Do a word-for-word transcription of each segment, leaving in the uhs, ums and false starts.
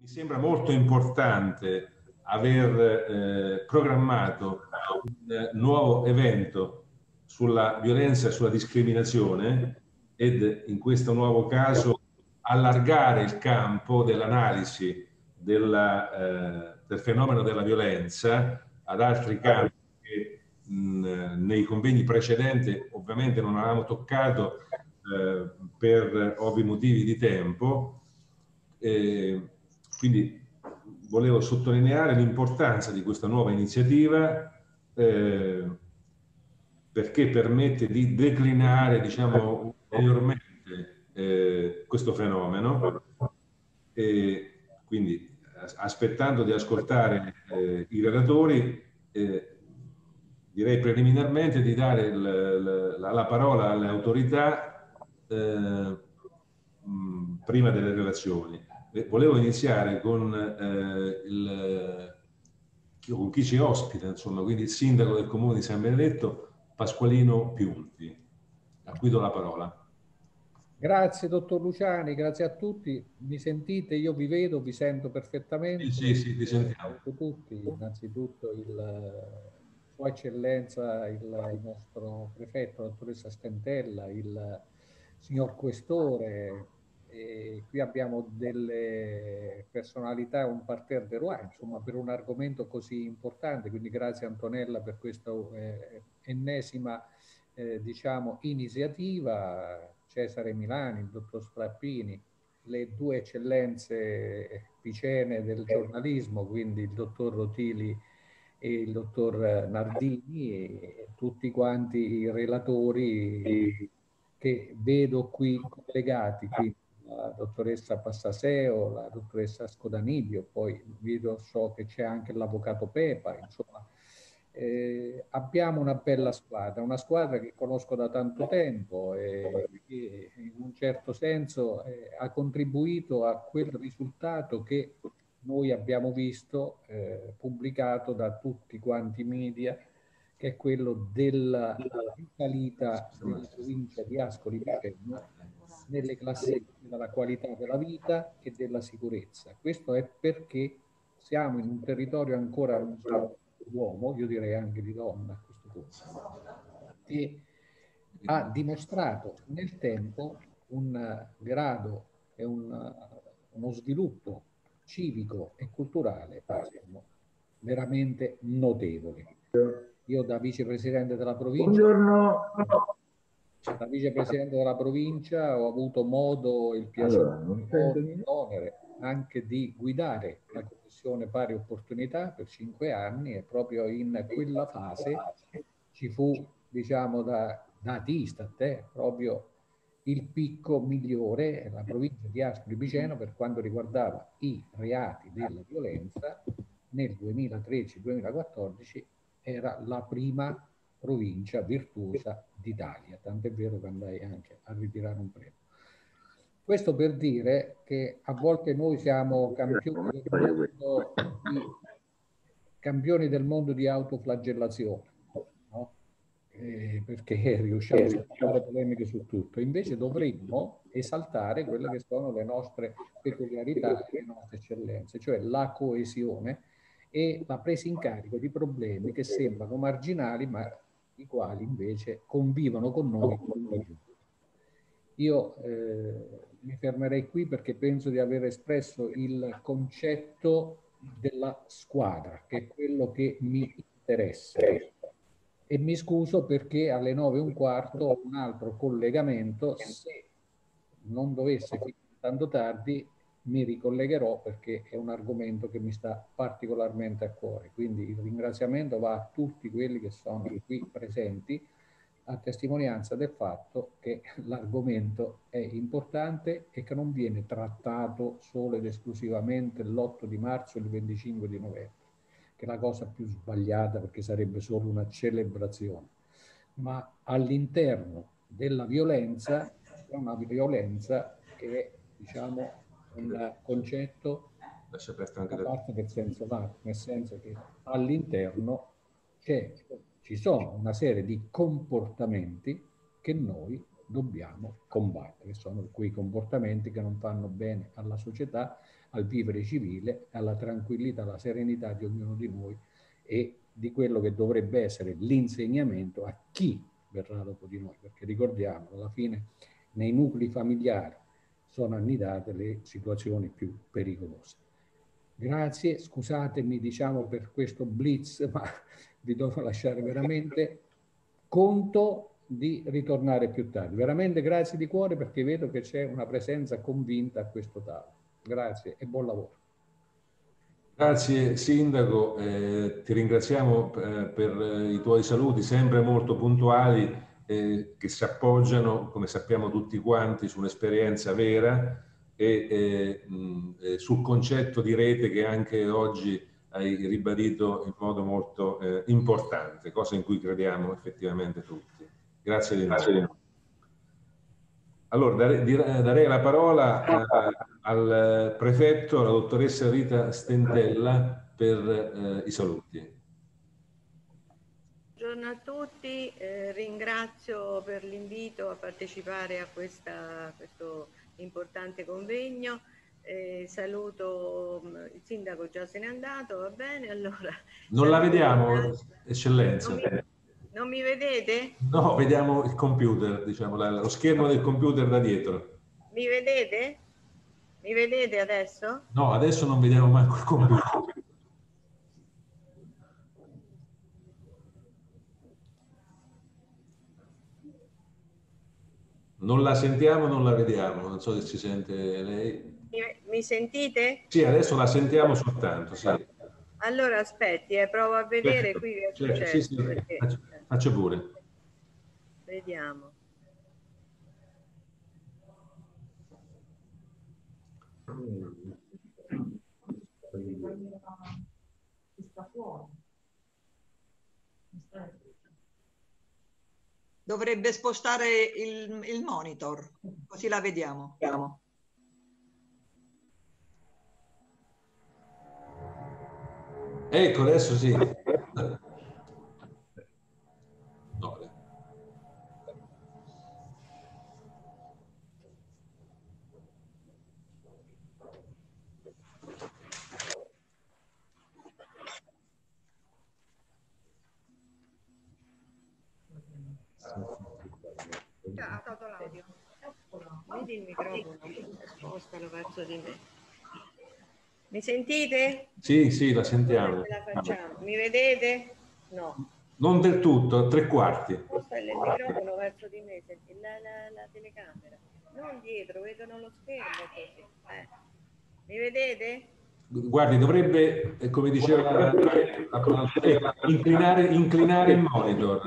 Mi sembra molto importante aver eh, programmato un eh, nuovo evento sulla violenza e sulla discriminazione ed in questo nuovo caso allargare il campo dell'analisi della, eh, del fenomeno della violenza ad altri campi che mh, nei convegni precedenti ovviamente non avevamo toccato eh, per ovvi motivi di tempo. Eh, quindi volevo sottolineare l'importanza di questa nuova iniziativa eh, perché permette di declinare, diciamo, ulteriormente eh, questo fenomeno e quindi aspettando di ascoltare eh, i relatori eh, direi preliminarmente di dare il, la, la parola alle autorità eh, mh, prima delle relazioni. Eh, volevo iniziare con, eh, il, con chi ci ospita, insomma, quindi il sindaco del comune di San Benedetto, Pasqualino Piunti, a cui do la parola. Grazie dottor Luciani, grazie a tutti. Mi sentite? Io vi vedo, vi sento perfettamente. Sì, sì, sì, ti sentiamo. Saluto tutti, innanzitutto il, Sua Eccellenza, il, il nostro prefetto, la dottoressa Stentella, il signor Questore. E qui abbiamo delle personalità, un parterre de roi, insomma, per un argomento così importante. Quindi grazie Antonella per questa eh, ennesima eh, diciamo, iniziativa. Cesare Milani, il dottor Strappini, le due eccellenze picene del giornalismo, quindi il dottor Rotili e il dottor Nardini, e tutti quanti i relatori che vedo qui collegati, quindi la dottoressa Passaseo, la dottoressa Scodanibio, poi vedo, so che c'è anche l'avvocato Pepa, insomma. Eh, abbiamo una bella squadra, una squadra che conosco da tanto tempo e che in un certo senso eh, ha contribuito a quel risultato che noi abbiamo visto eh, pubblicato da tutti quanti i media, che è quello della risalita della provincia di Ascoli Piceno nelle classifiche della qualità della vita e della sicurezza. Questo è perché siamo in un territorio ancora non solo uomo, io direi anche di donna a questo punto, che ha dimostrato nel tempo un grado e un, uno sviluppo civico e culturale diciamo, veramente notevoli. Io da vicepresidente della provincia, Buongiorno. da vicepresidente della provincia ho avuto modo, il piacere, Allora, l'onere anche di guidare la commissione pari opportunità per cinque anni e proprio in quella fase ci fu, diciamo, da, da Tistat, eh, proprio il picco migliore, la provincia di Ascoli Piceno per quanto riguardava i reati della violenza nel duemilatredici duemilaquattordici era la prima provincia virtuosa d'Italia, tant'è vero che andai anche a ritirare un premio. Questo per dire che a volte noi siamo campioni del mondo di, campioni del mondo di autoflagellazione, no? Eh, perché riusciamo a fare polemiche su tutto. Invece dovremmo esaltare quelle che sono le nostre peculiarità e le nostre eccellenze, cioè la coesione e la presa in carico di problemi che sembrano marginali, ma i quali invece convivono con noi. Io eh, mi fermerei qui perché penso di aver espresso il concetto della squadra, che è quello che mi interessa. E mi scuso perché alle nove e un quarto ho un altro collegamento. Se non dovesse finire tanto tardi, mi ricollegherò perché è un argomento che mi sta particolarmente a cuore. Quindi il ringraziamento va a tutti quelli che sono qui presenti, a testimonianza del fatto che l'argomento è importante e che non viene trattato solo ed esclusivamente l'otto di marzo e il venticinque di novembre, che è la cosa più sbagliata perché sarebbe solo una celebrazione, ma all'interno della violenza è una violenza che è, diciamo, un concetto da parte del senso lato, nel senso che all'interno c'è ci sono una serie di comportamenti che noi dobbiamo combattere, sono quei comportamenti che non fanno bene alla società, al vivere civile, alla tranquillità, alla serenità di ognuno di noi e di quello che dovrebbe essere l'insegnamento a chi verrà dopo di noi, perché ricordiamo, alla fine nei nuclei familiari sono annidate le situazioni più pericolose. Grazie, scusatemi diciamo per questo blitz, ma vi devo lasciare veramente conto di ritornare più tardi. Veramente grazie di cuore perché vedo che c'è una presenza convinta a questo tavolo. Grazie e buon lavoro. Grazie Sindaco, eh, ti ringraziamo eh, per i tuoi saluti sempre molto puntuali eh, che si appoggiano, come sappiamo tutti quanti, su un'esperienza vera e eh, mh, eh, sul concetto di rete che anche oggi hai ribadito in modo molto eh, importante, cosa in cui crediamo effettivamente tutti. Grazie di nuovo. Allora, darei, darei la parola eh, al prefetto, la dottoressa Rita Stentella, per eh, i saluti. Buongiorno a tutti, eh, ringrazio per l'invito a partecipare a, questa, a questo importante convegno. Eh, saluto il sindaco, già se n'è andato, va bene? Allora, non la vediamo, eccellenza. Non mi, non mi vedete? No, vediamo il computer, diciamo, lo schermo del computer da dietro. Mi vedete? Mi vedete adesso? No, adesso non vediamo manco il computer. Non la sentiamo, non la vediamo, non so se ci sente lei. Mi, mi sentite? Sì, adesso la sentiamo soltanto, sì. Allora aspetti, eh, provo a vedere certo, qui che è certo, successo. sì, sì, perché... faccio, faccio pure. Vediamo. Dovrebbe spostare il, il monitor, così la vediamo. vediamo. Ecco, adesso sì. No. Ha tolto l'audio. Vedi il microfono, spostalo verso di me. Mi sentite? Sì, sì, la sentiamo. Come la facciamo? Mi vedete? No. Non del tutto, tre quarti. Sposta il microfono verso di me, la, la, la telecamera. Non dietro, vedono lo schermo così. Eh. Mi vedete? Guardi, dovrebbe, come diceva la, la, la, inclinare, inclinare il monitor.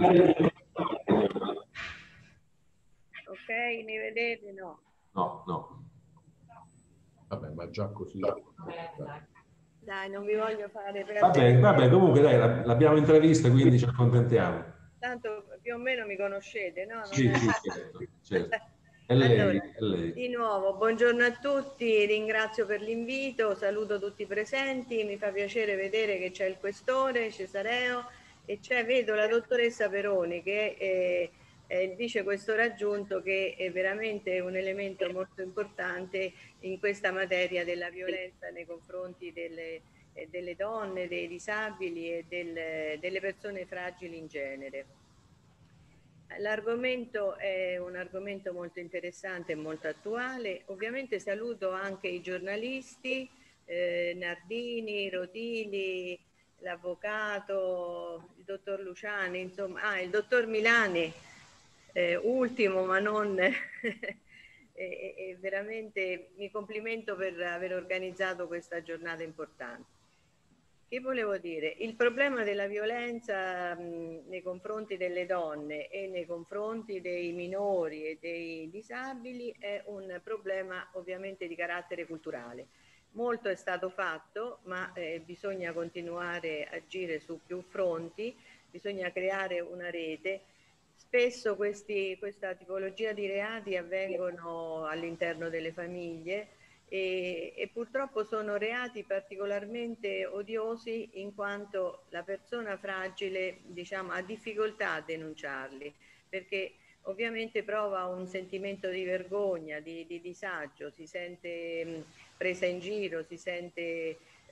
Ok, mi vedete? No. No, no. Vabbè, ma già così. Dai, non vi voglio fare per Vabbè, vabbè, comunque dai, l'abbiamo intravisto, quindi ci accontentiamo. Tanto più o meno mi conoscete, no? Non sì, è... sì, certo, certo. È lei, allora, è lei. Di nuovo, buongiorno a tutti, ringrazio per l'invito, saluto tutti i presenti, mi fa piacere vedere che c'è il questore Cesareo e c'è, vedo la dottoressa Peroni che è, è il vice questore aggiunto, che è veramente un elemento molto importante in questa materia della violenza nei confronti delle, delle donne, dei disabili e del, delle persone fragili in genere. L'argomento è un argomento molto interessante e molto attuale. Ovviamente saluto anche i giornalisti, eh, Nardini, Rotili, l'avvocato, il dottor Luciani, insomma, ah, il dottor Milani, eh, ultimo ma non... e, e veramente mi complimento per aver organizzato questa giornata importante. Che volevo dire? Il problema della violenza mh, nei confronti delle donne e nei confronti dei minori e dei disabili è un problema ovviamente di carattere culturale. Molto è stato fatto, ma eh, bisogna continuare a agire su più fronti, bisogna creare una rete. Spesso questi, questa tipologia di reati avvengono all'interno delle famiglie, E, e purtroppo sono reati particolarmente odiosi in quanto la persona fragile, diciamo, ha difficoltà a denunciarli, perché ovviamente prova un sentimento di vergogna, di, di disagio, si sente presa in giro, si sente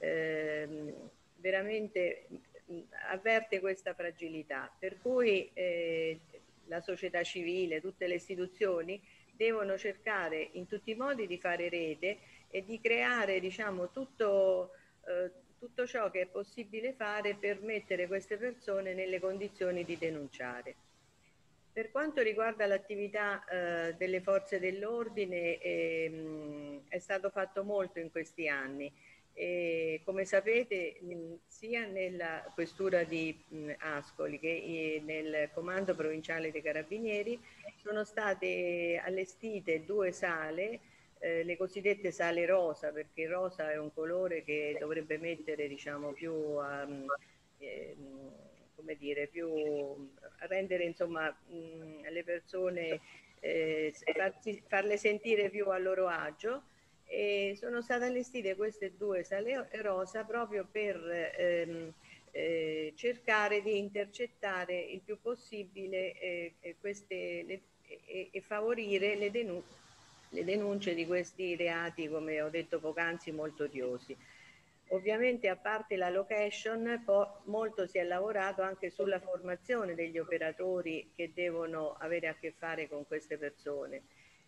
eh, veramente, avverte questa fragilità, per cui eh, la società civile, tutte le istituzioni devono cercare in tutti i modi di fare rete e di creare, diciamo, tutto, eh, tutto ciò che è possibile fare per mettere queste persone nelle condizioni di denunciare. Per quanto riguarda l'attività eh, delle forze dell'ordine, eh, è stato fatto molto in questi anni. E, come sapete, mh, sia nella questura di mh, Ascoli che eh, nel comando provinciale dei Carabinieri sono state allestite due sale, eh, le cosiddette sale rosa, perché il rosa è un colore che dovrebbe mettere, diciamo, più um, eh, come dire, più rendere, insomma, mh, le persone, eh, farsi, farle sentire più a loro agio. E sono state allestite queste due sale rosa proprio per ehm, eh, cercare di intercettare il più possibile eh, queste, le, e, e favorire le, denun le denunce di questi reati, come ho detto poc'anzi, molto odiosi. Ovviamente, a parte la location, molto si è lavorato anche sulla formazione degli operatori che devono avere a che fare con queste persone.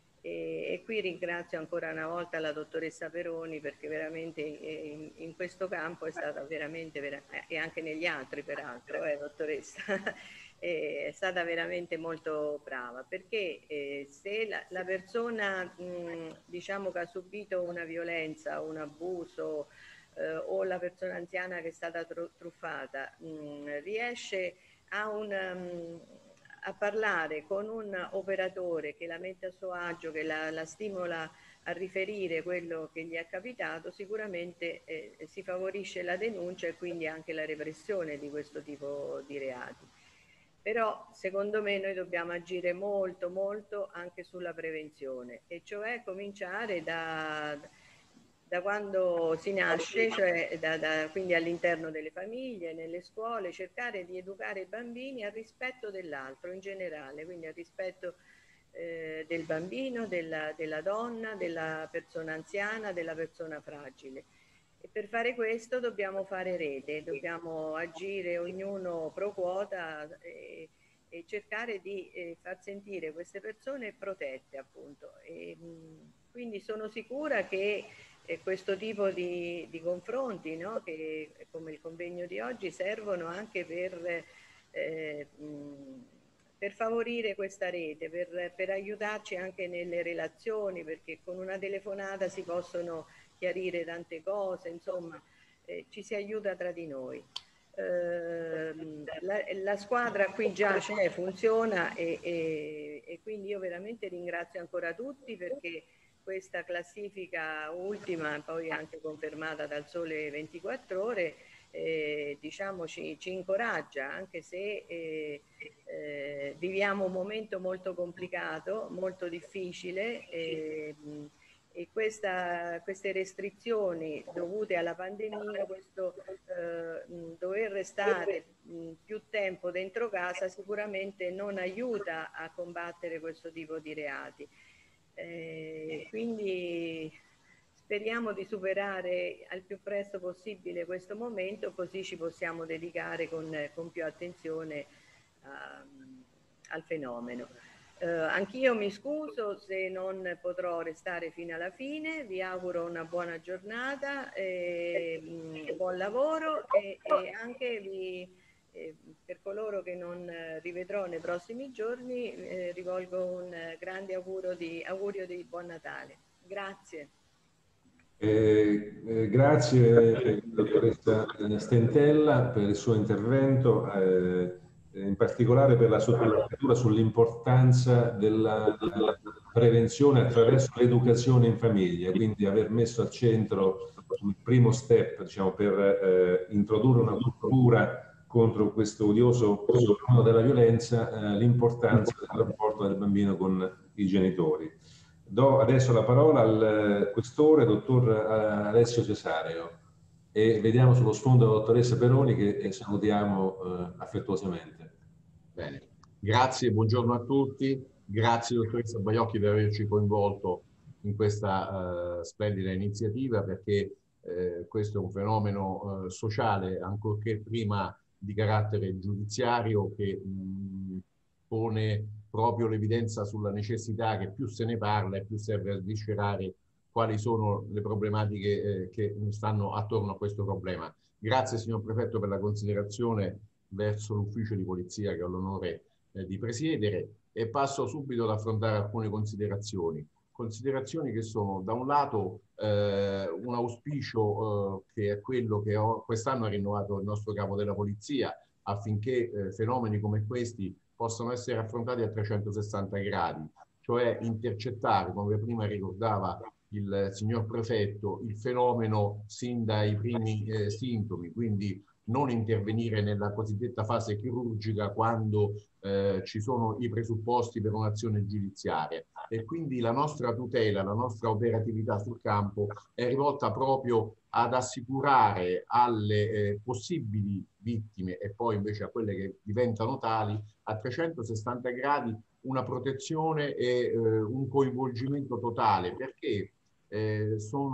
E, e qui ringrazio ancora una volta la dottoressa Peroni, perché veramente in, in questo campo è stata veramente, vera, e anche negli altri peraltro, eh, dottoressa, è stata veramente molto brava, perché eh, se la, la persona mh, diciamo che ha subito una violenza, un abuso, eh, o la persona anziana che è stata truffata mh, riesce a un... Um, a parlare con un operatore che la mette a suo agio, che la, la stimola a riferire quello che gli è capitato, sicuramente eh, si favorisce la denuncia e quindi anche la repressione di questo tipo di reati. Però secondo me noi dobbiamo agire molto molto anche sulla prevenzione, e cioè cominciare da, da quando si nasce, cioè da, da, quindi all'interno delle famiglie, nelle scuole, cercare di educare i bambini al rispetto dell'altro in generale, quindi al rispetto eh, del bambino, della, della donna, della persona anziana, della persona fragile. E per fare questo dobbiamo fare rete, dobbiamo agire ognuno pro quota e, e cercare di eh, far sentire queste persone protette, appunto. E, mh, quindi sono sicura che eh, questo tipo di, di confronti, no? Che, come il convegno di oggi, servono anche per, eh, mh, per favorire questa rete, per, per aiutarci anche nelle relazioni, perché con una telefonata si possono chiarire tante cose, insomma, eh, ci si aiuta tra di noi. Eh, la, la squadra qui già c'è, funziona e, e, e quindi io veramente ringrazio ancora tutti, perché questa classifica ultima, poi anche confermata dal Sole ventiquattro Ore, eh, diciamo ci, ci incoraggia, anche se eh, eh, viviamo un momento molto complicato, molto difficile, eh, e questa, queste restrizioni dovute alla pandemia, questo eh, dover restare mh, più tempo dentro casa sicuramente non aiuta a combattere questo tipo di reati. Eh, quindi speriamo di superare al più presto possibile questo momento, così ci possiamo dedicare con, con più attenzione uh, al fenomeno. Uh, anch'io mi scuso se non potrò restare fino alla fine, vi auguro una buona giornata, e, mh, buon lavoro e, e anche vi, eh, per coloro che non eh, rivedrò nei prossimi giorni eh, rivolgo un eh, grande augurio di, augurio di buon Natale. Grazie. Eh, eh, grazie dottoressa Stentella per il suo intervento, eh, in particolare per la sottolineatura sull'importanza della prevenzione attraverso l'educazione in famiglia, quindi aver messo al centro il primo step, diciamo, per eh, introdurre una cultura contro questo odioso fenomeno della violenza, eh, l'importanza del rapporto del bambino con i genitori. Do adesso la parola al questore, dottor Alessio Cesareo, e vediamo sullo sfondo la dottoressa Peroni, che salutiamo eh, affettuosamente. Bene, grazie, buongiorno a tutti, grazie dottoressa Baiocchi per averci coinvolto in questa eh, splendida iniziativa, perché eh, questo è un fenomeno eh, sociale, ancorché prima di carattere giudiziario, che mh, pone proprio l'evidenza sulla necessità che più se ne parla e più serve a sviscerare quali sono le problematiche eh, che stanno attorno a questo problema. Grazie signor Prefetto per la considerazione verso l'ufficio di polizia che ho l'onore eh, di presiedere, e passo subito ad affrontare alcune considerazioni. Considerazioni che sono da un lato eh, un auspicio eh, che è quello che quest'anno ha rinnovato il nostro capo della polizia, affinché eh, fenomeni come questi possano essere affrontati a trecentosessanta gradi, cioè intercettare, come prima ricordava il signor Prefetto, il fenomeno sin dai primi eh, sintomi, quindi non intervenire nella cosiddetta fase chirurgica quando eh, ci sono i presupposti per un'azione giudiziaria. E quindi la nostra tutela, la nostra operatività sul campo è rivolta proprio ad assicurare alle eh, possibili vittime e poi invece a quelle che diventano tali a trecentosessanta gradi una protezione e eh, un coinvolgimento totale, perché eh,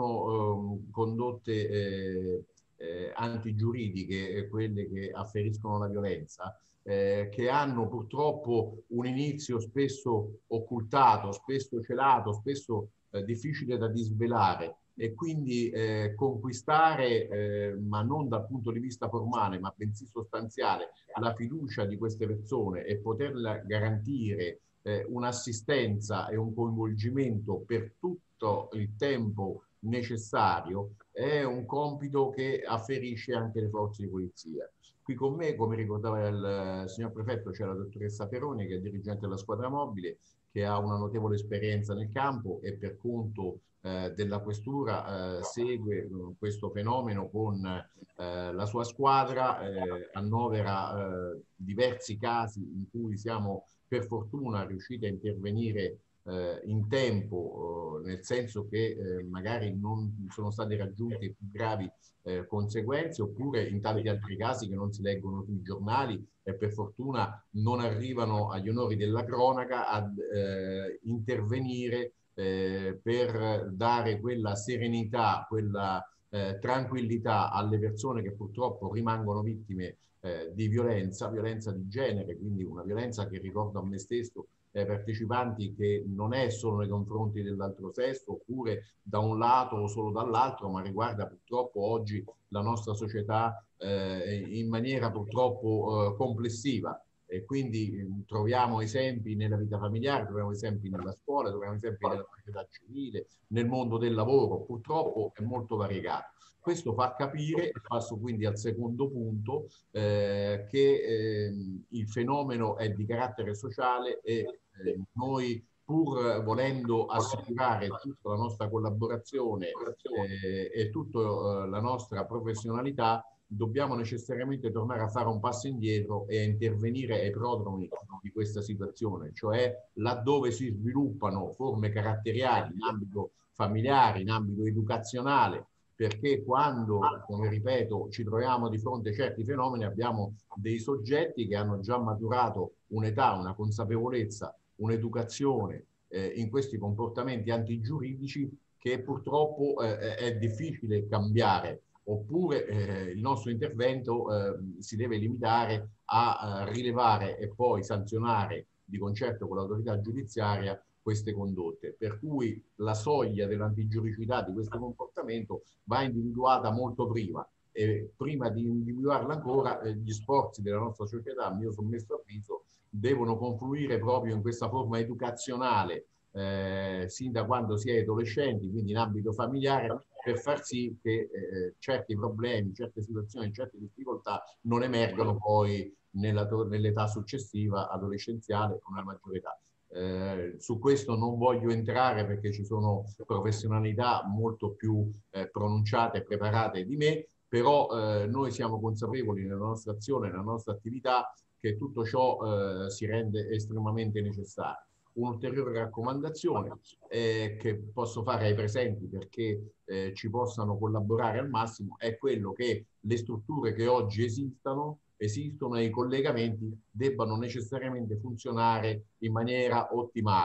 sono eh, condotte eh, eh, antigiuridiche, eh, quelle che afferiscono la violenza, eh, che hanno purtroppo un inizio spesso occultato, spesso celato, spesso eh, difficile da disvelare, e quindi eh, conquistare, eh, ma non dal punto di vista formale, ma bensì sostanziale, la fiducia di queste persone e poterla garantire eh, un'assistenza e un coinvolgimento per tutto il tempo necessario, è un compito che afferisce anche le forze di polizia. Qui con me, come ricordava il signor Prefetto, c'è la dottoressa Peroni, che è dirigente della squadra mobile, che ha una notevole esperienza nel campo e per conto eh, della questura eh, segue eh, questo fenomeno con eh, la sua squadra, eh, annovera eh, diversi casi in cui siamo per fortuna riusciti a intervenire eh, in tempo, eh, nel senso che eh, magari non sono state raggiunte più gravi eh, conseguenze, oppure in tanti altri casi che non si leggono sui giornali e per fortuna non arrivano agli onori della cronaca ad eh, intervenire eh, per dare quella serenità, quella eh, tranquillità alle persone che purtroppo rimangono vittime eh, di violenza, violenza di genere, quindi una violenza che, ricordo a me stesso, eh, partecipanti, che non è solo nei confronti dell'altro sesso oppure da un lato o solo dall'altro, ma riguarda purtroppo oggi la nostra società eh, in maniera purtroppo eh, complessiva. E quindi mh, troviamo esempi nella vita familiare, troviamo esempi nella scuola, troviamo esempi nella società civile, nel mondo del lavoro, purtroppo è molto variegato. Questo fa capire, e passo quindi al secondo punto, eh, che eh, il fenomeno è di carattere sociale e eh, noi, pur volendo assicurare tutta la nostra collaborazione eh, e tutta eh, la nostra professionalità, dobbiamo necessariamente tornare a fare un passo indietro e a intervenire ai prodromi di questa situazione, cioè laddove si sviluppano forme caratteriali in ambito familiare, in ambito educazionale, perché quando, come ripeto, ci troviamo di fronte a certi fenomeni, abbiamo dei soggetti che hanno già maturato un'età, una consapevolezza, un'educazione eh, in questi comportamenti antigiuridici che purtroppo eh, è difficile cambiare, oppure eh, il nostro intervento eh, si deve limitare a, a rilevare e poi sanzionare di concerto con l'autorità giudiziaria queste condotte, per cui la soglia dell'antigiuricità di questo comportamento va individuata molto prima, e prima di individuarla ancora eh, gli sforzi della nostra società, a mio sommesso avviso, devono confluire proprio in questa forma educazionale eh, sin da quando si è adolescenti, quindi in ambito familiare, per far sì che eh, certi problemi, certe situazioni, certe difficoltà non emergano poi nell'età successiva, adolescenziale o nella maggiore età. Eh, su questo non voglio entrare perché ci sono professionalità molto più eh, pronunciate e preparate di me, però eh, noi siamo consapevoli nella nostra azione, nella nostra attività, che tutto ciò eh, si rende estremamente necessario. Un'ulteriore raccomandazione eh, che posso fare ai presenti perché eh, ci possano collaborare al massimo è quello che le strutture che oggi esistono esistono e i collegamenti debbano necessariamente funzionare in maniera ottimale.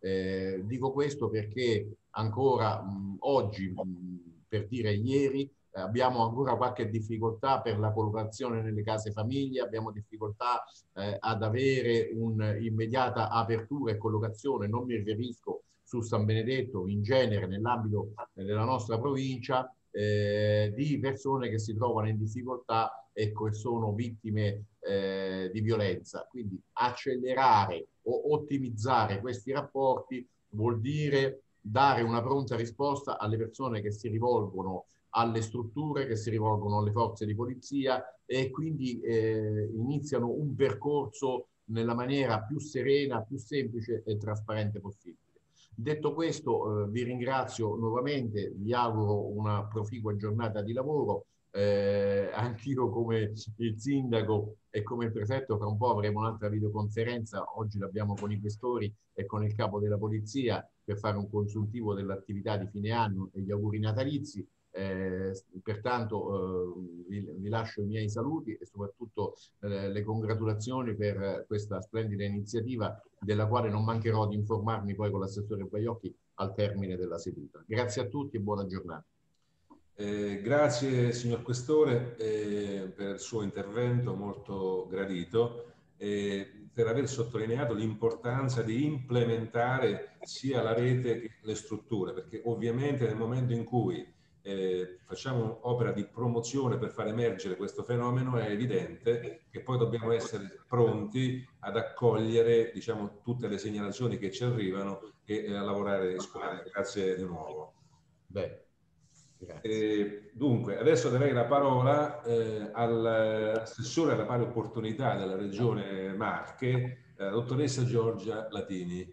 Eh, dico questo perché ancora mh, oggi, mh, per dire ieri, abbiamo ancora qualche difficoltà per la collocazione nelle case famiglie, abbiamo difficoltà eh, ad avere un'immediata apertura e collocazione, non mi riferisco su San Benedetto, in genere nell'ambito della nostra provincia, eh, di persone che si trovano in difficoltà, ecco, e sono vittime eh, di violenza. Quindi accelerare o ottimizzare questi rapporti vuol dire dare una pronta risposta alle persone che si rivolgono alle strutture, che si rivolgono alle forze di polizia e quindi eh, iniziano un percorso nella maniera più serena, più semplice e trasparente possibile. Detto questo, eh, vi ringrazio nuovamente, vi auguro una proficua giornata di lavoro. Eh, anch'io come il sindaco e come il prefetto fra un po' avremo un'altra videoconferenza, oggi l'abbiamo con i questori e con il capo della polizia per fare un consultivo dell'attività di fine anno e gli auguri natalizi. Eh, pertanto eh, vi, vi lascio i miei saluti e soprattutto eh, le congratulazioni per questa splendida iniziativa della quale non mancherò di informarmi poi con l'assessore Baiocchi al termine della seduta. Grazie a tutti e buona giornata. Eh, grazie signor Questore eh, per il suo intervento molto gradito, eh, per aver sottolineato l'importanza di implementare sia la rete che le strutture, perché ovviamente nel momento in cui eh, facciamo opera di promozione per far emergere questo fenomeno è evidente che poi dobbiamo essere pronti ad accogliere, diciamo, tutte le segnalazioni che ci arrivano e eh, a lavorare in squadra. Grazie di nuovo. Beh. Eh, dunque, adesso darei la parola eh, all'assessore alla pari opportunità della Regione Marche, la dottoressa Giorgia Latini.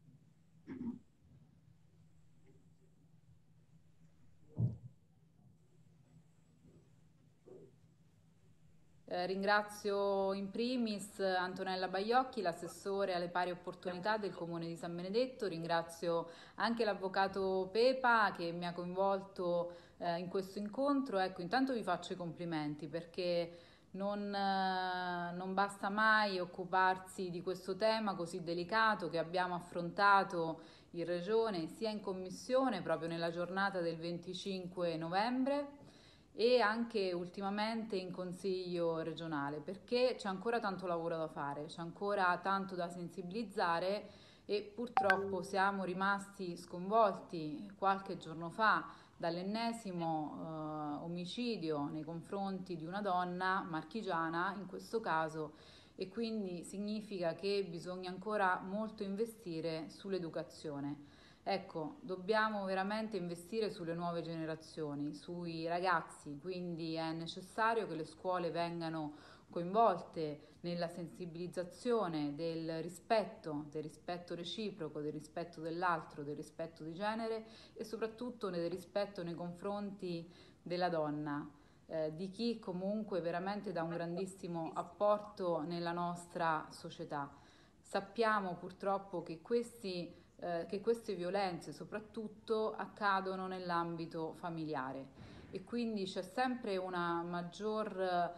Eh, ringrazio in primis Antonella Baiocchi, l'assessore alle pari opportunità del Comune di San Benedetto, ringrazio anche l'avvocato Pepa che mi ha coinvolto eh, in questo incontro. Ecco, intanto vi faccio i complimenti perché non, eh, non basta mai occuparsi di questo tema così delicato che abbiamo affrontato in Regione sia in Commissione proprio nella giornata del venticinque novembre e anche ultimamente in Consiglio regionale, perché c'è ancora tanto lavoro da fare, c'è ancora tanto da sensibilizzare e purtroppo siamo rimasti sconvolti qualche giorno fa dall'ennesimo eh, omicidio nei confronti di una donna marchigiana in questo caso, e quindi significa che bisogna ancora molto investire sull'educazione. Ecco, dobbiamo veramente investire sulle nuove generazioni, sui ragazzi, quindi è necessario che le scuole vengano coinvolte nella sensibilizzazione del rispetto, del rispetto reciproco, del rispetto dell'altro, del rispetto di genere e soprattutto del rispetto nei confronti della donna, eh, di chi comunque veramente dà un grandissimo apporto nella nostra società. Sappiamo purtroppo che questi Eh, che queste violenze soprattutto accadono nell'ambito familiare e quindi c'è sempre una maggior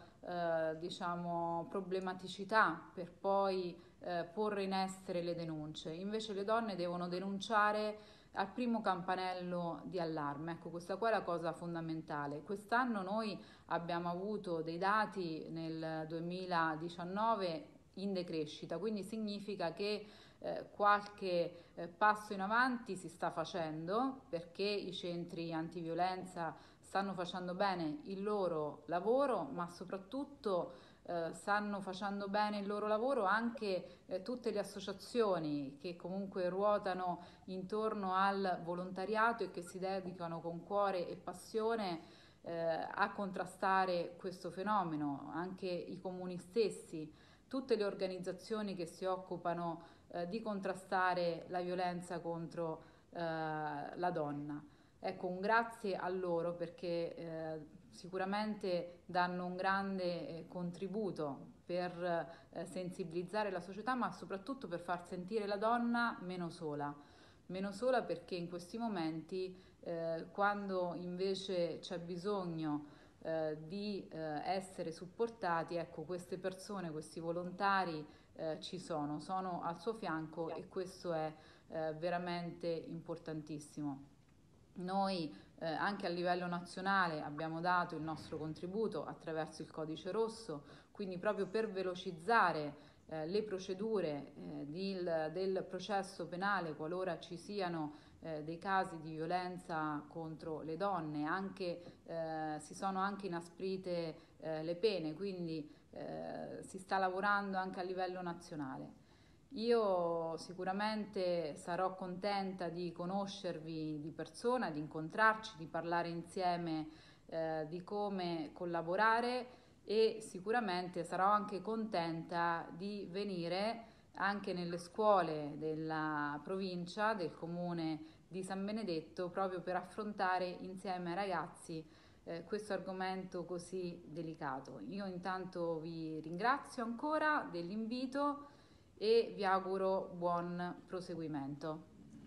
eh, diciamo, problematicità per poi eh, porre in essere le denunce. Invece le donne devono denunciare al primo campanello di allarme. Ecco, questa qua è la cosa fondamentale. Quest'anno noi abbiamo avuto dei dati nel duemiladiciannove in decrescita, quindi significa che Eh, qualche eh, passo in avanti si sta facendo perché i centri antiviolenza stanno facendo bene il loro lavoro, ma soprattutto eh, stanno facendo bene il loro lavoro anche eh, tutte le associazioni che comunque ruotano intorno al volontariato e che si dedicano con cuore e passione eh, a contrastare questo fenomeno, anche i comuni stessi, tutte le organizzazioni che si occupano eh, di contrastare la violenza contro eh, la donna. Ecco, un grazie a loro perché eh, sicuramente danno un grande eh, contributo per eh, sensibilizzare la società, ma soprattutto per far sentire la donna meno sola. Meno sola perché in questi momenti, eh, quando invece c'è bisogno eh, di eh, essere supportati, ecco, queste persone, questi volontari eh, ci sono, sono al suo fianco e questo è eh, veramente importantissimo. Noi eh, anche a livello nazionale abbiamo dato il nostro contributo attraverso il codice rosso, quindi proprio per velocizzare eh, le procedure eh, del, del processo penale qualora ci siano eh, dei casi di violenza contro le donne, anche, eh, si sono anche inasprite eh, le pene, quindi eh, si sta lavorando anche a livello nazionale. Io sicuramente sarò contenta di conoscervi di persona, di incontrarci, di parlare insieme eh, di come collaborare, e sicuramente sarò anche contenta di venire anche nelle scuole della provincia, del comune di San Benedetto, proprio per affrontare insieme ai ragazzi eh, questo argomento così delicato. Io intanto vi ringrazio ancora dell'invito e vi auguro buon proseguimento.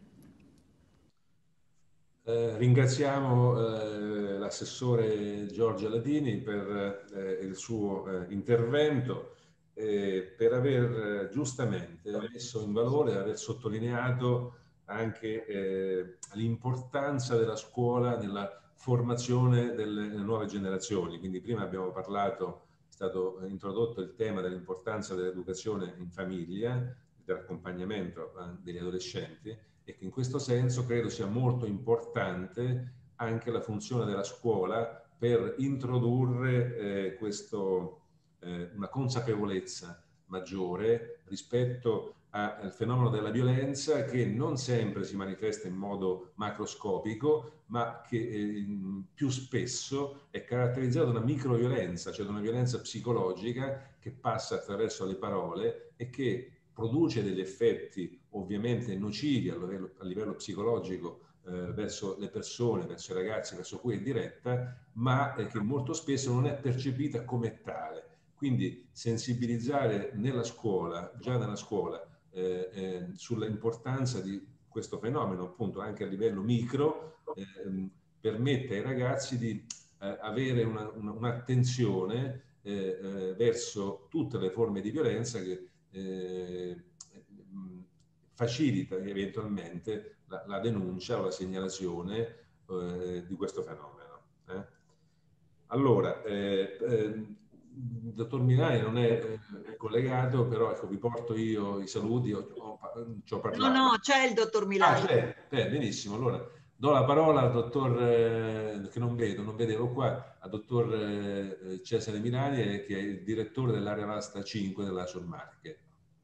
Eh, ringraziamo eh, l'assessore Giorgia Ladini per eh, il suo eh, intervento, eh, per aver eh, giustamente messo in valore, aver sottolineato anche eh, l'importanza della scuola nella formazione delle nuove generazioni. Quindi prima abbiamo parlato, è stato introdotto il tema dell'importanza dell'educazione in famiglia, dell'accompagnamento eh, degli adolescenti, e che in questo senso credo sia molto importante anche la funzione della scuola per introdurre eh, questo, eh, una consapevolezza maggiore rispetto a, al fenomeno della violenza, che non sempre si manifesta in modo macroscopico, ma che eh, più spesso è caratterizzata da una microviolenza, cioè da una violenza psicologica che passa attraverso le parole e che produce degli effetti ovviamente nocivi a livello, a livello psicologico eh, verso le persone, verso i ragazzi, verso cui è diretta, ma eh, che molto spesso non è percepita come tale. Quindi sensibilizzare nella scuola, già nella scuola, eh, eh, sull'importanza di questo fenomeno, appunto anche a livello micro, eh, permette ai ragazzi di eh, avere una, una, un'attenzione eh, eh, verso tutte le forme di violenza che Eh, facilita eventualmente la, la denuncia o la segnalazione eh, di questo fenomeno. Eh? Allora, eh, eh, il dottor Milani non è eh, collegato, però ecco, vi porto io i saluti, ho, ho, ci ho parlato. No, no, c'è il dottor Milani. Ah, c'è, eh, benissimo. Allora, do la parola al dottor, eh, che non vedo, non vedevo qua, al dottor eh, Cesare Milani, che è il direttore dell'area vasta cinque della Sormarche.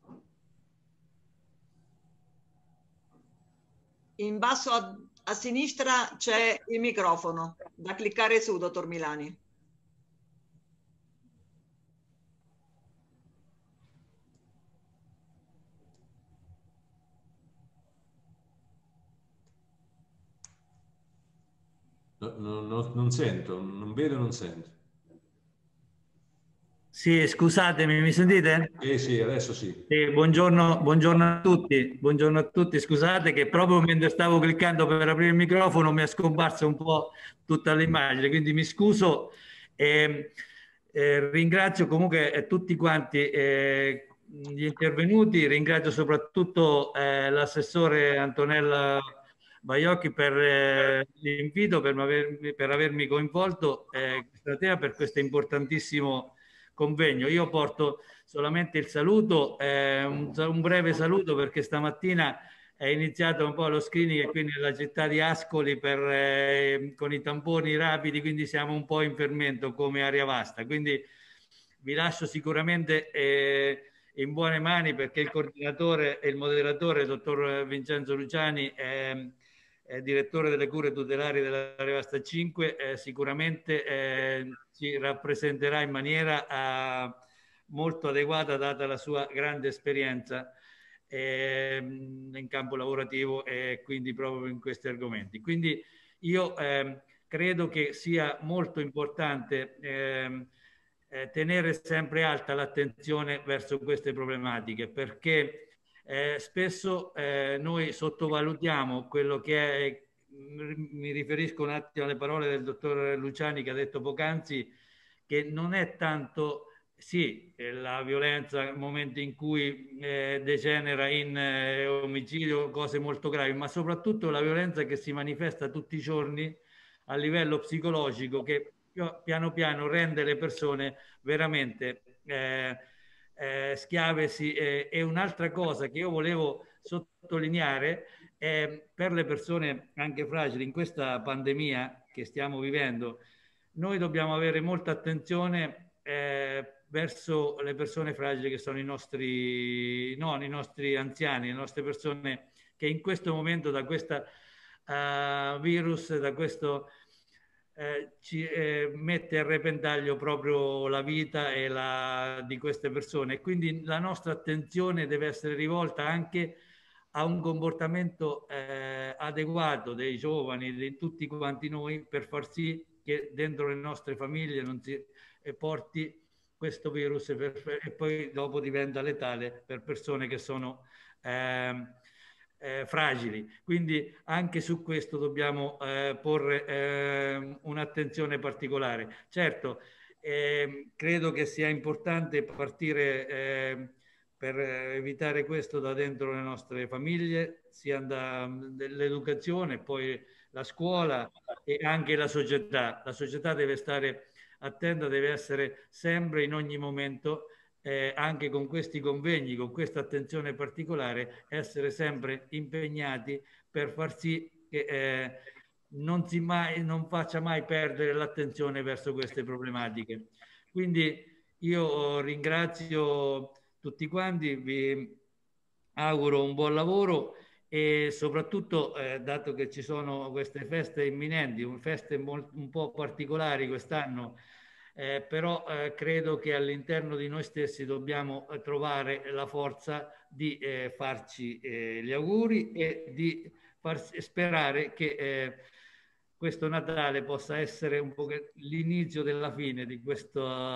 In basso a, a sinistra c'è il microfono, da cliccare su, dottor Milani. No, no, no, non sento, non vedo, non sento. Sì, scusatemi, mi sentite? Eh sì, adesso sì. Sì, buongiorno, buongiorno a tutti, buongiorno a tutti. Scusate che proprio mentre stavo cliccando per aprire il microfono mi è scomparsa un po' tutta l'immagine, quindi mi scuso. E, eh, ringrazio comunque tutti quanti eh, gli intervenuti, ringrazio soprattutto eh, l'assessore Antonella Baiocchi per eh, l'invito, per, aver, per avermi coinvolto eh, per questo importantissimo convegno. Io porto solamente il saluto, eh, un, un breve saluto, perché stamattina è iniziato un po' lo screening qui nella città di Ascoli per, eh, con i tamponi rapidi, quindi siamo un po' in fermento come area vasta. Quindi vi lascio sicuramente eh, in buone mani, perché il coordinatore e il moderatore, il dottor Vincenzo Luciani, è, è direttore delle cure tutelari dell'area vasta cinque, eh, sicuramente eh, ci rappresenterà in maniera eh, molto adeguata, data la sua grande esperienza eh, in campo lavorativo e quindi proprio in questi argomenti. Quindi io eh, credo che sia molto importante eh, eh, tenere sempre alta l'attenzione verso queste problematiche, perché eh, spesso eh, noi sottovalutiamo quello che è, mi riferisco un attimo alle parole del dottor Luciani che ha detto poc'anzi, che non è tanto sì, la violenza nel momento in cui eh, degenera in eh, omicidio, cose molto gravi, ma soprattutto la violenza che si manifesta tutti i giorni a livello psicologico, che piano piano rende le persone veramente eh, eh, schiave. Sì. Eh, e un'altra cosa che io volevo sottolineare è per le persone anche fragili in questa pandemia che stiamo vivendo, noi dobbiamo avere molta attenzione eh, verso le persone fragili che sono i nostri, no, i nostri anziani, le nostre persone che in questo momento da questo uh, virus, da questo eh, ci eh, mette a repentaglio proprio la vita e la, di queste persone. Quindi la nostra attenzione deve essere rivolta anche a un comportamento eh, adeguato dei giovani, di tutti quanti noi, per far sì che dentro le nostre famiglie non si eh, porti questo virus per, e poi dopo diventa letale per persone che sono eh, eh, fragili. Quindi anche su questo dobbiamo eh, porre eh, un'attenzione particolare. Certo, eh, credo che sia importante partire eh, per evitare questo da dentro le nostre famiglie, sia dall'educazione, poi la scuola e anche la società. La società deve stare attenta, deve essere sempre in ogni momento, eh, anche con questi convegni, con questa attenzione particolare, essere sempre impegnati per far sì che eh, non si mai, non faccia mai perdere l'attenzione verso queste problematiche. Quindi io ringrazio tutti quanti, vi auguro un buon lavoro e soprattutto, eh, dato che ci sono queste feste imminenti, feste un po' particolari quest'anno, eh, però eh, credo che all'interno di noi stessi dobbiamo trovare la forza di eh, farci eh, gli auguri e di far sperare che eh, questo Natale possa essere un po' l'inizio della fine di, questo,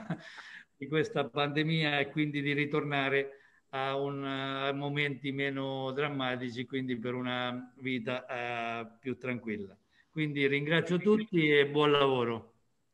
di questa pandemia e quindi di ritornare a, un, a momenti meno drammatici, quindi per una vita uh, più tranquilla. Quindi ringrazio tutti e buon lavoro.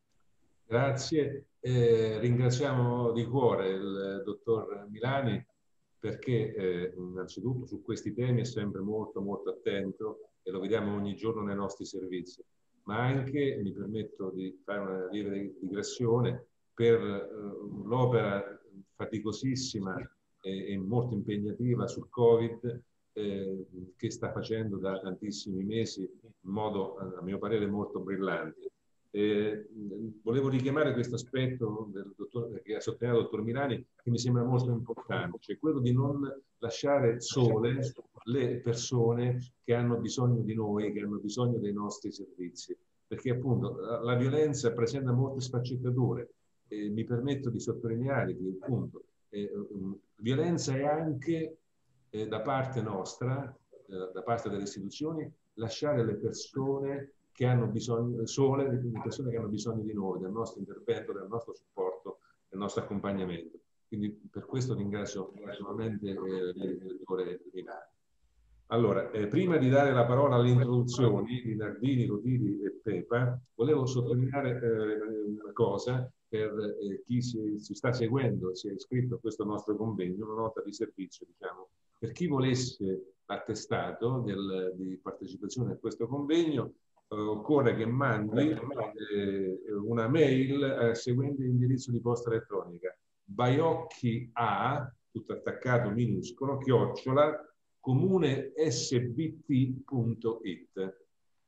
Grazie, eh, ringraziamo di cuore il dottor Milani perché eh, innanzitutto su questi temi è sempre molto molto attento e lo vediamo ogni giorno nei nostri servizi, ma anche, mi permetto di fare una lieve digressione, per eh, l'opera faticosissima e, e molto impegnativa sul Covid eh, che sta facendo da tantissimi mesi in modo, a mio parere, molto brillante. Eh, volevo richiamare questo aspetto del dottor, che ha sottolineato il dottor Milani, che mi sembra molto importante, cioè quello di non lasciare sole le persone che hanno bisogno di noi, che hanno bisogno dei nostri servizi, perché appunto la, la violenza presenta molte sfaccettature. Eh, mi permetto di sottolineare che appunto eh, violenza è anche eh, da parte nostra, eh, da parte delle istituzioni, lasciare le persone che hanno bisogno, sole, le persone che hanno bisogno di noi, del nostro intervento, del nostro supporto, del nostro accompagnamento. Quindi per questo ringrazio personalmente eh, il direttore Milani. Allora, eh, prima di dare la parola alle introduzioni di Nardini, Rodili e Pepa, volevo sottolineare eh, una cosa per eh, chi si, si sta seguendo, si è iscritto a questo nostro convegno, una nota di servizio, diciamo, per chi volesse l'attestato del, di partecipazione a questo convegno, eh, occorre che mandi eh, una mail eh, seguendo l'indirizzo di posta elettronica baiocchi a, tutto attaccato minuscolo, chiocciola, comune s b t punto it.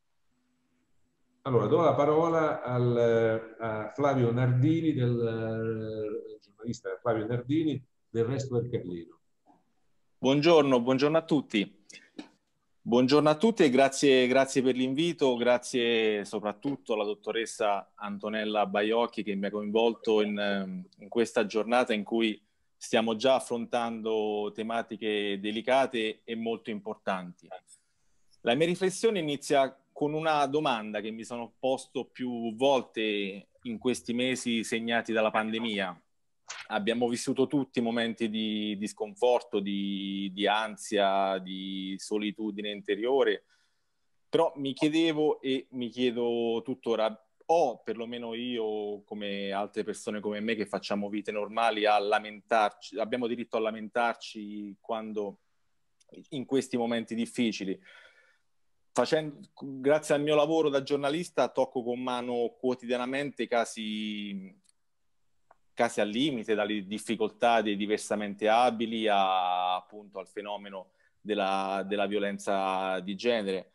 Allora, do la parola al, a Flavio Nardini, del giornalista Flavio Nardini del Resto del Carlino. Buongiorno, buongiorno a tutti. Buongiorno a tutti e grazie, grazie per l'invito, grazie soprattutto alla dottoressa Antonella Baiocchi che mi ha coinvolto in, in questa giornata in cui stiamo già affrontando tematiche delicate e molto importanti. La mia riflessione inizia con una domanda che mi sono posto più volte in questi mesi segnati dalla pandemia. Abbiamo vissuto tutti momenti di, di sconforto, di, di ansia, di solitudine interiore, però mi chiedevo e mi chiedo tuttora, o perlomeno io, come altre persone come me che facciamo vite normali, a lamentarci, abbiamo diritto a lamentarci quando in questi momenti difficili. Facendo, grazie al mio lavoro da giornalista tocco con mano quotidianamente casi, casi al limite, dalle difficoltà dei diversamente abili a, appunto, al fenomeno della, della violenza di genere.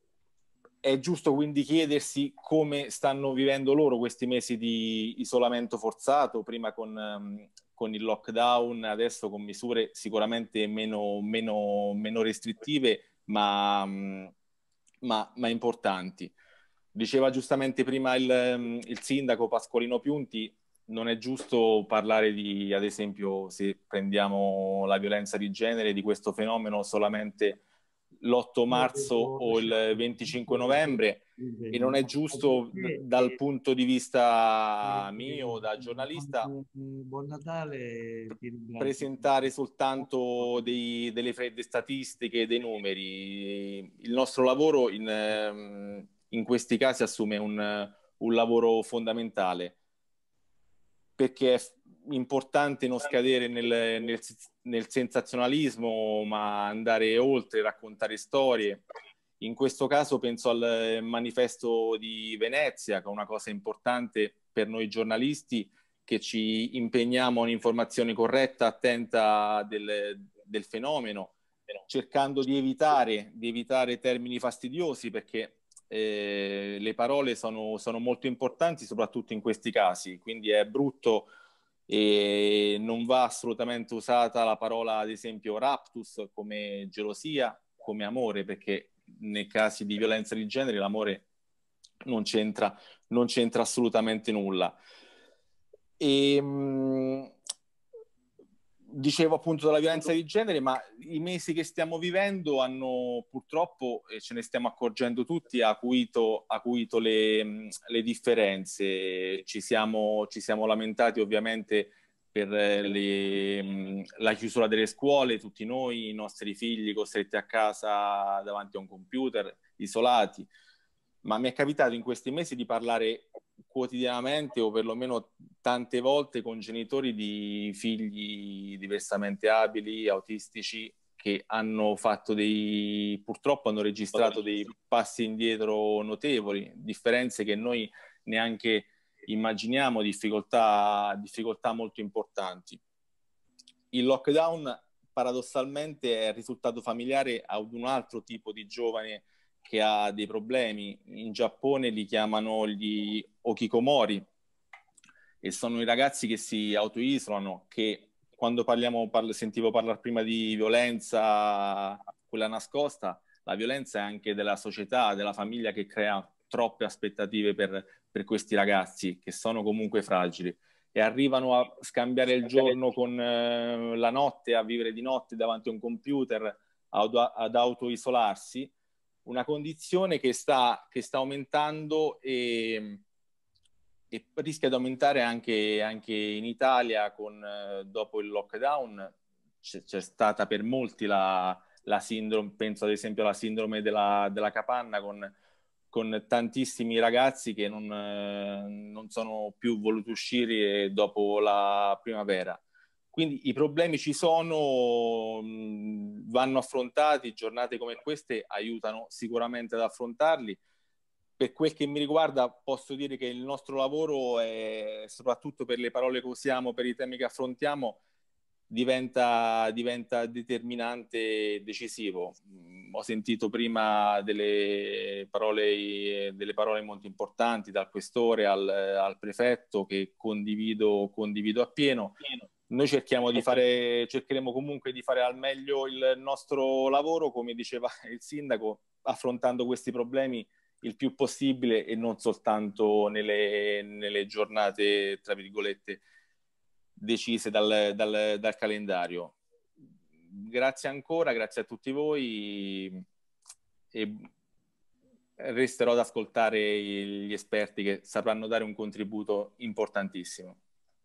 È giusto quindi chiedersi come stanno vivendo loro questi mesi di isolamento forzato, prima con, um, con il lockdown, adesso con misure sicuramente meno, meno, meno restrittive, ma, um, ma, ma importanti. Diceva giustamente prima il, um, il sindaco Pasqualino Piunti, non è giusto parlare di, ad esempio, se prendiamo la violenza di genere, di questo fenomeno solamente l'otto marzo o il venticinque novembre, e non è giusto dal punto di vista mio da giornalista Buon Natale, presentare soltanto dei, delle fredde statistiche, dei numeri. Il nostro lavoro in, in questi casi assume un, un lavoro fondamentale, perché è importante non scadere nel, nel, nel sensazionalismo, ma andare oltre, raccontare storie. In questo caso penso al manifesto di Venezia, che è una cosa importante per noi giornalisti, che ci impegniamo a un'informazione corretta, attenta del, del fenomeno, cercando di evitare, di evitare termini fastidiosi, perché eh, le parole sono, sono molto importanti, soprattutto in questi casi, quindi è brutto e non va assolutamente usata la parola, ad esempio, raptus come gelosia, come amore, perché nei casi di violenza di genere l'amore non c'entra, non c'entra assolutamente nulla. E, mh, dicevo appunto della violenza di genere, ma i mesi che stiamo vivendo hanno purtroppo, e ce ne stiamo accorgendo tutti, acuito, acuito le, le differenze. Ci siamo, ci siamo lamentati ovviamente per le, la chiusura delle scuole, tutti noi, i nostri figli costretti a casa davanti a un computer, isolati, ma mi è capitato in questi mesi di parlare quotidianamente o perlomeno tante volte con genitori di figli diversamente abili, autistici, che hanno fatto dei, purtroppo hanno registrato dei passi indietro notevoli, differenze che noi neanche immaginiamo, difficoltà, difficoltà molto importanti. Il lockdown paradossalmente è risultato familiare ad un altro tipo di giovane che ha dei problemi. In Giappone li chiamano gli okikomori e sono i ragazzi che si autoisolano, che quando parliamo, parlo, sentivo parlare prima di violenza, quella nascosta, la violenza è anche della società, della famiglia, che crea troppe aspettative per, per questi ragazzi che sono comunque fragili e arrivano a scambiare il giorno con eh, la notte, a vivere di notte davanti a un computer, ad, ad autoisolarsi. Una condizione che sta, che sta aumentando e, e rischia di aumentare anche, anche in Italia. Con, eh, dopo il lockdown c'è stata per molti la, la sindrome, penso ad esempio alla sindrome della, della capanna, con, con tantissimi ragazzi che non, eh, non sono più voluti uscire dopo la primavera. Quindi i problemi ci sono, mh, vanno affrontati, giornate come queste aiutano sicuramente ad affrontarli. Per quel che mi riguarda posso dire che il nostro lavoro, è, soprattutto per le parole che usiamo, per i temi che affrontiamo, diventa, diventa determinante e decisivo. Mh, ho sentito prima delle parole, delle parole molto importanti, dal questore al, al prefetto, che condivido, condivido appieno. Noi cerchiamo di fare, cercheremo comunque di fare al meglio il nostro lavoro, come diceva il sindaco, affrontando questi problemi il più possibile e non soltanto nelle, nelle giornate, tra virgolette, decise dal, dal, dal calendario. Grazie ancora, grazie a tutti voi e resterò ad ascoltare gli esperti che sapranno dare un contributo importantissimo.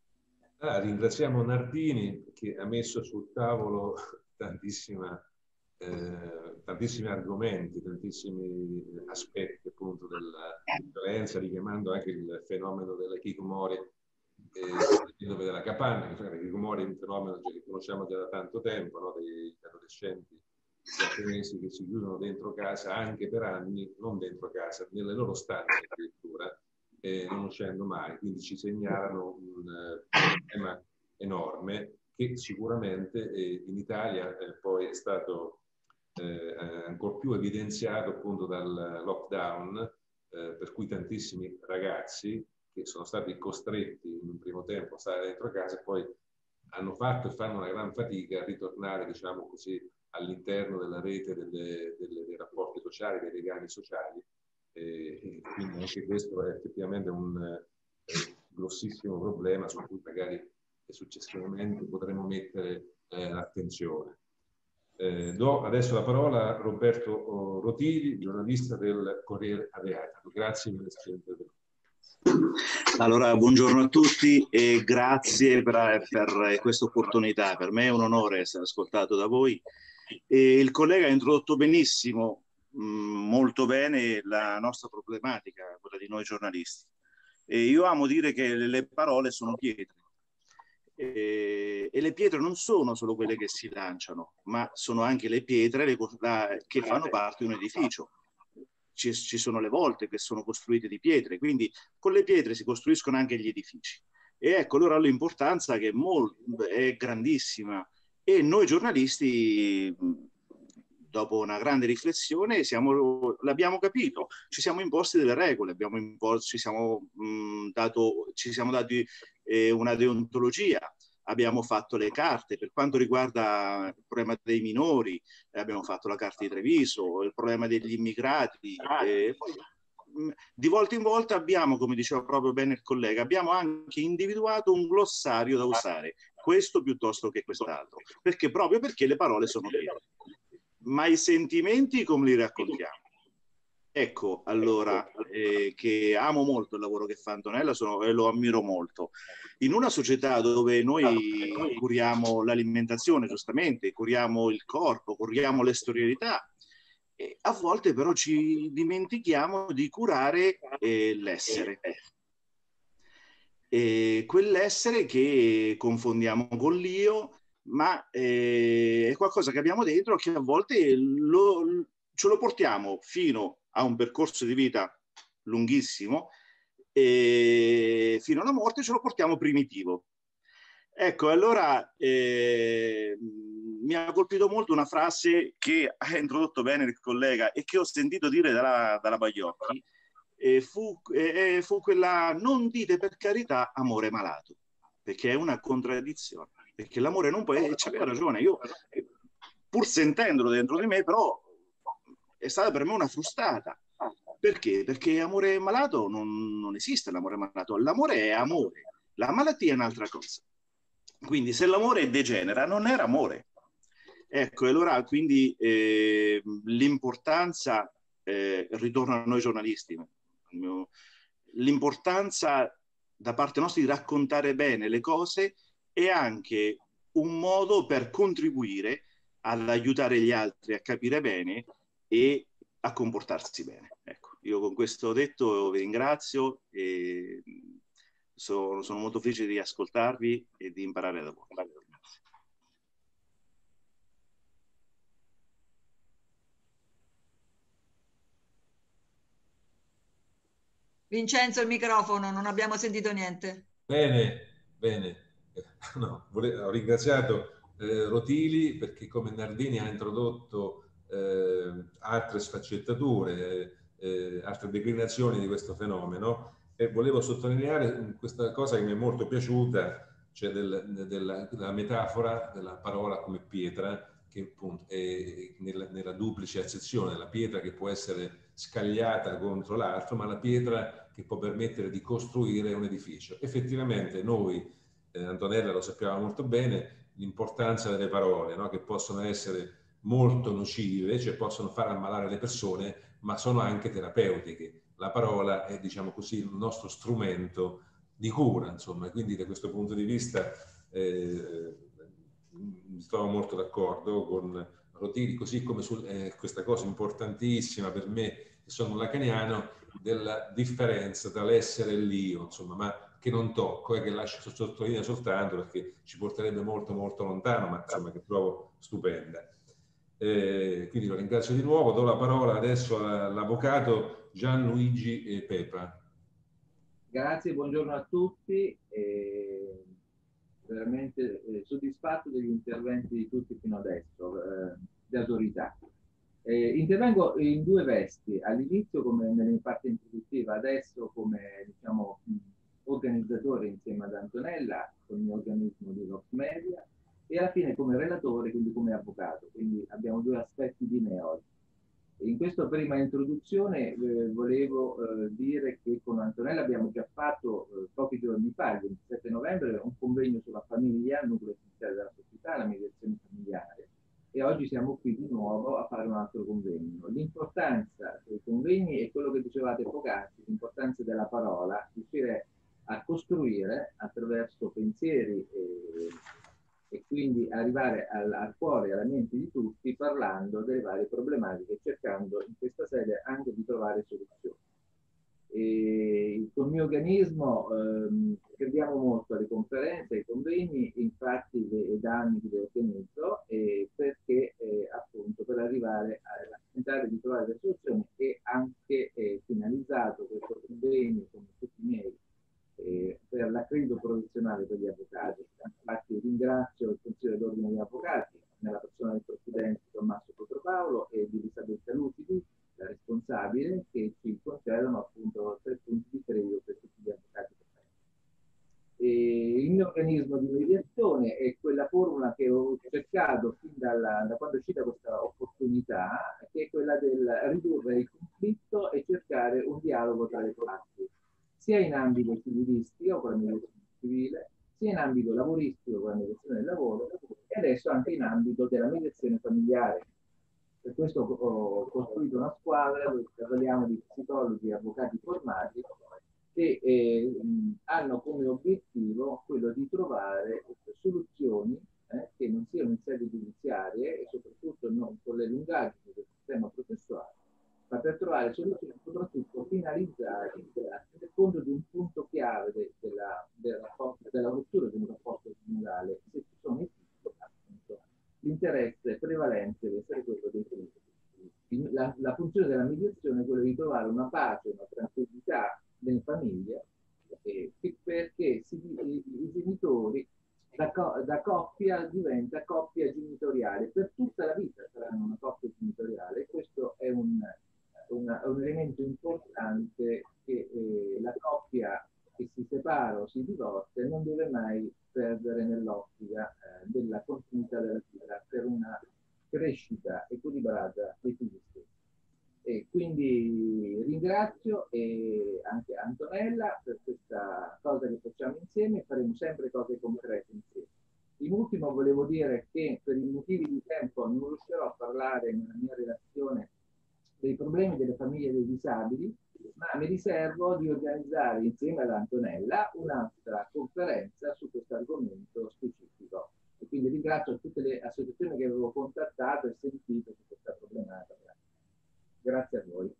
Ah, ringraziamo Nardini che ha messo sul tavolo tantissima eh, tantissimi argomenti, tantissimi aspetti appunto della violenza, richiamando anche il fenomeno delle hikikomori e della capanna, che il hikikomori è un fenomeno che conosciamo già da tanto tempo, no? Degli adolescenti giapponesi che si chiudono dentro casa anche per anni, non dentro casa, nelle loro stanze addirittura, eh, non uscendo mai, quindi ci segnalano un uh, problema enorme che sicuramente eh, in Italia eh, poi è stato eh, ancora più evidenziato appunto dal lockdown, eh, per cui tantissimi ragazzi che sono stati costretti in un primo tempo a stare dentro casa e poi hanno fatto e fanno una gran fatica a ritornare, diciamo così, all'interno della rete delle, delle, dei rapporti sociali, dei legami sociali. E, e quindi anche questo è effettivamente un eh, grossissimo problema su cui magari successivamente potremo mettere eh, l'attenzione. Eh, do adesso la parola a Roberto Rotili, giornalista del Corriere Adriatico. Grazie per essere intervenuto. Allora, buongiorno a tutti e grazie per, per questa opportunità. Per me è un onore essere ascoltato da voi. E il collega ha introdotto benissimo, mh, molto bene, la nostra problematica, quella di noi giornalisti. E io amo dire che le parole sono pietre. E, e le pietre non sono solo quelle che si lanciano, ma sono anche le pietre le, la, che fanno parte di un edificio. Ci, ci sono le volte che sono costruite di pietre, quindi con le pietre si costruiscono anche gli edifici. E ecco allora l'importanza che è, molto, è grandissima. E noi giornalisti, dopo una grande riflessione, l'abbiamo capito, ci siamo imposti delle regole, abbiamo imposto, ci, siamo, mh, dato, ci siamo dati eh, una deontologia, abbiamo fatto le carte. Per quanto riguarda il problema dei minori, eh, abbiamo fatto la carta di Treviso, il problema degli immigrati. Eh, poi, mh, di volta in volta abbiamo, come diceva proprio bene il collega, abbiamo anche individuato un glossario da usare, questo piuttosto che quest'altro, perché proprio perché le parole sono vere. Ma i sentimenti come li raccontiamo? Ecco, allora, eh, che amo molto il lavoro che fa Antonella sono, e lo ammiro molto. In una società dove noi curiamo l'alimentazione, giustamente, curiamo il corpo, curiamo l'esteriorità, e a volte però ci dimentichiamo di curare eh, l'essere. E quell'essere che confondiamo con l'io, ma eh, è qualcosa che abbiamo dentro che a volte lo, ce lo portiamo fino a un percorso di vita lunghissimo e fino alla morte ce lo portiamo primitivo. Ecco, allora eh, mi ha colpito molto una frase che ha introdotto bene il collega e che ho sentito dire dalla, dalla Baiocchi. E fu, e fu quella: non dite per carità amore malato, perché è una contraddizione, perché l'amore non può, e c'aveva ragione. Io pur sentendolo dentro di me, però è stata per me una frustata. Perché? Perché amore malato non, non esiste. L'amore malato, l'amore è amore, la malattia è un'altra cosa. Quindi se l'amore degenera non era amore. Ecco, e allora quindi eh, l'importanza eh, ritorna a noi giornalisti, l'importanza da parte nostra di raccontare bene le cose è anche un modo per contribuire ad aiutare gli altri a capire bene e a comportarsi bene. Ecco, io con questo detto vi ringrazio e sono, sono molto felice di ascoltarvi e di imparare da voi. Vincenzo, il microfono, non abbiamo sentito niente. Bene, bene. No, volevo, ho ringraziato eh, Rotili perché come Nardini ha introdotto eh, altre sfaccettature, eh, altre declinazioni di questo fenomeno, e volevo sottolineare questa cosa che mi è molto piaciuta, cioè del, della, della metafora della parola come pietra, che appunto è nella, nella duplice accezione, la pietra che può essere scagliata contro l'altro, ma la pietra che può permettere di costruire un edificio. Effettivamente noi, eh, Antonella lo sappiamo molto bene, l'importanza delle parole, no? Che possono essere molto nocive, cioè possono far ammalare le persone, ma sono anche terapeutiche. La parola è, diciamo così, il nostro strumento di cura, insomma, quindi da questo punto di vista eh, mi trovo molto d'accordo con Rotili, così come su eh, questa cosa importantissima per me, che sono un lacaniano, della differenza tra l'essere e l'io, insomma, ma che non tocco e eh, che lascio sottolineare soltanto perché ci porterebbe molto molto lontano, ma insomma che trovo stupenda. Eh, quindi lo ringrazio di nuovo, do la parola adesso all'avvocato Gianluigi Pepa. Grazie, buongiorno a tutti. Eh, veramente eh, soddisfatto degli interventi di tutti fino adesso, eh, di autorità. Eh, intervengo in due vesti, all'inizio come nella parte introduttiva, adesso come diciamo, organizzatore insieme ad Antonella, con il mio organismo di Vox Media, e alla fine come relatore, quindi come avvocato. Quindi abbiamo due aspetti di me oggi. In questa prima introduzione eh, volevo eh, dire che con Antonella abbiamo già fatto eh, pochi giorni fa, il ventisette novembre, un convegno sulla famiglia, il nucleo essenziale della società, la mediazione familiare, e oggi siamo qui di nuovo a fare un altro convegno. L'importanza dei convegni è quello che dicevate poc'anzi, l'importanza della parola, riuscire a costruire attraverso pensieri e e quindi arrivare al, al cuore e alla mente di tutti parlando delle varie problematiche, cercando in questa sede anche di trovare soluzioni. E col mio organismo ehm, crediamo molto alle conferenze, ai convegni, infatti le, da anni li organizzo, eh, perché eh, appunto per arrivare a tentare di trovare delle soluzioni e anche eh, finalizzato questo convegno come tutti i miei Eh, per l'accredito professionale per gli avvocati. Infatti ringrazio il Consiglio d'Ordine degli Avvocati nella persona del Presidente Tommaso Cotropaolo e di Elisabetta Lucidi, la responsabile, che ci concedono appunto tre punti di credito per tutti gli avvocati. E il mio organismo di mediazione è quella formula che ho cercato fin dalla, da quando è uscita questa opportunità, che è quella del ridurre il conflitto e cercare un dialogo tra le parti, sia in ambito civilistico con la mediazione civile, sia in ambito lavoristico con la mediazione del lavoro e adesso anche in ambito della mediazione familiare. Per questo ho costruito una squadra dove parliamo di psicologi e avvocati formati che eh, hanno come obiettivo quello di trovare soluzioni eh, che non siano in sede giudiziarie e soprattutto non con le lungaggini del sistema processuale, ma per trovare soluzioni soprattutto finalizzate secondo di un punto chiave de, della, della, della rottura di un rapporto comunale, se ci sono i figli, l'interesse prevalente deve essere quello dei figli. La, la funzione della mediazione è quella di trovare una pace, una tranquillità nelle famiglie, eh, perché si, i, i genitori da, co, da coppia diventa coppia genitoriale, per tutta la vita saranno una coppia genitoriale, e questo è un Una, un elemento importante che eh, la coppia che si separa o si divorzia non deve mai perdere nell'ottica eh, della continuità della vita per una crescita equilibrata dei figli stessi. E quindi ringrazio e anche Antonella per questa cosa che facciamo insieme, faremo sempre cose concrete insieme. In ultimo volevo dire che per i motivi di tempo non riuscirò a parlare nella mia relazione dei problemi delle famiglie dei disabili, ma mi riservo di organizzare insieme ad Antonella un'altra conferenza su questo argomento specifico. E quindi ringrazio tutte le associazioni che avevo contattato e sentito su questa problematica. Grazie a voi.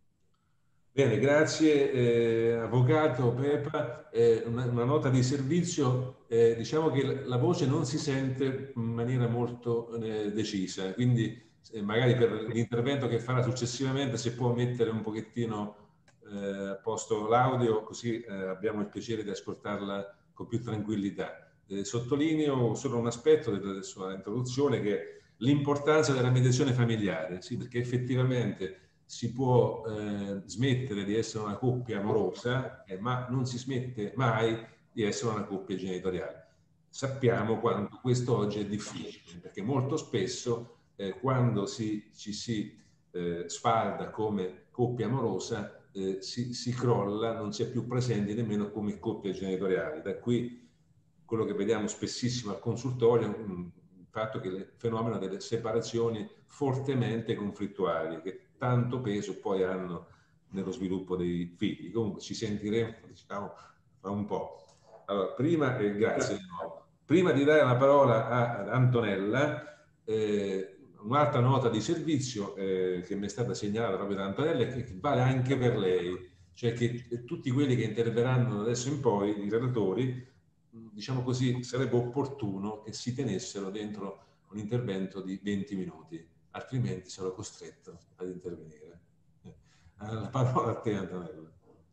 Bene, grazie eh, Avvocato Pepa. Eh, una, una nota di servizio, eh, diciamo che la voce non si sente in maniera molto eh, decisa, quindi magari per l'intervento che farà successivamente se può mettere un pochettino eh, a posto l'audio, così eh, abbiamo il piacere di ascoltarla con più tranquillità. Eh, sottolineo solo un aspetto della sua introduzione, che è l'importanza della mediazione familiare, sì, perché effettivamente si può eh, smettere di essere una coppia amorosa, eh, ma non si smette mai di essere una coppia genitoriale. Sappiamo quanto questo oggi è difficile, perché molto spesso Eh, quando si, ci si eh, sfalda come coppia amorosa eh, si, si crolla, non si è più presenti nemmeno come coppia genitoriale. Da qui quello che vediamo spessissimo al consultorio, mh, il fatto che il fenomeno delle separazioni fortemente conflittuali, che tanto peso poi hanno nello sviluppo dei figli. Comunque ci sentiremo, diciamo, fra un po'. Allora, prima, eh, grazie di nuovo. Prima di dare la parola a, ad Antonella, eh, un'altra nota di servizio eh, che mi è stata segnalata proprio da Antonella e che vale anche per lei, cioè che tutti quelli che interverranno da adesso in poi, i relatori, diciamo così, sarebbe opportuno che si tenessero dentro un intervento di venti minuti, altrimenti sarò costretto ad intervenire. La parola a te, Antonella.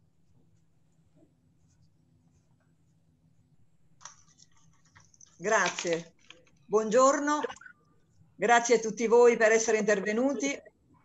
Grazie. Buongiorno. Grazie a tutti voi per essere intervenuti.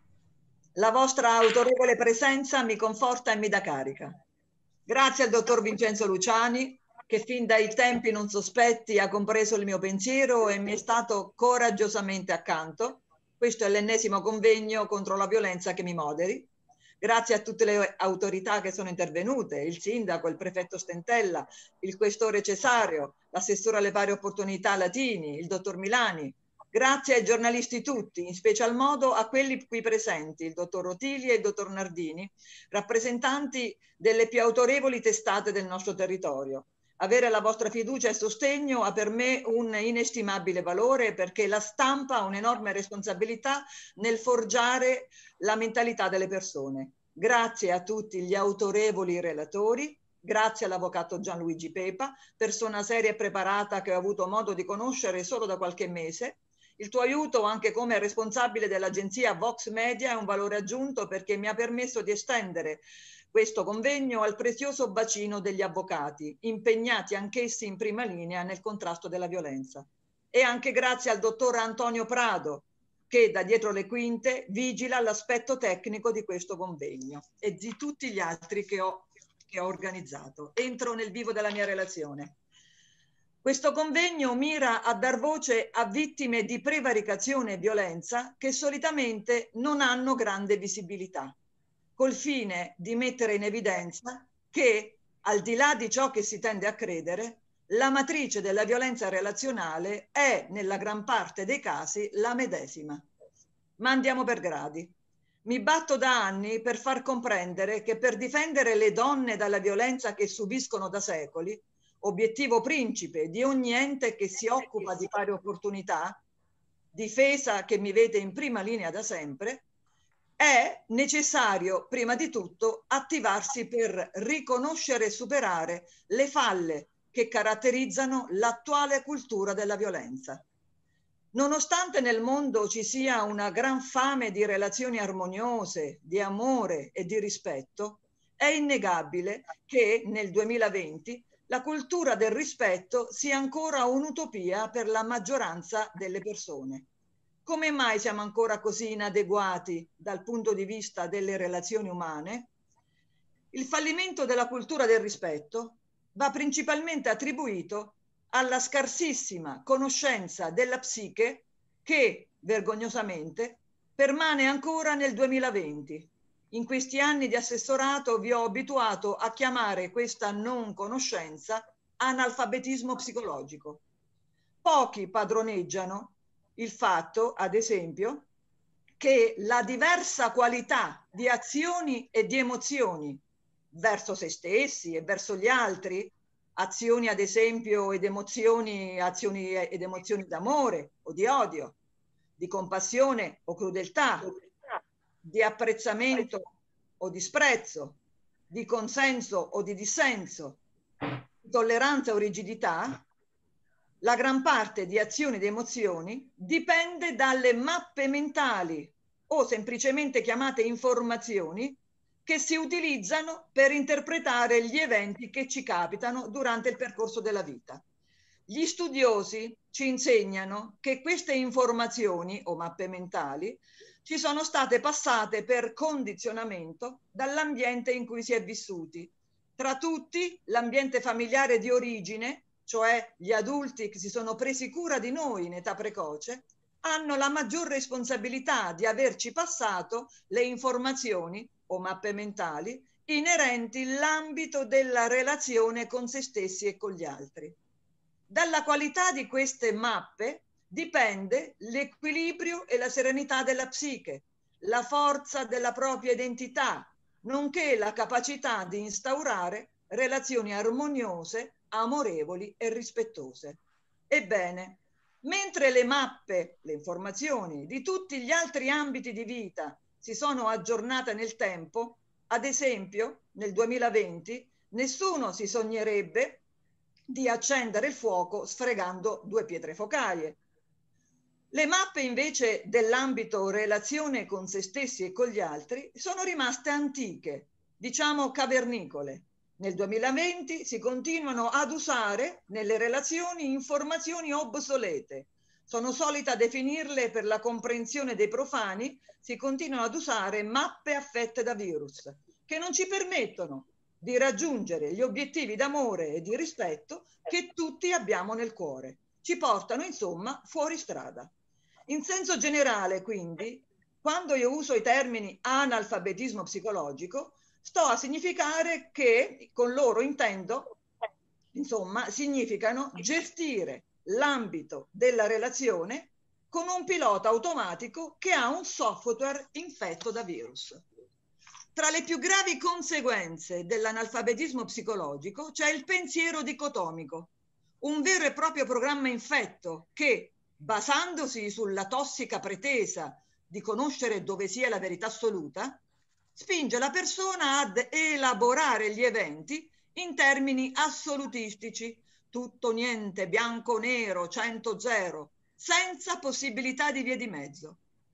La vostra autorevole presenza mi conforta e mi dà carica. Grazie al dottor Vincenzo Luciani, che fin dai tempi non sospetti ha compreso il mio pensiero e mi è stato coraggiosamente accanto. Questo è l'ennesimo convegno contro la violenza che mi moderi. Grazie a tutte le autorità che sono intervenute, il sindaco, il prefetto Stentella, il questore Cesario, l'assessore alle pari opportunità Latini, il dottor Milani. Grazie ai giornalisti tutti, in special modo a quelli qui presenti, il dottor Rotili e il dottor Nardini, rappresentanti delle più autorevoli testate del nostro territorio. Avere la vostra fiducia e sostegno ha per me un inestimabile valore, perché la stampa ha un'enorme responsabilità nel forgiare la mentalità delle persone. Grazie a tutti gli autorevoli relatori, grazie all'avvocato Gianluigi Pepa, persona seria e preparata che ho avuto modo di conoscere solo da qualche mese. Il tuo aiuto anche come responsabile dell'agenzia Vox Media è un valore aggiunto, perché mi ha permesso di estendere questo convegno al prezioso bacino degli avvocati, impegnati anch'essi in prima linea nel contrasto della violenza. E anche grazie al dottor Antonio Prado, che da dietro le quinte vigila l'aspetto tecnico di questo convegno, e di tutti gli altri che ho, che ho organizzato. Entro nel vivo della mia relazione. Questo convegno mira a dar voce a vittime di prevaricazione e violenza che solitamente non hanno grande visibilità, col fine di mettere in evidenza che, al di là di ciò che si tende a credere, la matrice della violenza relazionale è, nella gran parte dei casi, la medesima. Ma andiamo per gradi. Mi batto da anni per far comprendere che per difendere le donne dalla violenza che subiscono da secoli, obiettivo principe di ogni ente che si occupa di pari opportunità, difesa che mi vede in prima linea da sempre, è necessario prima di tutto attivarsi per riconoscere e superare le falle che caratterizzano l'attuale cultura della violenza. Nonostante nel mondo ci sia una gran fame di relazioni armoniose, di amore e di rispetto, è innegabile che nel duemilaventi la cultura del rispetto sia ancora un'utopia per la maggioranza delle persone. Come mai siamo ancora così inadeguati dal punto di vista delle relazioni umane? Il fallimento della cultura del rispetto va principalmente attribuito alla scarsissima conoscenza della psiche che, vergognosamente, permane ancora nel duemilaventi. In questi anni di assessorato vi ho abituato a chiamare questa non conoscenza analfabetismo psicologico. Pochi padroneggiano il fatto, ad esempio, che la diversa qualità di azioni e di emozioni verso se stessi e verso gli altri, azioni ad esempio ed emozioni, azioni ed emozioni d'amore o di odio, di compassione o crudeltà, di apprezzamento o disprezzo, di consenso o di dissenso, di tolleranza o rigidità, la gran parte di azioni ed emozioni dipende dalle mappe mentali o semplicemente chiamate informazioni che si utilizzano per interpretare gli eventi che ci capitano durante il percorso della vita. Gli studiosi ci insegnano che queste informazioni o mappe mentali ci sono state passate per condizionamento dall'ambiente in cui si è vissuti. Tra tutti l'ambiente familiare di origine, cioè gli adulti che si sono presi cura di noi in età precoce, hanno la maggior responsabilità di averci passato le informazioni o mappe mentali inerenti all'ambito della relazione con se stessi e con gli altri. Dalla qualità di queste mappe dipende l'equilibrio e la serenità della psiche, la forza della propria identità, nonché la capacità di instaurare relazioni armoniose, amorevoli e rispettose. Ebbene, Mentre le mappe, le informazioni di tutti gli altri ambiti di vita si sono aggiornate nel tempo, ad esempio nel duemilaventi nessuno si sognerebbe di accendere il fuoco sfregando due pietre focaie. Le mappe invece dell'ambito relazione con se stessi e con gli altri sono rimaste antiche, diciamo cavernicole. Nel duemilaventi si continuano ad usare nelle relazioni informazioni obsolete. Sono solita definirle, per la comprensione dei profani, si continuano ad usare mappe affette da virus, che non ci permettono di raggiungere gli obiettivi d'amore e di rispetto che tutti abbiamo nel cuore. Ci portano, insomma, fuori strada. In senso generale, quindi, quando io uso i termini analfabetismo psicologico, sto a significare che con loro intendo, insomma, significano gestire l'ambito della relazione con un pilota automatico che ha un software infetto da virus. Tra le più gravi conseguenze dell'analfabetismo psicologico c'è il pensiero dicotomico, un vero e proprio programma infetto che, basandosi sulla tossica pretesa di conoscere dove sia la verità assoluta, spinge la persona ad elaborare gli eventi in termini assolutistici, tutto niente, bianco nero, cento zero, senza possibilità di vie di mezzo.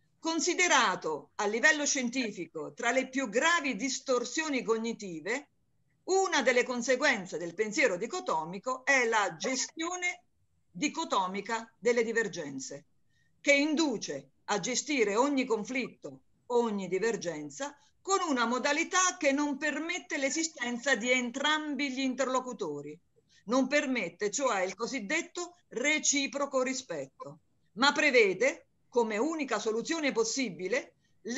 Considerato a livello scientifico tra le più gravi distorsioni cognitive, una delle conseguenze del pensiero dicotomico è la gestione dicotomica delle divergenze, che induce a gestire ogni conflitto, ogni divergenza, con una modalità che non permette l'esistenza di entrambi gli interlocutori. Non permette, cioè, il cosiddetto reciproco rispetto, ma prevede, come unica soluzione possibile,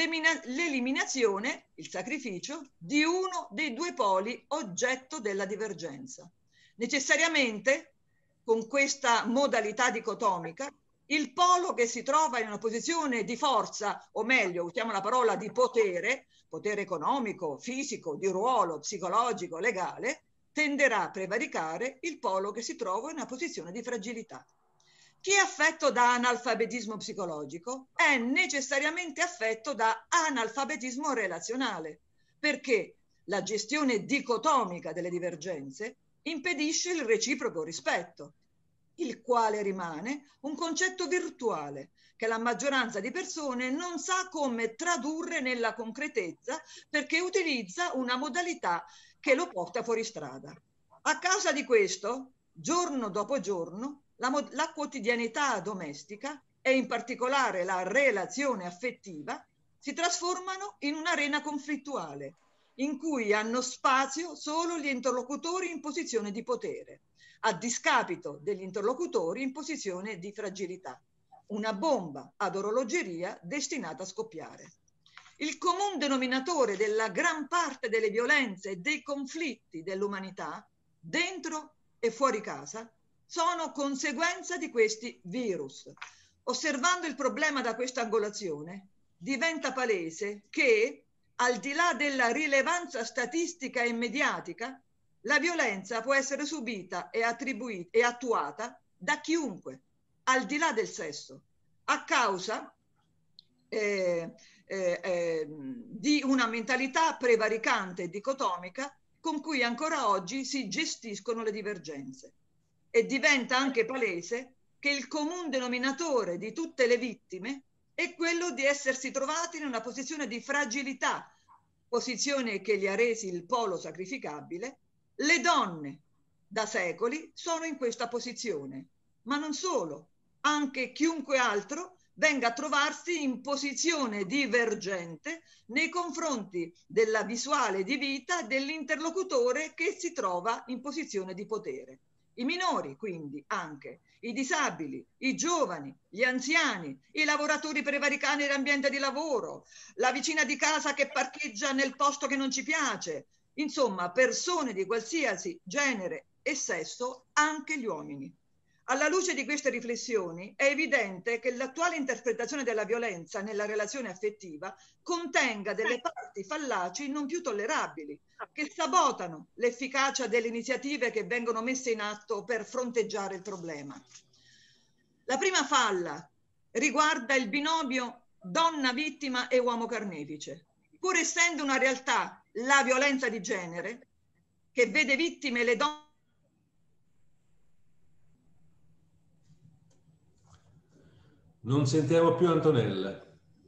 l'eliminazione, il sacrificio, di uno dei due poli oggetto della divergenza. Necessariamente, con questa modalità dicotomica, il polo che si trova in una posizione di forza, o meglio, usiamo la parola di potere, potere economico, fisico, di ruolo, psicologico, legale, tenderà a prevaricare il polo che si trova in una posizione di fragilità. Chi è affetto da analfabetismo psicologico è necessariamente affetto da analfabetismo relazionale, perché la gestione dicotomica delle divergenze impedisce il reciproco rispetto, il quale rimane un concetto virtuale che la maggioranza di persone non sa come tradurre nella concretezza perché utilizza una modalità che lo porta fuori strada. A causa di questo, giorno dopo giorno, la, la quotidianità domestica e in particolare la relazione affettiva si trasformano in un'arena conflittuale in cui hanno spazio solo gli interlocutori in posizione di potere, a discapito degli interlocutori in posizione di fragilità. Una bomba ad orologeria destinata a scoppiare. Il comune denominatore della gran parte delle violenze e dei conflitti dell'umanità, dentro e fuori casa, sono conseguenza di questi virus. Osservando il problema da questa angolazione, diventa palese che, al di là della rilevanza statistica e mediatica, la violenza può essere subita e attribuita e attuata da chiunque, al di là del sesso, a causa eh, eh, eh, di una mentalità prevaricante e dicotomica con cui ancora oggi si gestiscono le divergenze. E diventa anche palese che il comune denominatore di tutte le vittime è quello di essersi trovati in una posizione di fragilità, posizione che li ha resi il polo sacrificabile. Le donne da secoli sono in questa posizione, ma non solo, anche chiunque altro venga a trovarsi in posizione divergente nei confronti della visuale di vita dell'interlocutore che si trova in posizione di potere. I minori, quindi, anche, i disabili, i giovani, gli anziani, i lavoratori prevaricati nell'ambiente di lavoro, la vicina di casa che parcheggia nel posto che non ci piace, insomma, persone di qualsiasi genere e sesso, anche gli uomini. Alla luce di queste riflessioni è evidente che l'attuale interpretazione della violenza nella relazione affettiva contenga delle parti fallaci non più tollerabili, che sabotano l'efficacia delle iniziative che vengono messe in atto per fronteggiare il problema. La prima falla riguarda il binomio donna vittima e uomo carnefice. Pur essendo una realtà la violenza di genere, che vede vittime le donne. Non sentiamo più Antonella.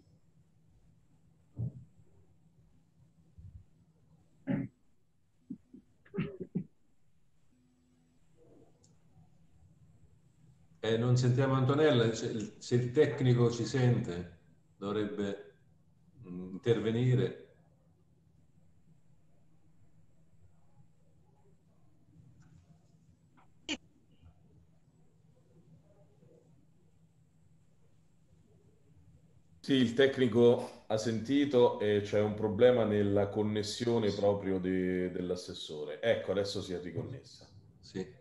Eh, non sentiamo Antonella, se il tecnico ci sente dovrebbe intervenire. Sì, il tecnico ha sentito e c'è un problema nella connessione proprio de, dell'assessore. Ecco, adesso si è riconnessa. Sì.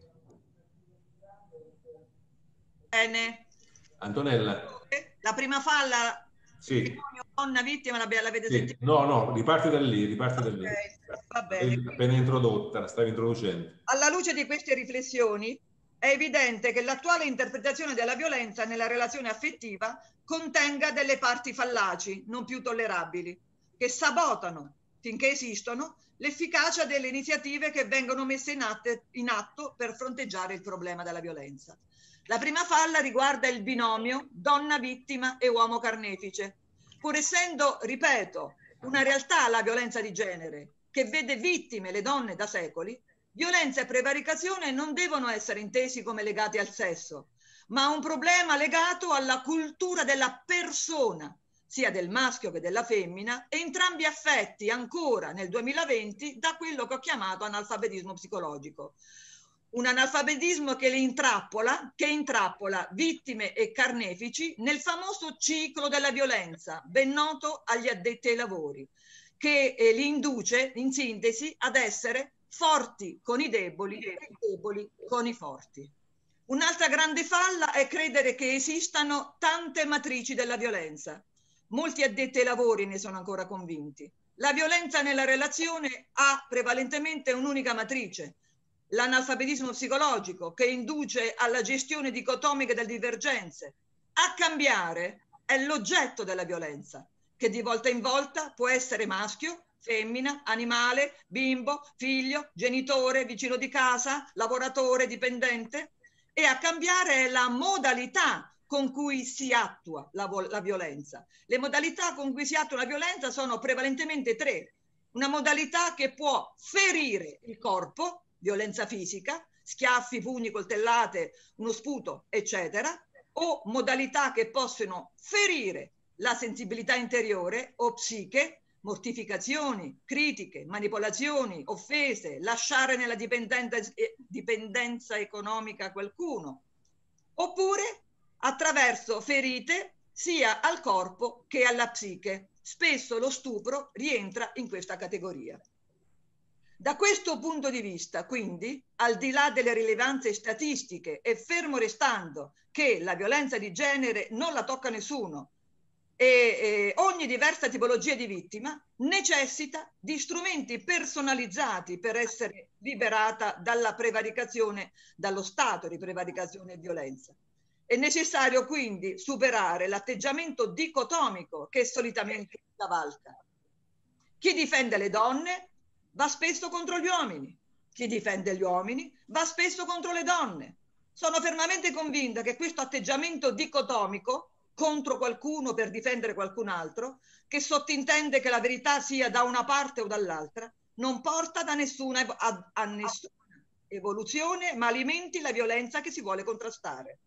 Bene. Antonella. La prima falla, sì. Donna vittima, l'avete sì. sentita? No, no, riparte da lì, riparte da lì. Okay, va bene. Appena introdotta, la stavi introducendo. Alla luce di queste riflessioni, è evidente che l'attuale interpretazione della violenza nella relazione affettiva contenga delle parti fallaci, non più tollerabili, che sabotano, finché esistono, l'efficacia delle iniziative che vengono messe in atto, in atto per fronteggiare il problema della violenza. La prima falla riguarda il binomio donna vittima e uomo carnefice. Pur essendo, ripeto, una realtà la violenza di genere, che vede vittime le donne da secoli, violenza e prevaricazione non devono essere intesi come legati al sesso, ma un problema legato alla cultura della persona, sia del maschio che della femmina, e entrambi affetti ancora nel duemilaventi da quello che ho chiamato analfabetismo psicologico. Un analfabetismo che le intrappola, che intrappola vittime e carnefici nel famoso ciclo della violenza, ben noto agli addetti ai lavori, che eh, li induce, in sintesi, ad essere forti con i deboli e deboli con i forti. Un'altra grande falla è credere che esistano tante matrici della violenza. Molti addetti ai lavori ne sono ancora convinti. La violenza nella relazione ha prevalentemente un'unica matrice, l'analfabetismo psicologico, che induce alla gestione dicotomica delle divergenze. A cambiare è l'oggetto della violenza, che di volta in volta può essere maschio, femmina, animale, bimbo, figlio, genitore, vicino di casa, lavoratore, dipendente. E a cambiare è la modalità con cui si attua la, la violenza. Le modalità con cui si attua la violenza sono prevalentemente tre. Una modalità che può ferire il corpo, violenza fisica, schiaffi, pugni, coltellate, uno sputo, eccetera, o modalità che possono ferire la sensibilità interiore o psiche, mortificazioni, critiche, manipolazioni, offese, lasciare nella dipendenza, dipendenza economica qualcuno, oppure attraverso ferite sia al corpo che alla psiche. Spesso lo stupro rientra in questa categoria. Da questo punto di vista, quindi, al di là delle rilevanze statistiche e fermo restando che la violenza di genere non la tocca nessuno, e eh, ogni diversa tipologia di vittima necessita di strumenti personalizzati per essere liberata dalla prevaricazione, dallo stato di prevaricazione e violenza. È necessario quindi superare l'atteggiamento dicotomico che solitamente cavalca. Chi difende le donne va spesso contro gli uomini, chi difende gli uomini va spesso contro le donne. Sono fermamente convinta che questo atteggiamento dicotomico contro qualcuno per difendere qualcun altro, che sottintende che la verità sia da una parte o dall'altra, non porta da nessuna, a, a nessuna evoluzione, ma alimenti la violenza che si vuole contrastare.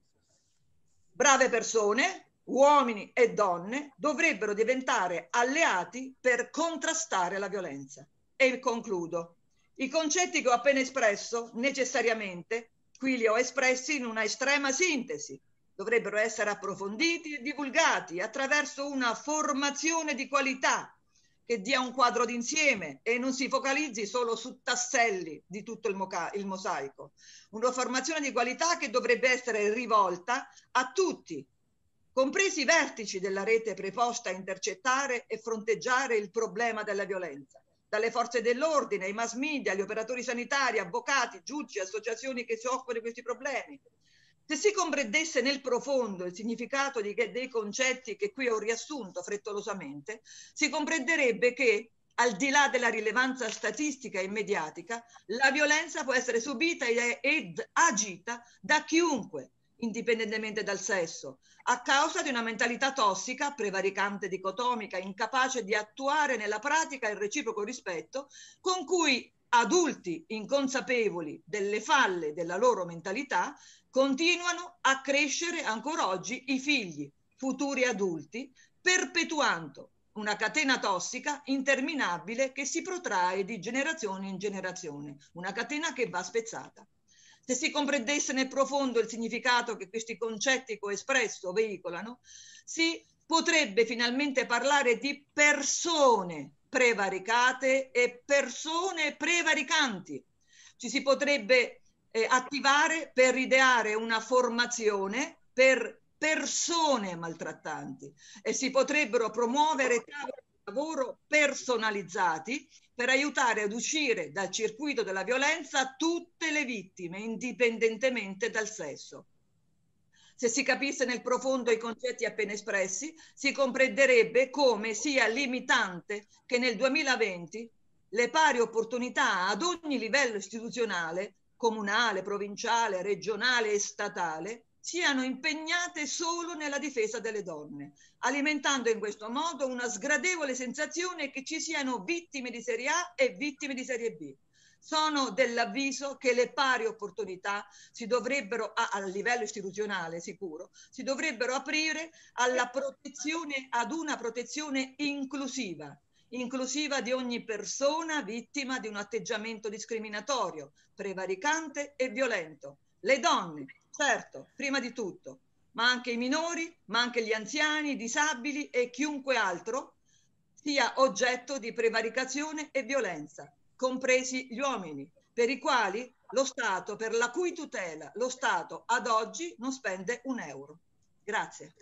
Brave persone, uomini e donne, dovrebbero diventare alleati per contrastare la violenza. E concludo. I concetti che ho appena espresso, necessariamente, qui li ho espressi in una estrema sintesi, dovrebbero essere approfonditi e divulgati attraverso una formazione di qualità che dia un quadro d'insieme e non si focalizzi solo su tasselli di tutto il, il mosaico. Una formazione di qualità che dovrebbe essere rivolta a tutti, compresi i vertici della rete preposta a intercettare e fronteggiare il problema della violenza, dalle forze dell'ordine, ai mass media, agli operatori sanitari, avvocati, giudici, associazioni che si occupano di questi problemi. Se si comprendesse nel profondo il significato di, dei concetti che qui ho riassunto frettolosamente, si comprenderebbe che, al di là della rilevanza statistica e mediatica, la violenza può essere subita ed agita da chiunque, indipendentemente dal sesso, a causa di una mentalità tossica, prevaricante, dicotomica, incapace di attuare nella pratica il reciproco rispetto, con cui adulti inconsapevoli delle falle della loro mentalità continuano a crescere ancora oggi i figli, futuri adulti, perpetuando una catena tossica interminabile che si protrae di generazione in generazione, una catena che va spezzata. Se si comprendesse nel profondo il significato che questi concetti coespresso veicolano, si potrebbe finalmente parlare di persone prevaricate e persone prevaricanti. Ci si potrebbe eh, attivare per ideare una formazione per persone maltrattanti e si potrebbero promuovere tavoli di lavoro personalizzati per aiutare ad uscire dal circuito della violenza tutte le vittime, indipendentemente dal sesso. Se si capisse nel profondo i concetti appena espressi, si comprenderebbe come sia limitante che nel duemilaventi le pari opportunità ad ogni livello istituzionale, comunale, provinciale, regionale e statale, siano impegnate solo nella difesa delle donne, alimentando in questo modo una sgradevole sensazione che ci siano vittime di serie A e vittime di serie B. Sono dell'avviso che le pari opportunità si dovrebbero, a, a livello istituzionale sicuro, si dovrebbero aprire alla protezione, ad una protezione inclusiva, inclusiva di ogni persona vittima di un atteggiamento discriminatorio, prevaricante e violento. Le donne, certo, prima di tutto, ma anche i minori, ma anche gli anziani, i disabili e chiunque altro sia oggetto di prevaricazione e violenza, compresi gli uomini, per i quali lo Stato, per la cui tutela lo Stato ad oggi non spende un euro. Grazie.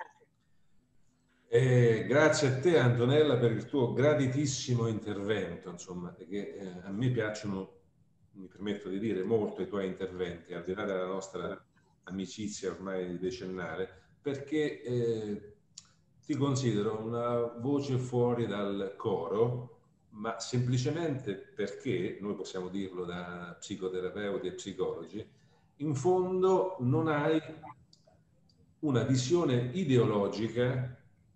Eh, grazie a te Antonella per il tuo graditissimo intervento, insomma, che eh, a me piacciono, mi permetto di dire, molto i tuoi interventi, al di là della nostra amicizia ormai decennale, perché eh, ti considero una voce fuori dal coro, ma semplicemente perché, noi possiamo dirlo da psicoterapeuti e psicologi, in fondo non hai una visione ideologica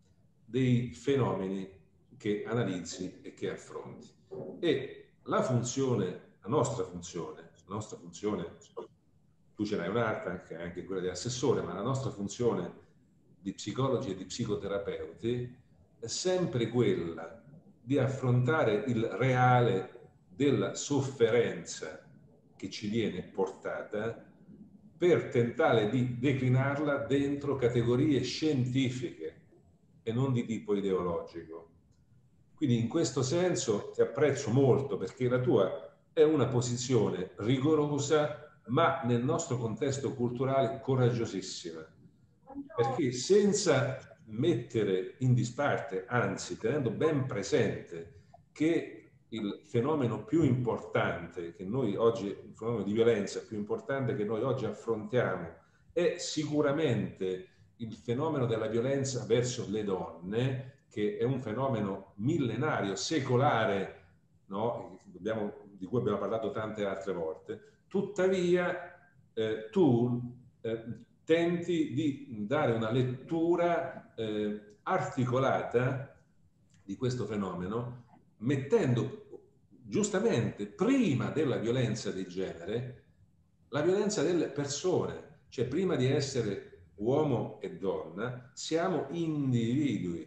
dei fenomeni che analizzi e che affronti. E la funzione, la nostra funzione, la nostra funzione, tu ce n'hai un'altra, anche, anche quella di assessore, ma la nostra funzione di psicologi e di psicoterapeuti è sempre quella di affrontare il reale della sofferenza che ci viene portata per tentare di declinarla dentro categorie scientifiche e non di tipo ideologico. Quindi in questo senso ti apprezzo molto, perché la tua è una posizione rigorosa, ma nel nostro contesto culturale coraggiosissima, perché senza mettere in disparte, anzi tenendo ben presente che il fenomeno più importante che noi oggi, il fenomeno di violenza più importante che noi oggi affrontiamo è sicuramente il fenomeno della violenza verso le donne, che è un fenomeno millenario, secolare, no? Dobbiamo, di cui abbiamo parlato tante altre volte. Tuttavia eh, tu eh, tenti di dare una lettura eh, articolata di questo fenomeno, mettendo giustamente prima della violenza di genere la violenza delle persone, cioè prima di essere uomo e donna siamo individui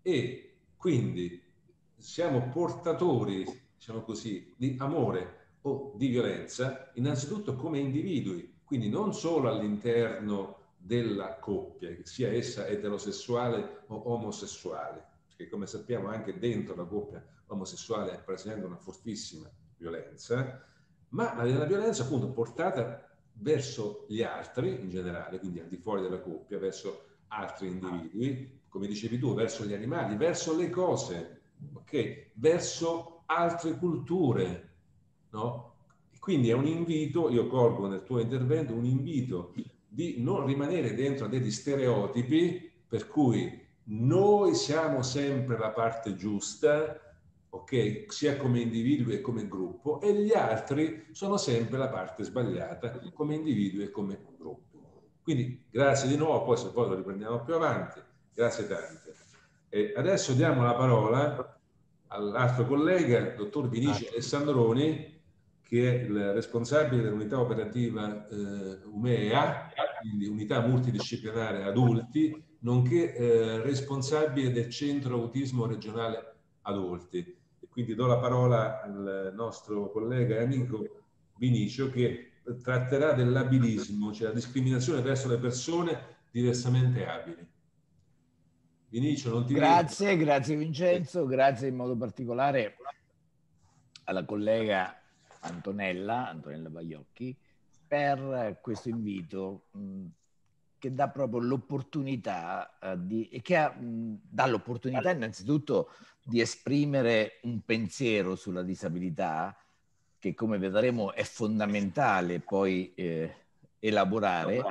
e quindi siamo portatori, diciamo così, di amore o di violenza innanzitutto come individui, quindi non solo all'interno della coppia, che sia essa eterosessuale o omosessuale, perché come sappiamo anche dentro la coppia omosessuale è presente una fortissima violenza, ma la violenza appunto portata verso gli altri in generale, quindi al di fuori della coppia, verso altri individui, come dicevi tu, verso gli animali, verso le cose, ok? Verso altre culture, no? Quindi è un invito, io colgo nel tuo intervento un invito di non rimanere dentro a degli stereotipi per cui noi siamo sempre la parte giusta, ok, sia come individui e come gruppo, e gli altri sono sempre la parte sbagliata come individui e come gruppo. Quindi grazie di nuovo, poi se poi lo riprendiamo più avanti, grazie tante. E adesso diamo la parola all'altro collega, il dottor Vinicio Alessandroni, che è il responsabile dell'unità operativa eh, UMEA, quindi unità multidisciplinare adulti, nonché eh, responsabile del centro autismo regionale adulti. E quindi do la parola al nostro collega e amico Vinicio, che tratterà dell'abilismo, cioè la discriminazione verso le persone diversamente abili. Vinicio, non ti Grazie, vedo. grazie Vincenzo, grazie in modo particolare alla collega Antonella, Antonella Baiocchi, per questo invito mh, che dà proprio l'opportunità uh, di, e che ha, mh, dà l'opportunità innanzitutto di esprimere un pensiero sulla disabilità che, come vedremo, è fondamentale poi eh, elaborare.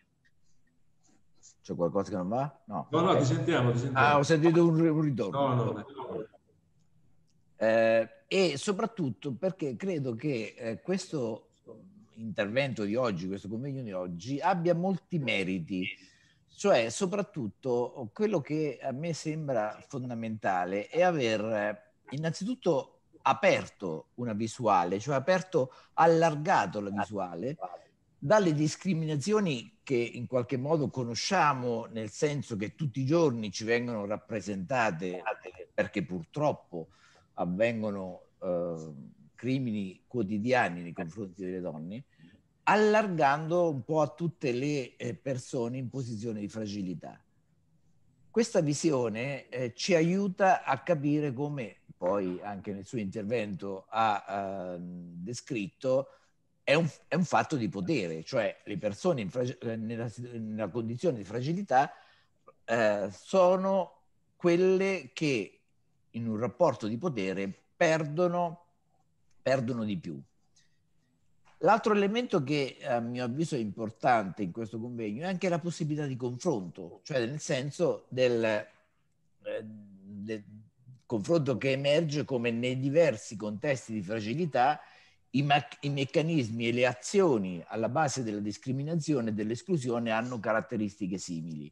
C'è qualcosa che non va? No, no, no, okay. ti sentiamo, ti sentiamo. Ah, ho sentito un, un ritorno. No, no, no. Eh, e soprattutto perché credo che eh, questo intervento di oggi, questo convegno di oggi, abbia molti meriti. Cioè, soprattutto, quello che a me sembra fondamentale è aver eh, innanzitutto aperto una visuale, cioè aperto, allargato la visuale dalle discriminazioni che in qualche modo conosciamo, nel senso che tutti i giorni ci vengono rappresentate, perché purtroppo avvengono eh, crimini quotidiani nei confronti delle donne, allargando un po' a tutte le eh, persone in posizione di fragilità. Questa visione eh, ci aiuta a capire, come poi anche nel suo intervento ha eh, descritto, è un, è un fatto di potere, cioè le persone in nella, nella condizione di fragilità eh, sono quelle che in un rapporto di potere perdono, perdono di più. L'altro elemento che a mio avviso è importante in questo convegno è anche la possibilità di confronto, cioè nel senso del, eh, del confronto che emerge come nei diversi contesti di fragilità i, i meccanismi e le azioni alla base della discriminazione e dell'esclusione hanno caratteristiche simili.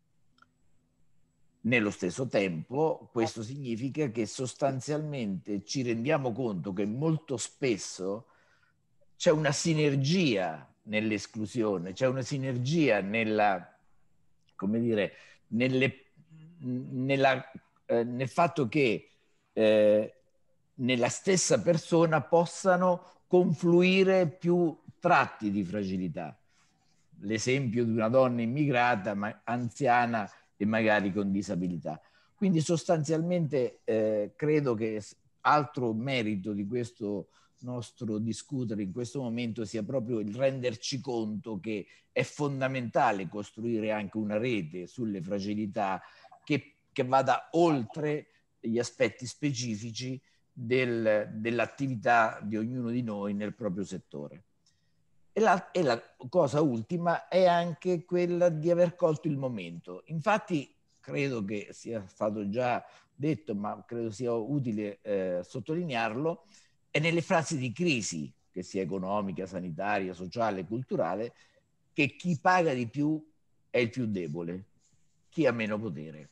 Nello stesso tempo, questo significa che sostanzialmente ci rendiamo conto che molto spesso c'è una sinergia nell'esclusione, c'è una sinergia nella, come dire, nelle, nella, eh, nel fatto che eh, nella stessa persona possano confluire più tratti di fragilità. L'esempio di una donna immigrata, ma anziana e magari con disabilità. Quindi sostanzialmente eh, credo che altro merito di questo nostro discutere in questo momento sia proprio il renderci conto che è fondamentale costruire anche una rete sulle fragilità che, che vada oltre gli aspetti specifici del, dell'attività di ognuno di noi nel proprio settore. E la, e la cosa ultima è anche quella di aver colto il momento. Infatti credo che sia stato già detto, ma credo sia utile eh, sottolinearlo, è nelle fasi di crisi, che sia economica, sanitaria, sociale, culturale, che chi paga di più è il più debole, chi ha meno potere.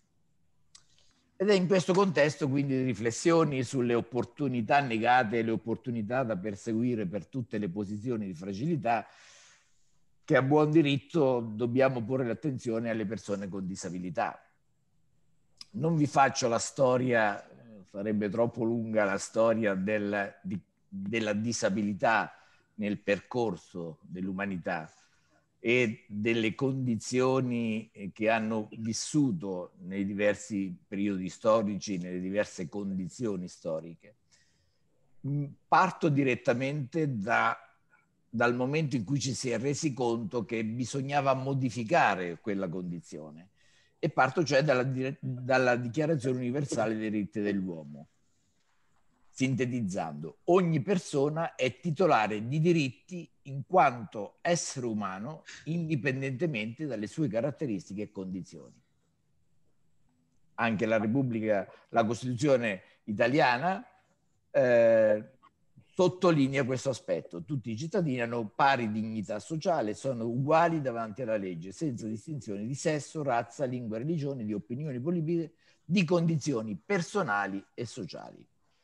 Ed è in questo contesto quindi di riflessioni sulle opportunità negate e le opportunità da perseguire per tutte le posizioni di fragilità che a buon diritto dobbiamo porre l'attenzione alle persone con disabilità. Non vi faccio la storia, sarebbe troppo lunga la storia del, di, della disabilità nel percorso dell'umanità e delle condizioni che hanno vissuto nei diversi periodi storici, nelle diverse condizioni storiche. Parto direttamente da, dal momento in cui ci si è resi conto che bisognava modificare quella condizione, e parto cioè dalla, dalla Dichiarazione Universale dei diritti dell'uomo. sintetizzando, ogni persona è titolare di diritti in quanto essere umano, indipendentemente dalle sue caratteristiche e condizioni. Anche la Repubblica, la Costituzione italiana eh, sottolinea questo aspetto. Tutti i cittadini hanno pari dignità sociale, sono uguali davanti alla legge, senza distinzione di sesso, razza, lingua, religione, di opinioni politiche, di condizioni personali e sociali.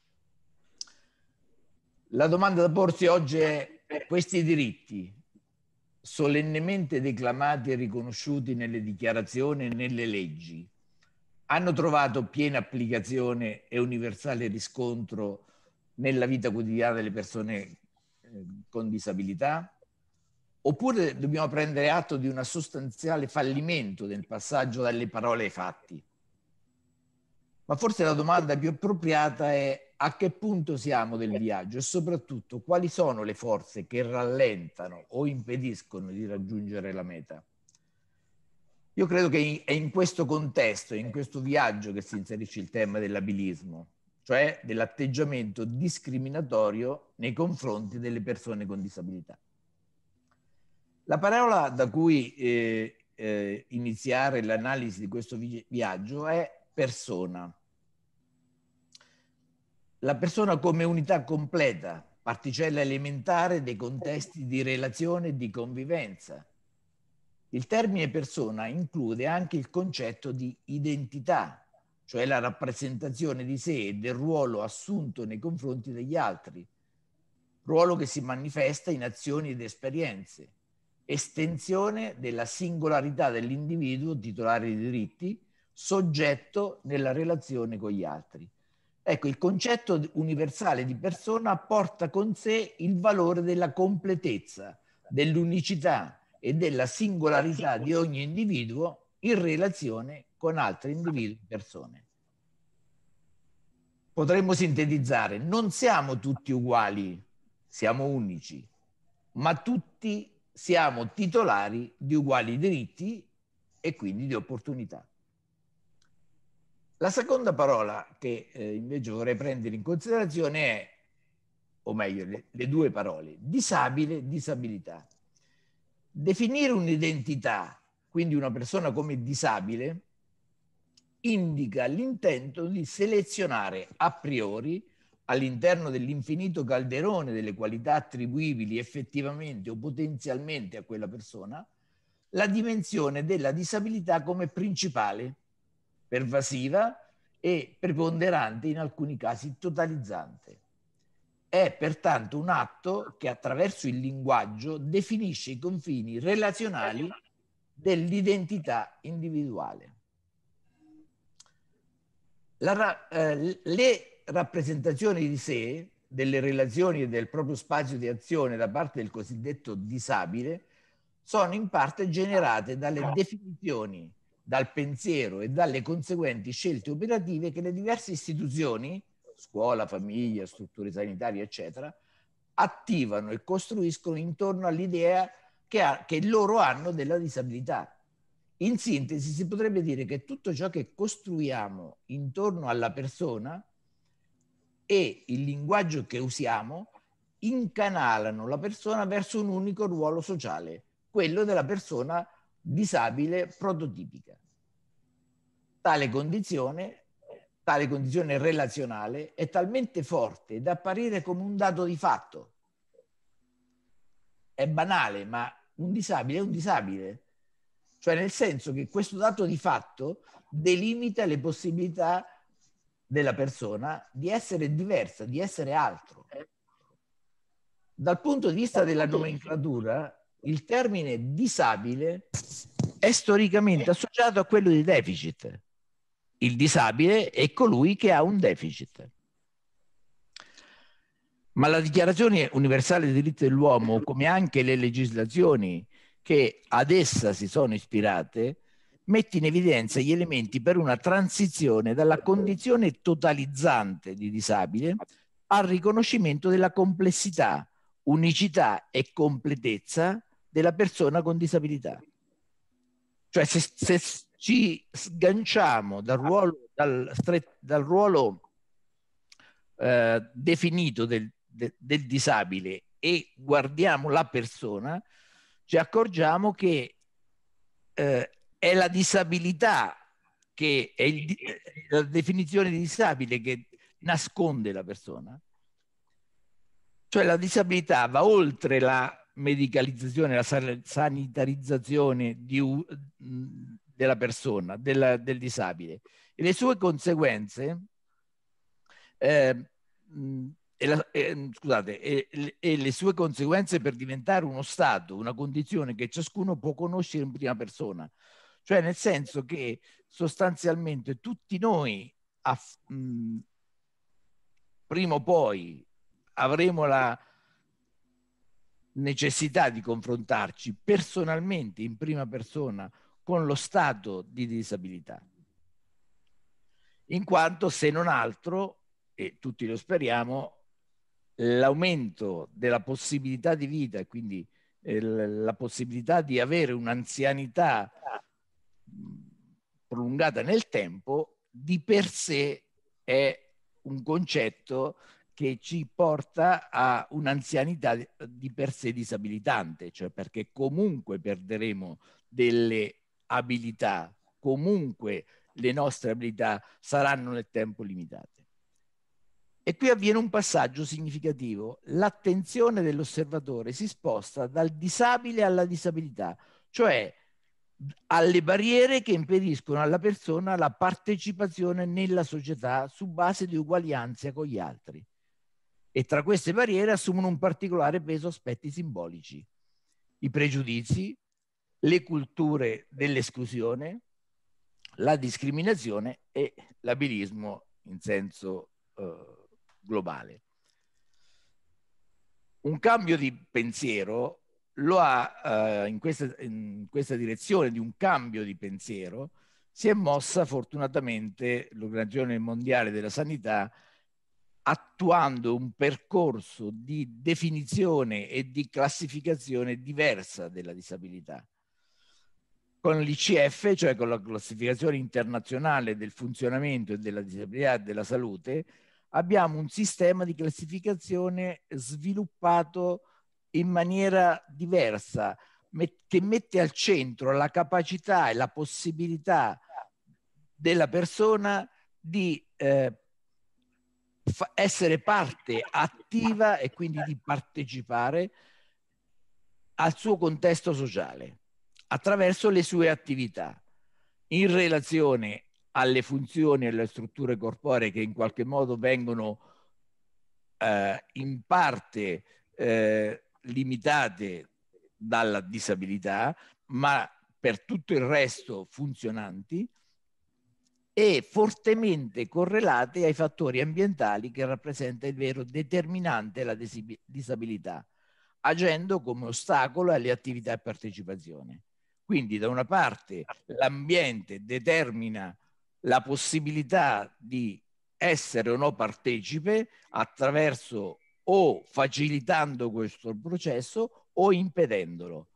La domanda da porsi oggi è: questi diritti, solennemente declamati e riconosciuti nelle dichiarazioni e nelle leggi, hanno trovato piena applicazione e universale riscontro nella vita quotidiana delle persone eh, con disabilità? Oppure dobbiamo prendere atto di un sostanziale fallimento nel passaggio dalle parole ai fatti? Ma forse la domanda più appropriata è: a che punto siamo del viaggio e soprattutto quali sono le forze che rallentano o impediscono di raggiungere la meta? Io credo che è in questo contesto, in questo viaggio, che si inserisce il tema dell'abilismo, cioè dell'atteggiamento discriminatorio nei confronti delle persone con disabilità. La parola da cui eh, eh, iniziare l'analisi di questo vi viaggio è persona. La persona come unità completa, particella elementare dei contesti di relazione e di convivenza. Il termine persona include anche il concetto di identità, cioè la rappresentazione di sé e del ruolo assunto nei confronti degli altri, ruolo che si manifesta in azioni ed esperienze, estensione della singolarità dell'individuo titolare di diritti, soggetto nella relazione con gli altri. Ecco, il concetto universale di persona porta con sé il valore della completezza, dell'unicità e della singolarità di ogni individuo in relazione con altri individui e persone. Potremmo sintetizzare: non siamo tutti uguali, siamo unici, ma tutti siamo titolari di uguali diritti e quindi di opportunità. La seconda parola che eh, invece vorrei prendere in considerazione è, o meglio, le, le due parole, disabile, disabilità. Definire un'identità, quindi una persona come disabile, indica l'intento di selezionare a priori, all'interno dell'infinito calderone delle qualità attribuibili effettivamente o potenzialmente a quella persona, la dimensione della disabilità come principale, pervasiva e preponderante, in alcuni casi totalizzante. È pertanto un atto che attraverso il linguaggio definisce i confini relazionali dell'identità individuale. La, eh, le rappresentazioni di sé, delle relazioni e del proprio spazio di azione da parte del cosiddetto disabile sono in parte generate dalle definizioni, dal pensiero e dalle conseguenti scelte operative che le diverse istituzioni, scuola, famiglia, strutture sanitarie, eccetera, attivano e costruiscono intorno all'idea che, che loro hanno della disabilità. In sintesi si potrebbe dire che tutto ciò che costruiamo intorno alla persona e il linguaggio che usiamo incanalano la persona verso un unico ruolo sociale, quello della persona disabile prototipica. Tale condizione, tale condizione relazionale è talmente forte da apparire come un dato di fatto. È banale, ma un disabile è un disabile. Cioè nel senso che questo dato di fatto delimita le possibilità della persona di essere diversa, di essere altro. Dal punto di vista della nomenclatura, il termine disabile è storicamente associato a quello di deficit. Il disabile è colui che ha un deficit. Ma la Dichiarazione universale dei diritti dell'uomo, come anche le legislazioni che ad essa si sono ispirate, mette in evidenza gli elementi per una transizione dalla condizione totalizzante di disabile al riconoscimento della complessità, unicità e completezza della persona con disabilità. Cioè se, se ci sganciamo dal ruolo, dal, dal ruolo eh, definito del, de, del disabile e guardiamo la persona, ci accorgiamo che eh, è la disabilità che è il, la definizione di disabile che nasconde la persona. Cioè la disabilità va oltre la medicalizzazione, la sanitarizzazione di, della persona, della, del disabile. E le sue conseguenze, eh, e la, eh, scusate, e, e le sue conseguenze per diventare uno stato, una condizione che ciascuno può conoscere in prima persona. Cioè nel senso che sostanzialmente tutti noi, a, mh, prima o poi, avremo la necessità di confrontarci personalmente, in prima persona, con lo stato di disabilità. In quanto, se non altro, e tutti lo speriamo, l'aumento della possibilità di vita e quindi eh, la possibilità di avere un'anzianità prolungata nel tempo, di per sé è un concetto che ci porta a un'anzianità di per sé disabilitante, cioè perché comunque perderemo delle abilità, comunque le nostre abilità saranno nel tempo limitate. E qui avviene un passaggio significativo. L'attenzione dell'osservatore si sposta dal disabile alla disabilità, cioè alle barriere che impediscono alla persona la partecipazione nella società su base di uguaglianza con gli altri. E tra queste barriere assumono un particolare peso aspetti simbolici: i pregiudizi, le culture dell'esclusione, la discriminazione e l'abilismo in senso eh, globale. Un cambio di pensiero lo ha, eh, in, questa, in questa direzione di un cambio di pensiero, si è mossa fortunatamente l'Organizzazione Mondiale della Sanità, attuando un percorso di definizione e di classificazione diversa della disabilità. Con l'I C F, cioè con la classificazione internazionale del funzionamento e della disabilità e della salute, abbiamo un sistema di classificazione sviluppato in maniera diversa, che mette al centro la capacità e la possibilità della persona di eh, essere parte attiva e quindi di partecipare al suo contesto sociale attraverso le sue attività in relazione alle funzioni e alle strutture corporee che in qualche modo vengono eh, in parte eh, limitate dalla disabilità, ma per tutto il resto funzionanti, e fortemente correlate ai fattori ambientali che rappresenta il vero determinante della disabilità, agendo come ostacolo alle attività e partecipazione. Quindi da una parte l'ambiente determina la possibilità di essere o no partecipe attraverso o facilitando questo processo o impedendolo.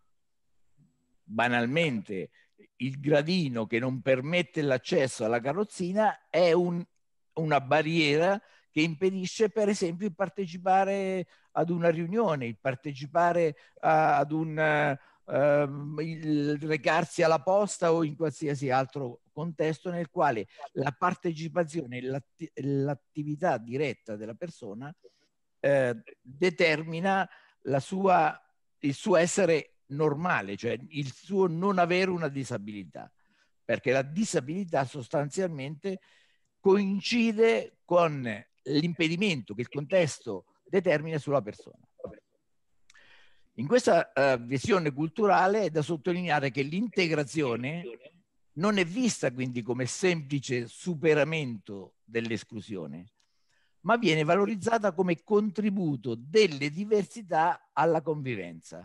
Banalmente, il gradino che non permette l'accesso alla carrozzina è un, una barriera che impedisce, per esempio, il partecipare ad una riunione, il partecipare a, ad un uh, il recarsi alla posta o in qualsiasi altro contesto nel quale la partecipazione e l'atti l'attività diretta della persona eh, determina la sua, il suo essere normale, cioè il suo non avere una disabilità, perché la disabilità sostanzialmente coincide con l'impedimento che il contesto determina sulla persona. In questa uh, visione culturale è da sottolineare che l'integrazione non è vista quindi come semplice superamento dell'esclusione, ma viene valorizzata come contributo delle diversità alla convivenza.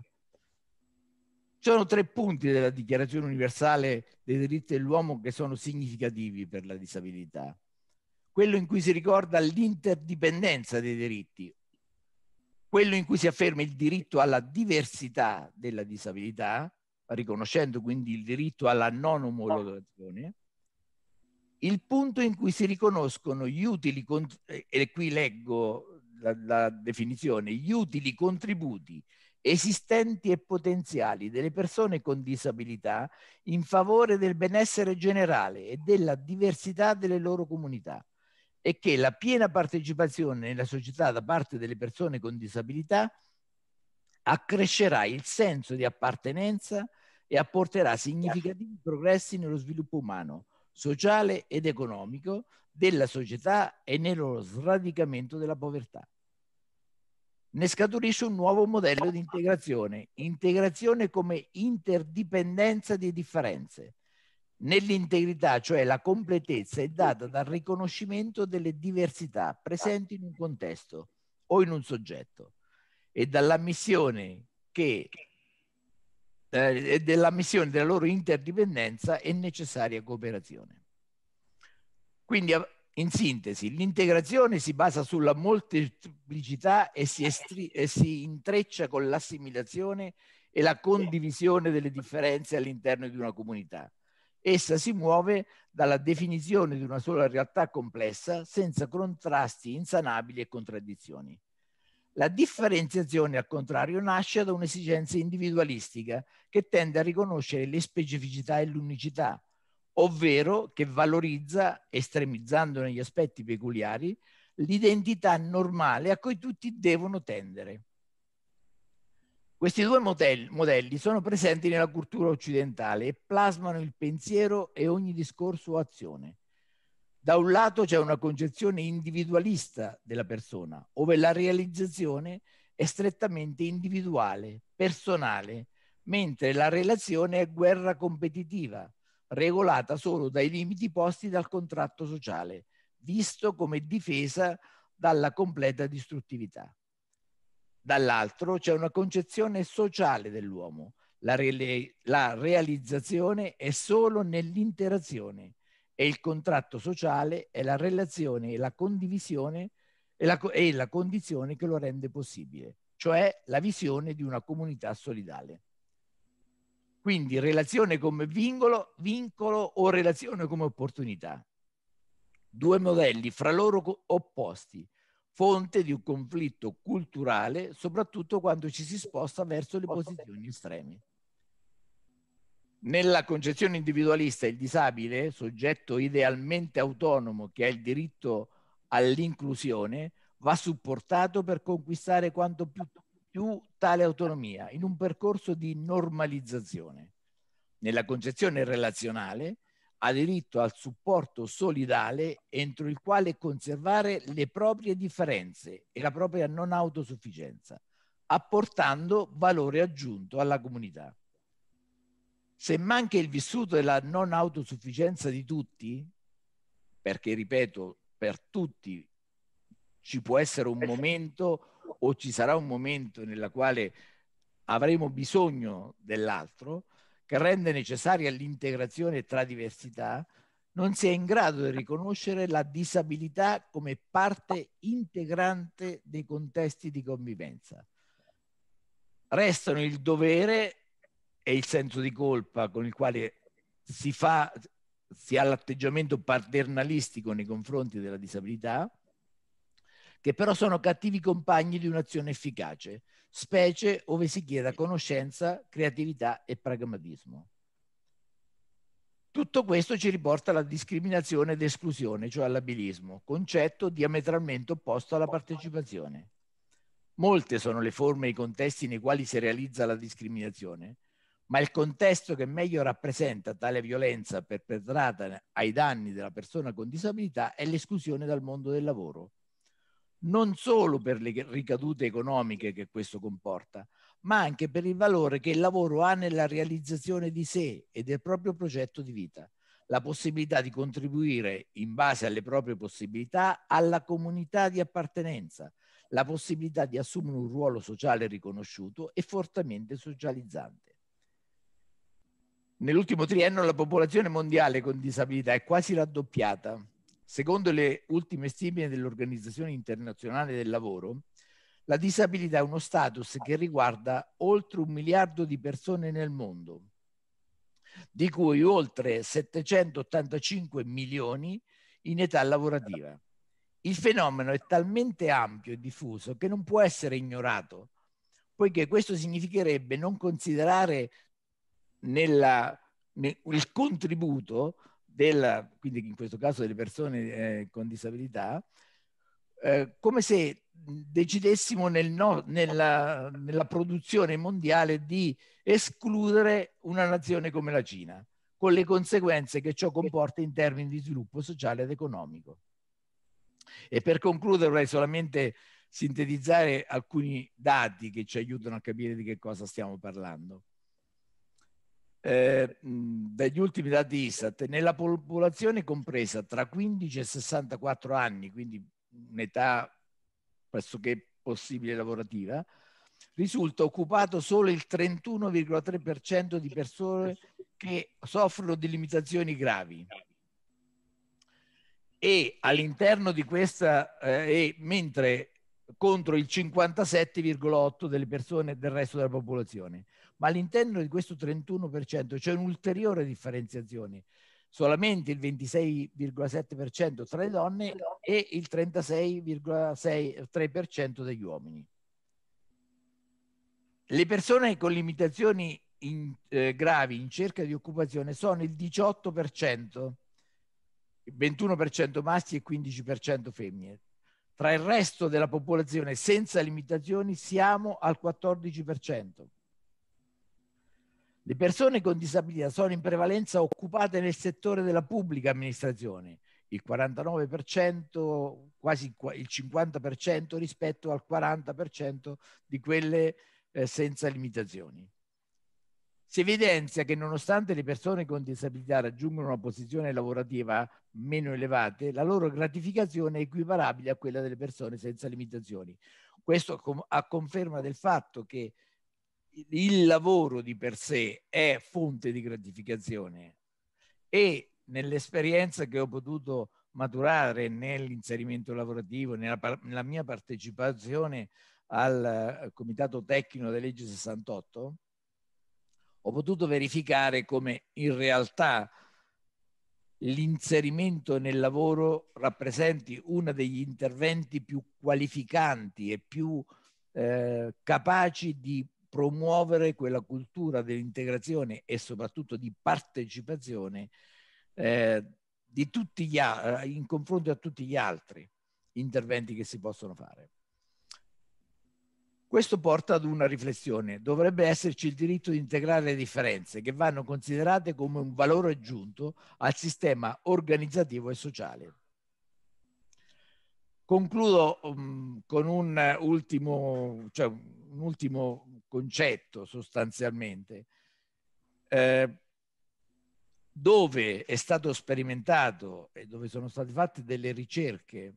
Ci sono tre punti della Dichiarazione Universale dei diritti dell'uomo che sono significativi per la disabilità. Quello in cui si ricorda l'interdipendenza dei diritti, quello in cui si afferma il diritto alla diversità della disabilità, riconoscendo quindi il diritto alla non omologazione, il punto in cui si riconoscono gli utili, e qui leggo la, la definizione, gli utili contributi esistenti e potenziali delle persone con disabilità in favore del benessere generale e della diversità delle loro comunità, e che la piena partecipazione nella società da parte delle persone con disabilità accrescerà il senso di appartenenza e apporterà significativi progressi nello sviluppo umano, sociale ed economico della società e nello sradicamento della povertà. Ne scaturisce un nuovo modello di integrazione, integrazione come interdipendenza di differenze. Nell'integrità, cioè la completezza, è data dal riconoscimento delle diversità presenti in un contesto o in un soggetto e dall'ammissione che eh, dell'ammissione della loro interdipendenza e necessaria cooperazione. Quindi, in sintesi, l'integrazione si basa sulla molteplicità e si, e si intreccia con l'assimilazione e la condivisione delle differenze all'interno di una comunità. Essa si muove dalla definizione di una sola realtà complessa, senza contrasti insanabili e contraddizioni. La differenziazione, al contrario, nasce da un'esigenza individualistica che tende a riconoscere le specificità e l'unicità, ovvero che valorizza, estremizzando negli aspetti peculiari, l'identità normale a cui tutti devono tendere. Questi due modelli, modelli sono presenti nella cultura occidentale e plasmano il pensiero e ogni discorso o azione. Da un lato c'è una concezione individualista della persona, ove la realizzazione è strettamente individuale, personale, mentre la relazione è guerra competitiva, regolata solo dai limiti posti dal contratto sociale, visto come difesa dalla completa distruttività. Dall'altro c'è una concezione sociale dell'uomo. La, re la realizzazione è solo nell'interazione e il contratto sociale è la relazione e la condivisione e la, e la condizione che lo rende possibile, cioè la visione di una comunità solidale. Quindi relazione come vincolo, vincolo o relazione come opportunità. Due modelli fra loro opposti, fonte di un conflitto culturale, soprattutto quando ci si sposta verso le posizioni estreme. Nella concezione individualista il disabile, soggetto idealmente autonomo che ha il diritto all'inclusione, va supportato per conquistare quanto più, più tale autonomia in un percorso di normalizzazione. Nella concezione relazionale ha diritto al supporto solidale entro il quale conservare le proprie differenze e la propria non autosufficienza, apportando valore aggiunto alla comunità. Se manca il vissuto della non autosufficienza di tutti, perché ripeto, per tutti ci può essere un momento o ci sarà un momento nella quale avremo bisogno dell'altro, che rende necessaria l'integrazione tra diversità, non si è in grado di riconoscere la disabilità come parte integrante dei contesti di convivenza. Restano il dovere e il senso di colpa con il quale si fa, si ha l'atteggiamento paternalistico nei confronti della disabilità, che però sono cattivi compagni di un'azione efficace, specie ove si chieda conoscenza, creatività e pragmatismo. Tutto questo ci riporta alla discriminazione ed esclusione, cioè all'abilismo, concetto diametralmente opposto alla partecipazione. Molte sono le forme e i contesti nei quali si realizza la discriminazione, ma il contesto che meglio rappresenta tale violenza perpetrata ai danni della persona con disabilità è l'esclusione dal mondo del lavoro. Non solo per le ricadute economiche che questo comporta, ma anche per il valore che il lavoro ha nella realizzazione di sé e del proprio progetto di vita, la possibilità di contribuire in base alle proprie possibilità alla comunità di appartenenza, la possibilità di assumere un ruolo sociale riconosciuto e fortemente socializzante. Nell'ultimo triennio la popolazione mondiale con disabilità è quasi raddoppiata. Secondo le ultime stime dell'Organizzazione Internazionale del Lavoro, la disabilità è uno status che riguarda oltre un miliardo di persone nel mondo. di cui oltre settecentottantacinque milioni in età lavorativa. Il fenomeno è talmente ampio e diffuso che non può essere ignorato, poiché questo significherebbe non considerare nella, nel, il contributo della, quindi in questo caso delle persone eh, con disabilità, eh, come se decidessimo nel no, nella, nella produzione mondiale di escludere una nazione come la Cina, con le conseguenze che ciò comporta in termini di sviluppo sociale ed economico. E per concludere vorrei solamente sintetizzare alcuni dati che ci aiutano a capire di che cosa stiamo parlando. Eh, dagli ultimi dati ISTAT, nella popolazione compresa tra quindici e sessantaquattro anni, quindi un'età pressoché possibile lavorativa, risulta occupato solo il trentuno virgola tre per cento di persone che soffrono di limitazioni gravi. E all'interno di questa, eh, e mentre contro il cinquantasette virgola otto per cento delle persone del resto della popolazione. Ma all'interno di questo trentuno per cento c'è un'ulteriore differenziazione. Solamente il ventisei virgola sette per cento tra le donne e il trentasei virgola tre per cento degli uomini. Le persone con limitazioni in, eh, gravi in cerca di occupazione sono il diciotto per cento, il ventuno per cento maschi e quindici per cento femmine. Tra il resto della popolazione senza limitazioni siamo al quattordici per cento. Le persone con disabilità sono in prevalenza occupate nel settore della pubblica amministrazione, il quarantanove per cento, quasi il cinquanta per cento rispetto al quaranta per cento di quelle eh, senza limitazioni. Si evidenzia che nonostante le persone con disabilità raggiungano una posizione lavorativa meno elevate, la loro gratificazione è equiparabile a quella delle persone senza limitazioni. Questo a conferma del fatto che il lavoro di per sé è fonte di gratificazione e nell'esperienza che ho potuto maturare nell'inserimento lavorativo, nella, nella mia partecipazione al Comitato Tecnico della Legge sessantotto, ho potuto verificare come in realtà l'inserimento nel lavoro rappresenti uno degli interventi più qualificanti e più eh, capaci di promuovere quella cultura dell'integrazione e soprattutto di partecipazione eh, di tutti gli, in confronto a tutti gli altri interventi che si possono fare. Questo porta ad una riflessione. Dovrebbe esserci il diritto di integrare le differenze che vanno considerate come un valore aggiunto al sistema organizzativo e sociale. Concludo um, con un ultimo, cioè un ultimo concetto sostanzialmente. Eh, dove è stato sperimentato e dove sono state fatte delle ricerche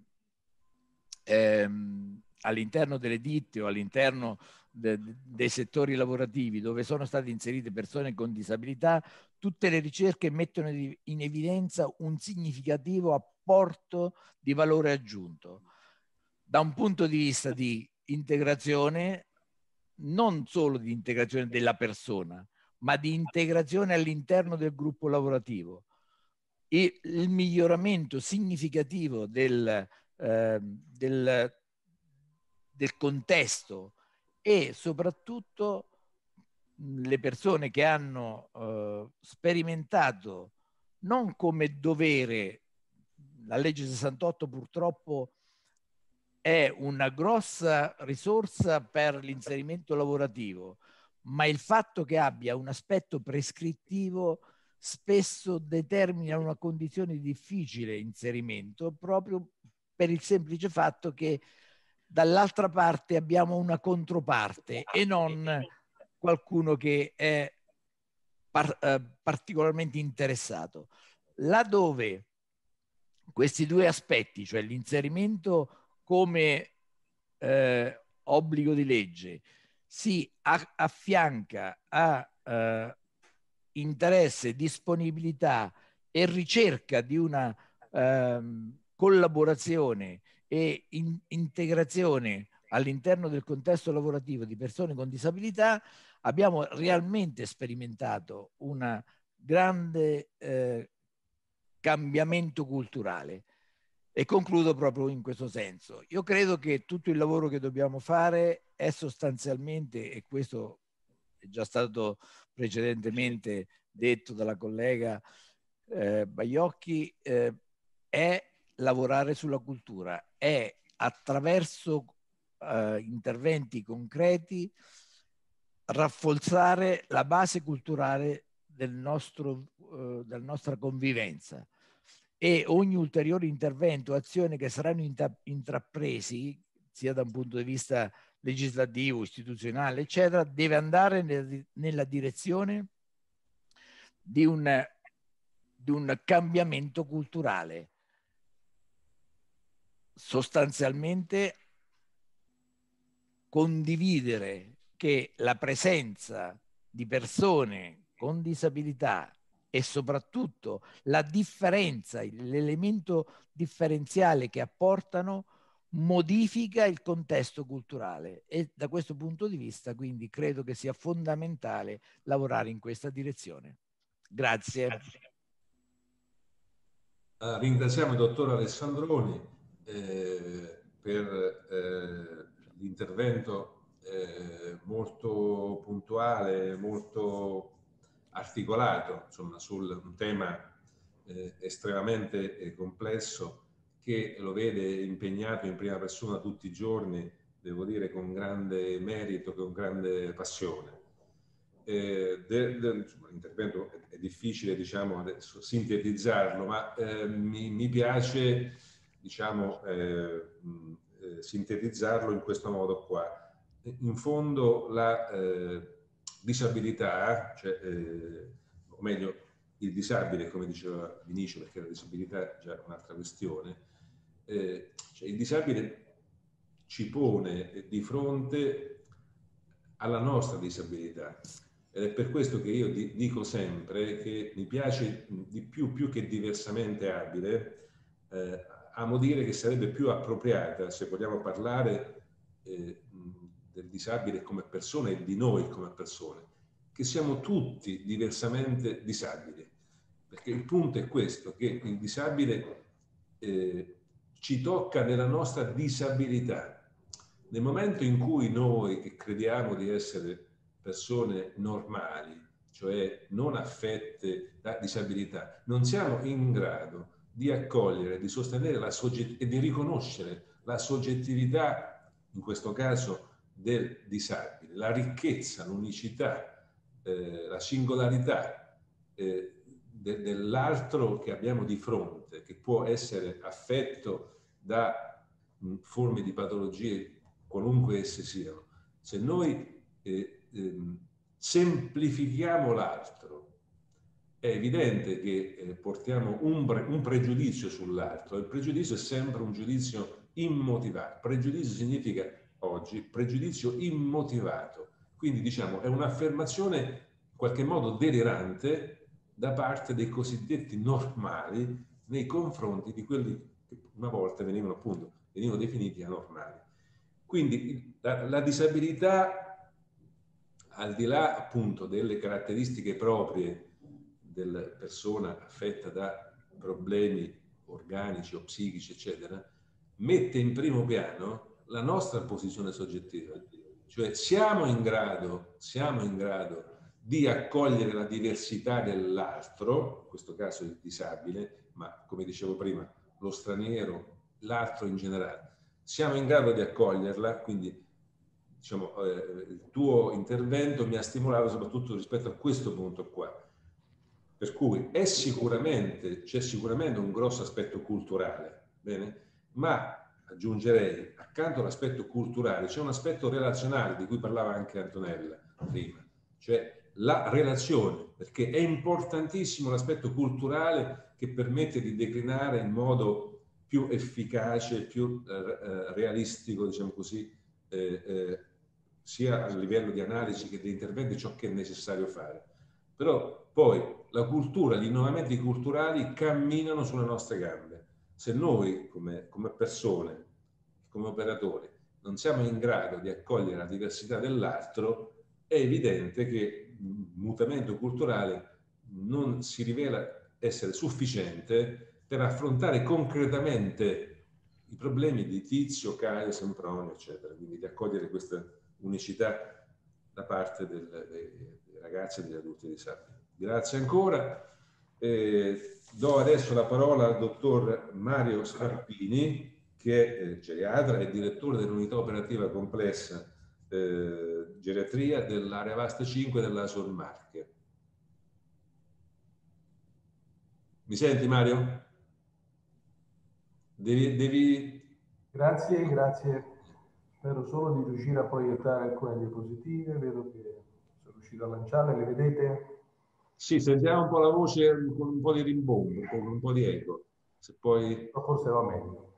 ehm, all'interno delle ditte o all'interno de, de, dei settori lavorativi dove sono state inserite persone con disabilità, tutte le ricerche mettono in evidenza un significativo apporto di valore aggiunto da un punto di vista di integrazione, non solo di integrazione della persona, ma di integrazione all'interno del gruppo lavorativo. E il miglioramento significativo del, eh, del, del contesto e soprattutto le persone che hanno eh, sperimentato non come dovere, la legge sessantotto purtroppo è una grossa risorsa per l'inserimento lavorativo, ma il fatto che abbia un aspetto prescrittivo spesso determina una condizione di difficile inserimento proprio per il semplice fatto che dall'altra parte abbiamo una controparte e non qualcuno che è par eh, particolarmente interessato. Laddove questi due aspetti, cioè l'inserimento come eh, obbligo di legge, si affianca a eh, interesse, disponibilità e ricerca di una eh, collaborazione e in integrazione all'interno del contesto lavorativo di persone con disabilità, abbiamo realmente sperimentato una grande eh, cambiamento culturale. E concludo proprio in questo senso. Io credo che tutto il lavoro che dobbiamo fare è sostanzialmente, e questo è già stato precedentemente detto dalla collega eh, Baiocchi, eh, è lavorare sulla cultura, è attraverso eh, interventi concreti rafforzare la base culturale del nostro, eh, della nostra convivenza, e ogni ulteriore intervento, azione che saranno intrapresi sia da un punto di vista legislativo, istituzionale, eccetera, deve andare nel, nella direzione di un, di un cambiamento culturale. Sostanzialmente condividere che la presenza di persone con disabilità e soprattutto la differenza, l'elemento differenziale che apportano modifica il contesto culturale, e da questo punto di vista quindi credo che sia fondamentale lavorare in questa direzione. Grazie. Uh, ringraziamo il dottor Alessandroni eh, per eh, l'intervento eh, molto puntuale, molto articolato, insomma, su un tema eh, estremamente eh, complesso, che lo vede impegnato in prima persona tutti i giorni, devo dire con grande merito, con grande passione. Eh, l'intervento è, è difficile, diciamo, adesso sintetizzarlo, ma eh, mi, mi piace, diciamo, eh, eh, sintetizzarlo in questo modo qua. In fondo la eh, disabilità, cioè, eh, o meglio il disabile, come diceva Vinicio, perché la disabilità è già un'altra questione, eh, cioè il disabile ci pone di fronte alla nostra disabilità, ed è per questo che io di, dico sempre che mi piace di più, più che diversamente abile, eh, amo dire che sarebbe più appropriata, se vogliamo parlare eh, del disabile come persona e di noi come persone, che siamo tutti diversamente disabili, perché il punto è questo, che il disabile eh, ci tocca nella nostra disabilità. Nel momento in cui noi, che crediamo di essere persone normali, cioè non affette da disabilità, non siamo in grado di accogliere, di sostenere la sogget- e di riconoscere la soggettività, in questo caso del disabile, la ricchezza, l'unicità, eh, la singolarità eh, de- dell'altro che abbiamo di fronte, che può essere affetto da mh, forme di patologie qualunque esse siano. Se noi eh, ehm, semplifichiamo l'altro, è evidente che eh, portiamo un, pre- un pregiudizio sull'altro. Il pregiudizio è sempre un giudizio immotivato. Pregiudizio significa oggi pregiudizio immotivato. Quindi diciamo è un'affermazione in qualche modo delirante da parte dei cosiddetti normali nei confronti di quelli che una volta venivano appunto venivano definiti anormali. Quindi la, la disabilità, al di là appunto delle caratteristiche proprie della persona affetta da problemi organici o psichici, eccetera, mette in primo piano la nostra posizione soggettiva. Cioè siamo in grado, siamo in grado di accogliere la diversità dell'altro, in questo caso il disabile, ma come dicevo prima, lo straniero, l'altro in generale. Siamo in grado di accoglierla, quindi diciamo, eh, il tuo intervento mi ha stimolato soprattutto rispetto a questo punto qua. Per cui è sicuramente, c'è sicuramente un grosso aspetto culturale, bene? Ma aggiungerei, accanto all'aspetto culturale, c'è un aspetto relazionale di cui parlava anche Antonella prima, cioè la relazione, perché è importantissimo l'aspetto culturale che permette di declinare in modo più efficace, più eh, realistico, diciamo così, eh, eh, sia a livello di analisi che di interventi, ciò che è necessario fare. Però poi la cultura, gli innovamenti culturali camminano sulle nostre gambe. Se noi come, come persone, come operatori, non siamo in grado di accogliere la diversità dell'altro, è evidente che il mutamento culturale non si rivela essere sufficiente per affrontare concretamente i problemi di Tizio, Caio, Sempronio, eccetera, quindi di accogliere questa unicità da parte del, dei, dei ragazzi e degli adulti disabili. Grazie ancora. Eh, do adesso la parola al dottor Mario Scarpini, che è eh, geriatra e direttore dell'unità operativa complessa eh, geriatria dell'area Vasta cinque della A S O R Marche. Mi senti, Mario? Devi, devi... Grazie, grazie. Spero solo di riuscire a proiettare alcune diapositive. Vedo che sono riuscito a lanciarle, le vedete? Sì, sentiamo un po' la voce con un po' di rimbombo, con un po' di eco. Se poi... Forse va meglio.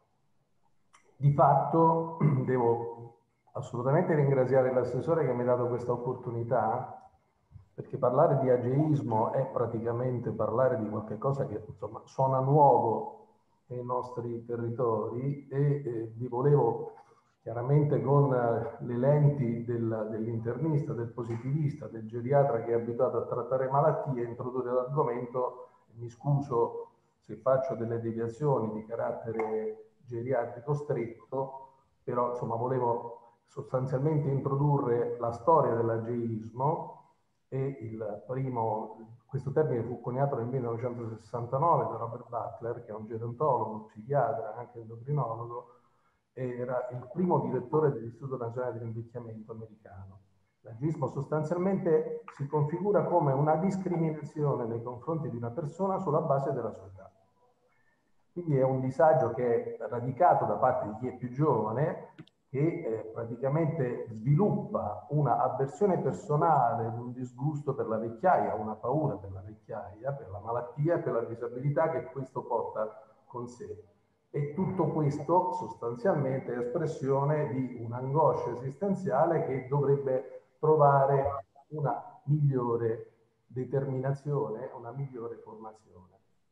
Di fatto devo assolutamente ringraziare l'assessore che mi ha dato questa opportunità, perché parlare di ageismo è praticamente parlare di qualche cosa che insomma suona nuovo nei nostri territori e eh, vi volevo chiaramente con le lenti del, dell'internista, del positivista, del geriatra che è abituato a trattare malattie, introdurre l'argomento. Mi scuso se faccio delle deviazioni di carattere geriatrico stretto, però insomma volevo sostanzialmente introdurre la storia dell'ageismo e il primo, questo termine fu coniato nel millenovecentosessantanove da Robert Butler, che è un gerontologo, psichiatra, anche endocrinologo, e era il primo direttore dell'Istituto Nazionale dell'Invecchiamento americano. L'ageismo sostanzialmente si configura come una discriminazione nei confronti di una persona sulla base della sua età. Quindi è un disagio che è radicato da parte di chi è più giovane, che eh, praticamente sviluppa una avversione personale, un disgusto per la vecchiaia, una paura per la vecchiaia, per la malattia e per la disabilità che questo porta con sé. E tutto questo sostanzialmente è espressione di un'angoscia esistenziale che dovrebbe trovare una migliore determinazione, una migliore formazione.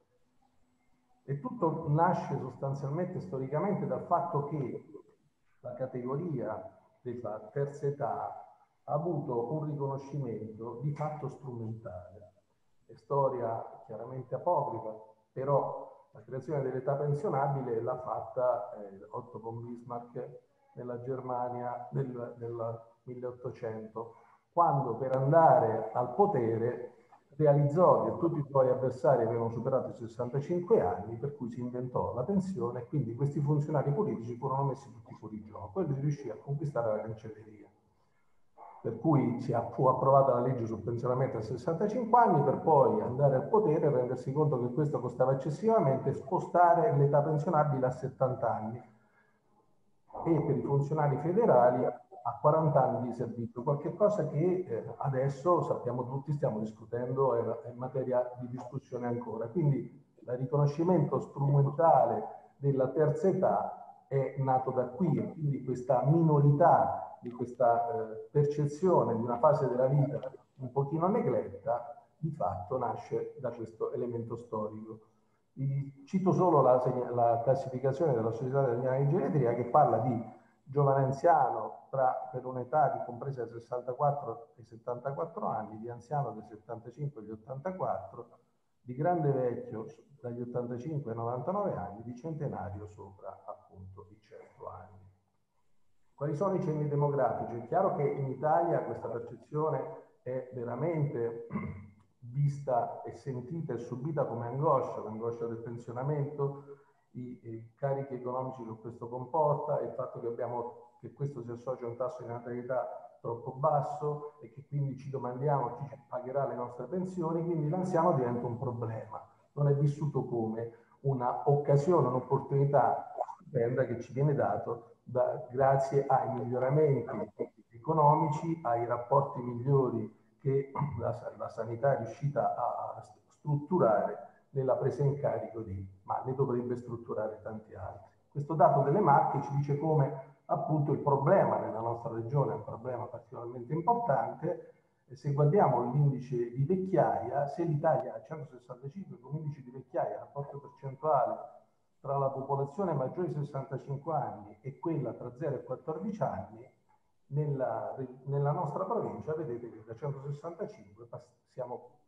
E tutto nasce sostanzialmente storicamente dal fatto che la categoria della terza età ha avuto un riconoscimento di fatto strumentale. È storia chiaramente apocrifa, però la creazione dell'età pensionabile l'ha fatta eh, Otto von Bismarck nella Germania del, del milleottocento, quando per andare al potere realizzò che tutti i suoi avversari avevano superato i sessantacinque anni, per cui si inventò la pensione e quindi questi funzionari politici furono messi tutti fuori gioco e lui riuscì a conquistare la cancelleria. Per cui si fu approvata la legge sul pensionamento a sessantacinque anni, per poi andare al potere e rendersi conto che questo costava eccessivamente e spostare l'età pensionabile a settanta anni e per i funzionari federali a quaranta anni di servizio, qualche cosa che eh, adesso sappiamo tutti, stiamo discutendo, è, è materia di discussione ancora. Quindi il riconoscimento strumentale della terza età è nato da qui e quindi questa minorità di questa eh, percezione di una fase della vita un pochino negletta, di fatto nasce da questo elemento storico. Vi cito solo la, la classificazione della Società Italiana di Geriatria che parla di giovane anziano tra, per un'età di compresa dai sessantaquattro e settantaquattro anni, di anziano dai settantacinque agli ottantaquattro, di grande vecchio dagli ottantacinque ai novantanove anni, di centenario sopra appunto i cento anni. Quali sono i cenni demografici? È chiaro che in Italia questa percezione è veramente vista e sentita e subita come angoscia, l'angoscia del pensionamento, i, i carichi economici che questo comporta, il fatto che, abbiamo, che questo si associa a un tasso di natalità troppo basso e che quindi ci domandiamo chi pagherà le nostre pensioni, quindi l'anziano diventa un problema, non è vissuto come una occasione, un'opportunità stupenda che ci viene dato da, grazie ai miglioramenti economici, ai rapporti migliori che la, la sanità è riuscita a strutturare nella presa in carico di, ma ne dovrebbe strutturare tanti altri. Questo dato delle Marche ci dice come appunto il problema nella nostra regione è un problema particolarmente importante e se guardiamo l'indice di vecchiaia, se l'Italia ha centosessantacinque come indice di vecchiaia, rapporto percentuale tra la popolazione maggiore di sessantacinque anni e quella tra zero e quattordici anni, nella, nella nostra provincia vedete che da centosessantacinque siamo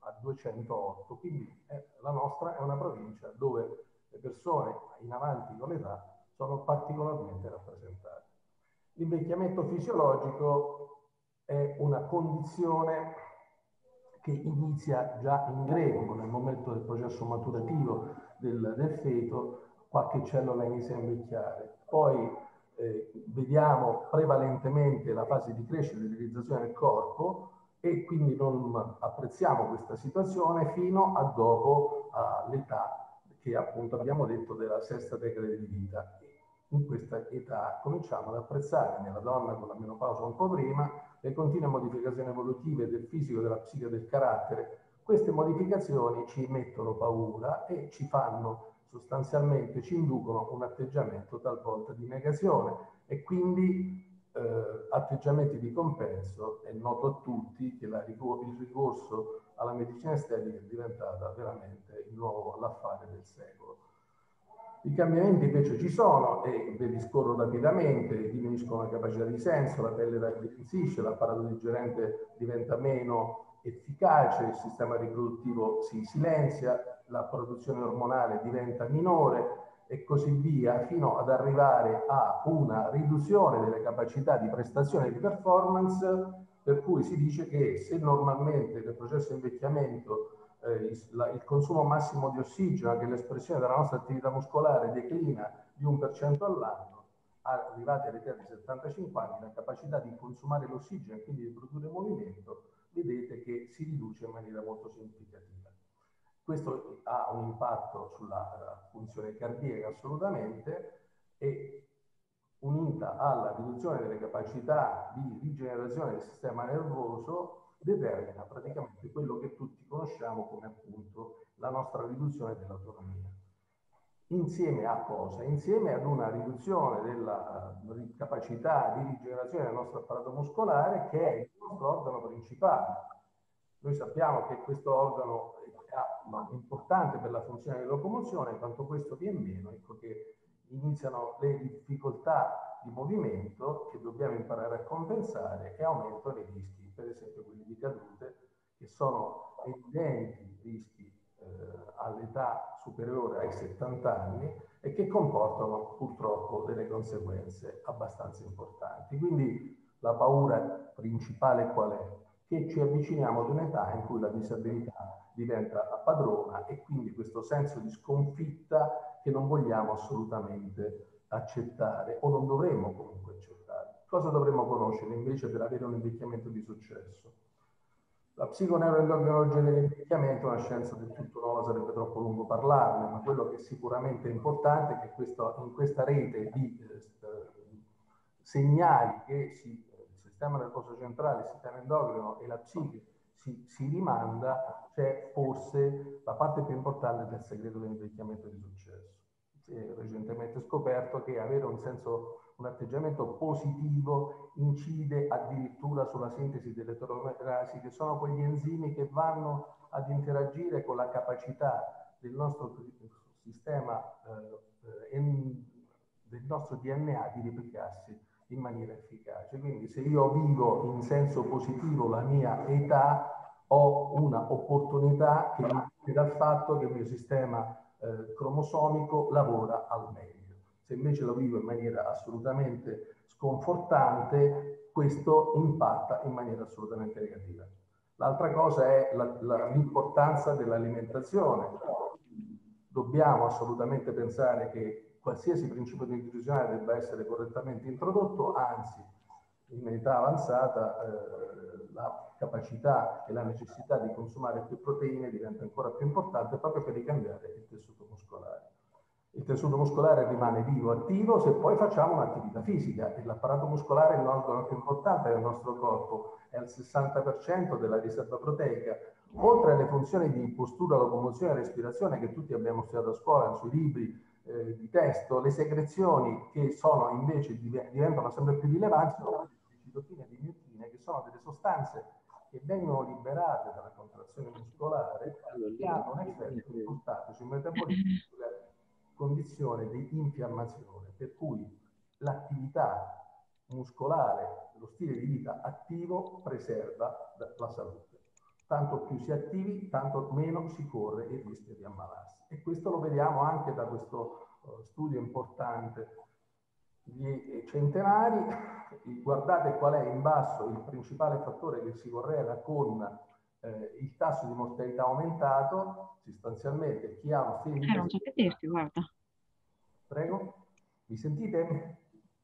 a duecentootto, quindi è, la nostra è una provincia dove le persone in avanti con l'età sono particolarmente rappresentate. L'invecchiamento fisiologico è una condizione che inizia già in greco, nel momento del processo maturativo del, del feto, qualche cellula inizia a invecchiare. Poi eh, vediamo prevalentemente la fase di crescita e di realizzazione del corpo e quindi non apprezziamo questa situazione fino a dopo l'età che appunto abbiamo detto della sesta decade di vita. In questa età cominciamo ad apprezzare nella donna con la menopausa un po' prima le continue modificazioni evolutive del fisico, della psiche, del carattere. Queste modificazioni ci mettono paura e ci fanno sostanzialmente, ci inducono un atteggiamento talvolta di negazione e quindi eh, atteggiamenti di compenso. È noto a tutti che la, il ricorso alla medicina estetica è diventata veramente il nuovo l'affare del secolo. I cambiamenti invece ci sono e ve li scorro rapidamente: diminuiscono la capacità di senso, la pelle raggrinzisce, l'apparato digerente diventa meno efficace, il sistema riproduttivo si silenzia, la produzione ormonale diventa minore e così via, fino ad arrivare a una riduzione delle capacità di prestazione e di performance, per cui si dice che se normalmente nel processo di invecchiamento eh, il, il consumo massimo di ossigeno, che è l'espressione della nostra attività muscolare, declina di un per cento all'anno, arrivati all'età di settantacinque anni la capacità di consumare l'ossigeno e quindi di produrre movimento, vedete che si riduce in maniera molto significativa. Questo ha un impatto sulla funzione cardiaca assolutamente, e unita alla riduzione delle capacità di rigenerazione del sistema nervoso determina praticamente quello che tutti conosciamo come appunto la nostra riduzione dell'autonomia. Insieme a cosa? Insieme ad una riduzione della capacità di rigenerazione del nostro apparato muscolare, che è il nostro organo principale. Noi sappiamo che questo organo è importante per la funzione di locomozione, quanto questo viene meno, ecco che iniziano le difficoltà di movimento che dobbiamo imparare a compensare e aumentano i rischi, per esempio quelli di cadute, che sono evidenti rischi eh, all'età superiore ai settanta anni e che comportano purtroppo delle conseguenze abbastanza importanti. Quindi la paura principale qual è? Che ci avviciniamo ad un'età in cui la disabilità diventa padrona e quindi questo senso di sconfitta che non vogliamo assolutamente accettare o non dovremmo comunque accettare. Cosa dovremmo conoscere invece per avere un invecchiamento di successo? La psiconeuroendocrinologia dell'invecchiamento è una scienza del tutto nuova, sarebbe troppo lungo parlarne, ma quello che sicuramente è importante è che questo, in questa rete di eh, segnali che si, il sistema nervoso centrale, il sistema endocrino e la psiche si, si rimanda, c'è forse la parte più importante del segreto dell'invecchiamento di successo. Si è recentemente scoperto che avere un senso, un atteggiamento positivo incide addirittura sulla sintesi delle telomerasi, che sono quegli enzimi che vanno ad interagire con la capacità del nostro sistema, eh, in, del nostro D N A di replicarsi in maniera efficace. Quindi se io vivo in senso positivo la mia età, ho una opportunità che dipende dal fatto che il mio sistema eh, cromosomico lavora al meglio. Se invece lo vivo in maniera assolutamente sconfortante, questo impatta in maniera assolutamente negativa. L'altra cosa è l'importanza dell'alimentazione. Dobbiamo assolutamente pensare che qualsiasi principio nutrizionale debba essere correttamente introdotto, anzi, in età avanzata eh, la capacità e la necessità di consumare più proteine diventa ancora più importante proprio per ricambiare il tessuto muscolare. Il tessuto muscolare rimane vivo, attivo, se poi facciamo un'attività fisica, e l'apparato muscolare è l'organo più importante del nostro corpo, è al sessanta per cento della riserva proteica. Oltre alle funzioni di postura, locomozione e respirazione che tutti abbiamo studiato a scuola, sui libri eh, di testo, le secrezioni che sono invece diventano sempre più rilevanti sono le citocine e le miotine, che sono delle sostanze che vengono liberate dalla contrazione muscolare che hanno un effetto importante sul metabolismo e sulla condizione di infiammazione, per cui l'attività muscolare, lo stile di vita attivo preserva la salute. tanto più si è attivi, tanto meno si corre il rischio di ammalarsi. E questo lo vediamo anche da questo uh, studio importante. Gli centenari, guardate qual è in basso il principale fattore che si correla con eh, il tasso di mortalità aumentato, sostanzialmente chi ha uno stile di vita... Eh, non so che dirti, guarda. Prego? Mi sentite?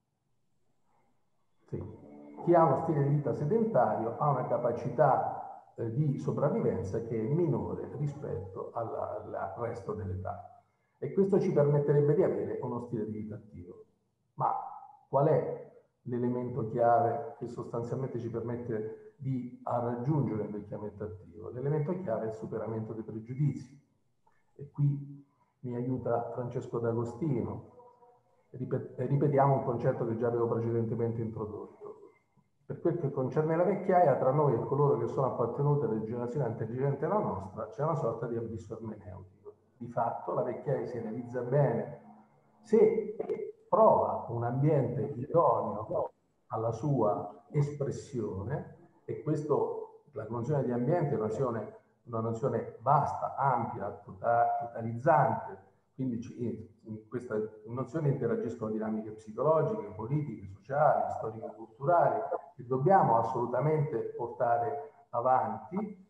Sì. Chi ha uno stile di vita sedentario ha una capacità eh, di sopravvivenza che è minore rispetto alla, al resto dell'età. E questo ci permetterebbe di avere uno stile di vita attivo. Ma qual è l'elemento chiave che sostanzialmente ci permette di raggiungere il vecchiamento attivo? L'elemento chiave è il superamento dei pregiudizi. E qui mi aiuta Francesco D'Agostino. Ripetiamo un concetto che già avevo precedentemente introdotto. Per quel che concerne la vecchiaia, tra noi e coloro che sono appartenuti alle generazioni antecedenti alla nostra, c'è una sorta di abisso ermeneutico. Di fatto la vecchiaia si realizza bene se trova un ambiente idoneo alla sua espressione, e questo, la nozione di ambiente è una nozione, una nozione vasta, ampia, totalizzante, quindi ci, in queste nozioni interagiscono dinamiche psicologiche, politiche, sociali, storico-culturali, che dobbiamo assolutamente portare avanti,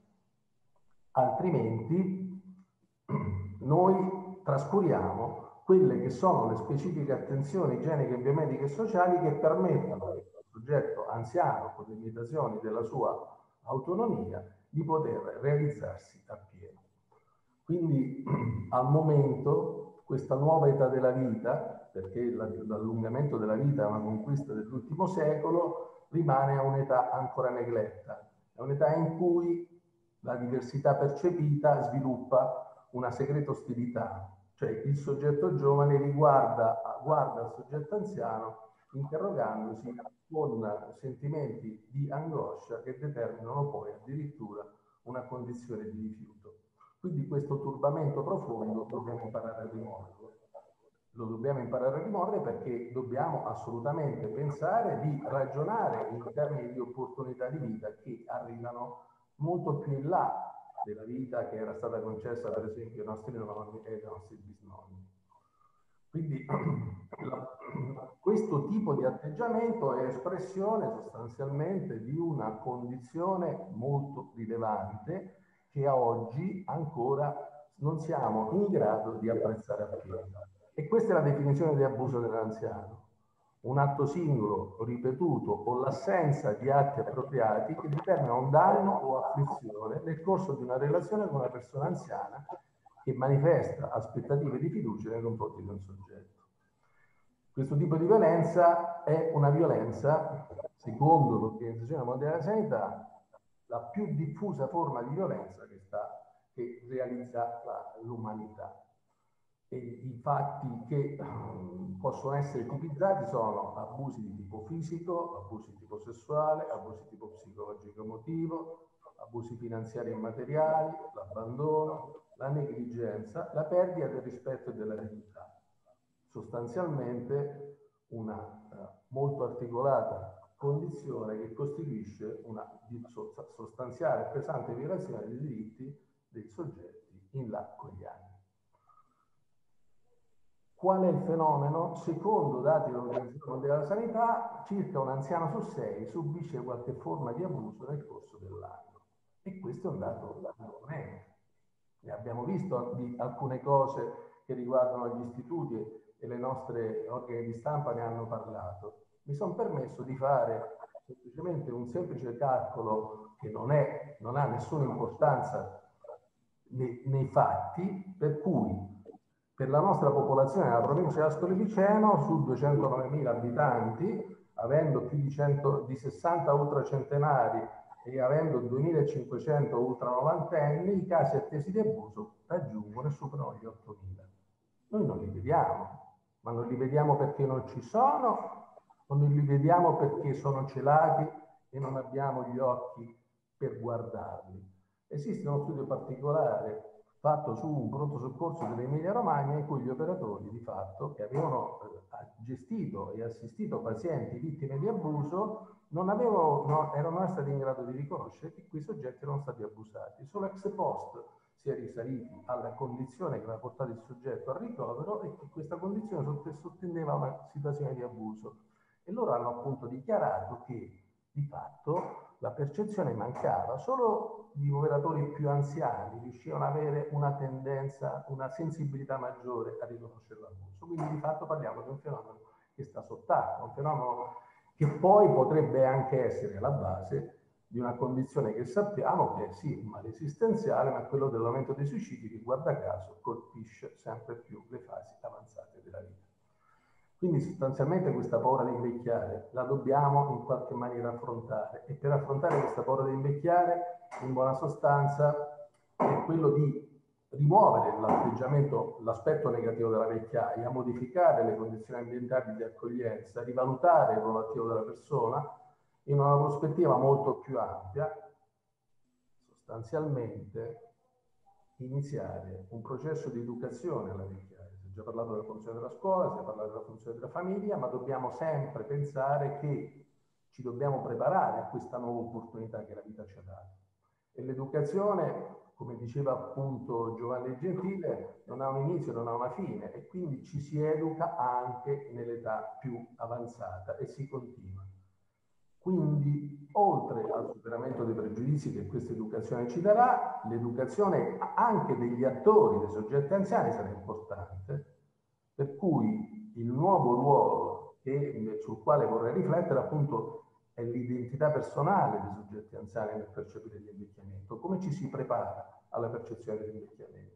altrimenti noi trascuriamo quelle che sono le specifiche attenzioni igieniche, biomediche e sociali che permettono al soggetto anziano, con limitazioni della sua autonomia, di poter realizzarsi appieno. Quindi al momento questa nuova età della vita, perché l'allungamento della vita è una conquista dell'ultimo secolo, rimane a un'età ancora negletta. È un'età in cui la diversità percepita sviluppa una segreta ostilità, cioè il soggetto giovane riguarda, guarda il soggetto anziano interrogandosi con sentimenti di angoscia che determinano poi addirittura una condizione di rifiuto. Quindi questo turbamento profondo dobbiamo imparare a rimuoverlo. Lo dobbiamo imparare a rimuovere perché dobbiamo assolutamente pensare di ragionare in termini di opportunità di vita che arrivano molto più in là della vita che era stata concessa per esempio ai nostri nonni e ai nostri bisnonni. Quindi la, questo tipo di atteggiamento è espressione sostanzialmente di una condizione molto rilevante che a oggi ancora non siamo in grado di apprezzare appieno. E questa è la definizione di abuso dell'anziano. Un atto singolo, ripetuto, o l'assenza di atti appropriati che determina un danno o afflizione nel corso di una relazione con una persona anziana che manifesta aspettative di fiducia nei confronti di un soggetto. Questo tipo di violenza è una violenza, secondo l'Organizzazione Mondiale della Sanità, la più diffusa forma di violenza che, sta, che realizza l'umanità. E i fatti che um, possono essere tipizzati sono abusi di tipo fisico, abusi di tipo sessuale, abusi di tipo psicologico emotivo, abusi finanziari e materiali, l'abbandono, la negligenza, la perdita del rispetto e della dignità. Sostanzialmente una uh, molto articolata condizione che costituisce una sostanziale e pesante violazione dei diritti dei soggetti in là con gli anni. Qual è il fenomeno? Secondo dati dell'Organizzazione Mondiale della Sanità, circa un anziano su sei subisce qualche forma di abuso nel corso dell'anno. E questo è un dato imponente. Ne abbiamo visto di alcune cose che riguardano gli istituti e le nostre organi di stampa ne hanno parlato. Mi sono permesso di fare semplicemente un semplice calcolo che non, è, non ha nessuna importanza nei, nei fatti, per cui per la nostra popolazione nella provincia di Ascoli Piceno, su duecentonovemila abitanti, avendo più di, cento, di sessanta ultracentenari e avendo duemilacinquecento ultranovantenni, i casi attesi di abuso raggiungono e superano gli ottomila. Noi non li vediamo, ma non li vediamo perché non ci sono, o non li vediamo perché sono celati e non abbiamo gli occhi per guardarli. Esiste uno studio particolare fatto su un pronto soccorso dell'Emilia Romagna, in cui gli operatori di fatto che avevano eh, gestito e assistito pazienti vittime di abuso non avevano, no, erano stati in grado di riconoscere che quei soggetti erano stati abusati. Solo ex post si è risaliti alla condizione che aveva portato il soggetto al ricovero e che questa condizione sottendeva una situazione di abuso. E loro hanno appunto dichiarato che di fatto la percezione mancava, solo gli operatori più anziani riuscivano ad avere una tendenza, una sensibilità maggiore a riconoscere l'abuso. Quindi di fatto parliamo di un fenomeno che sta sott'acqua, un fenomeno che poi potrebbe anche essere alla base di una condizione che sappiamo che è sì un male esistenziale, ma quello dell'aumento dei suicidi che guarda caso colpisce sempre più le fasi avanzate della vita. Quindi sostanzialmente questa paura di invecchiare la dobbiamo in qualche maniera affrontare, e per affrontare questa paura di invecchiare in buona sostanza è quello di rimuovere l'atteggiamento, l'aspetto negativo della vecchiaia, modificare le condizioni ambientali di accoglienza, rivalutare il ruolo attivo della persona in una prospettiva molto più ampia, sostanzialmente iniziare un processo di educazione alla vecchiaia. Si è già parlato della funzione della scuola, si è parlato della funzione della famiglia, ma dobbiamo sempre pensare che ci dobbiamo preparare a questa nuova opportunità che la vita ci ha dato. E l'educazione, come diceva appunto Giovanni Gentile, non ha un inizio, non ha una fine, e quindi ci si educa anche nell'età più avanzata e si continua. Quindi, oltre al superamento dei pregiudizi che questa educazione ci darà, l'educazione anche degli attori, dei soggetti anziani sarà importante, per cui il nuovo ruolo che, sul quale vorrei riflettere appunto è l'identità personale dei soggetti anziani nel percepire l'invecchiamento. Come ci si prepara alla percezione dell'invecchiamento?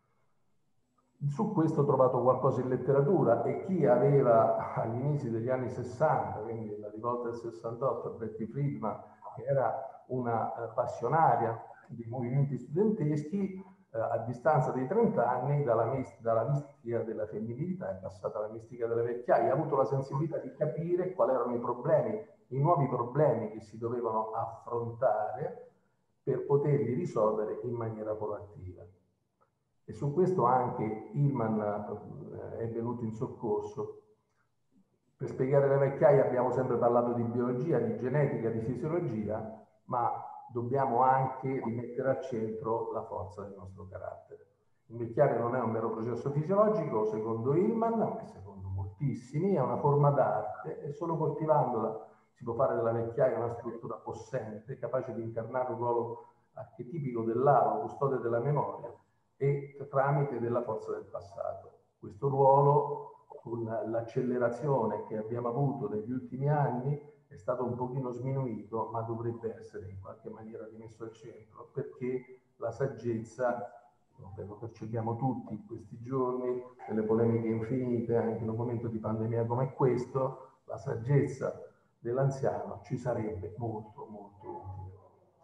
Su questo ho trovato qualcosa in letteratura, e chi aveva agli inizi degli anni sessanta, quindi la rivolta del sessantotto, Betty Friedman, che era una uh, passionaria dei movimenti studenteschi, uh, a distanza di trenta anni dalla, mist dalla mistica della femminilità è passata alla mistica della vecchiaia, ha avuto la sensibilità di capire quali erano i problemi, i nuovi problemi che si dovevano affrontare per poterli risolvere in maniera proattiva. E su questo anche Hillman è venuto in soccorso. Per spiegare la vecchiaia abbiamo sempre parlato di biologia, di genetica, di fisiologia, ma dobbiamo anche rimettere al centro la forza del nostro carattere. Invecchiare non è un mero processo fisiologico, secondo Hillman, e secondo moltissimi, è una forma d'arte, e solo coltivandola si può fare della vecchiaia una struttura possente, capace di incarnare un ruolo archetipico dell'auro, custode della memoria, e tramite della forza del passato. Questo ruolo, con l'accelerazione che abbiamo avuto negli ultimi anni, è stato un pochino sminuito, ma dovrebbe essere in qualche maniera rimesso al centro, perché la saggezza, lo percepiamo tutti in questi giorni, nelle polemiche infinite, anche in un momento di pandemia come questo, la saggezza dell'anziano ci sarebbe molto, molto utile.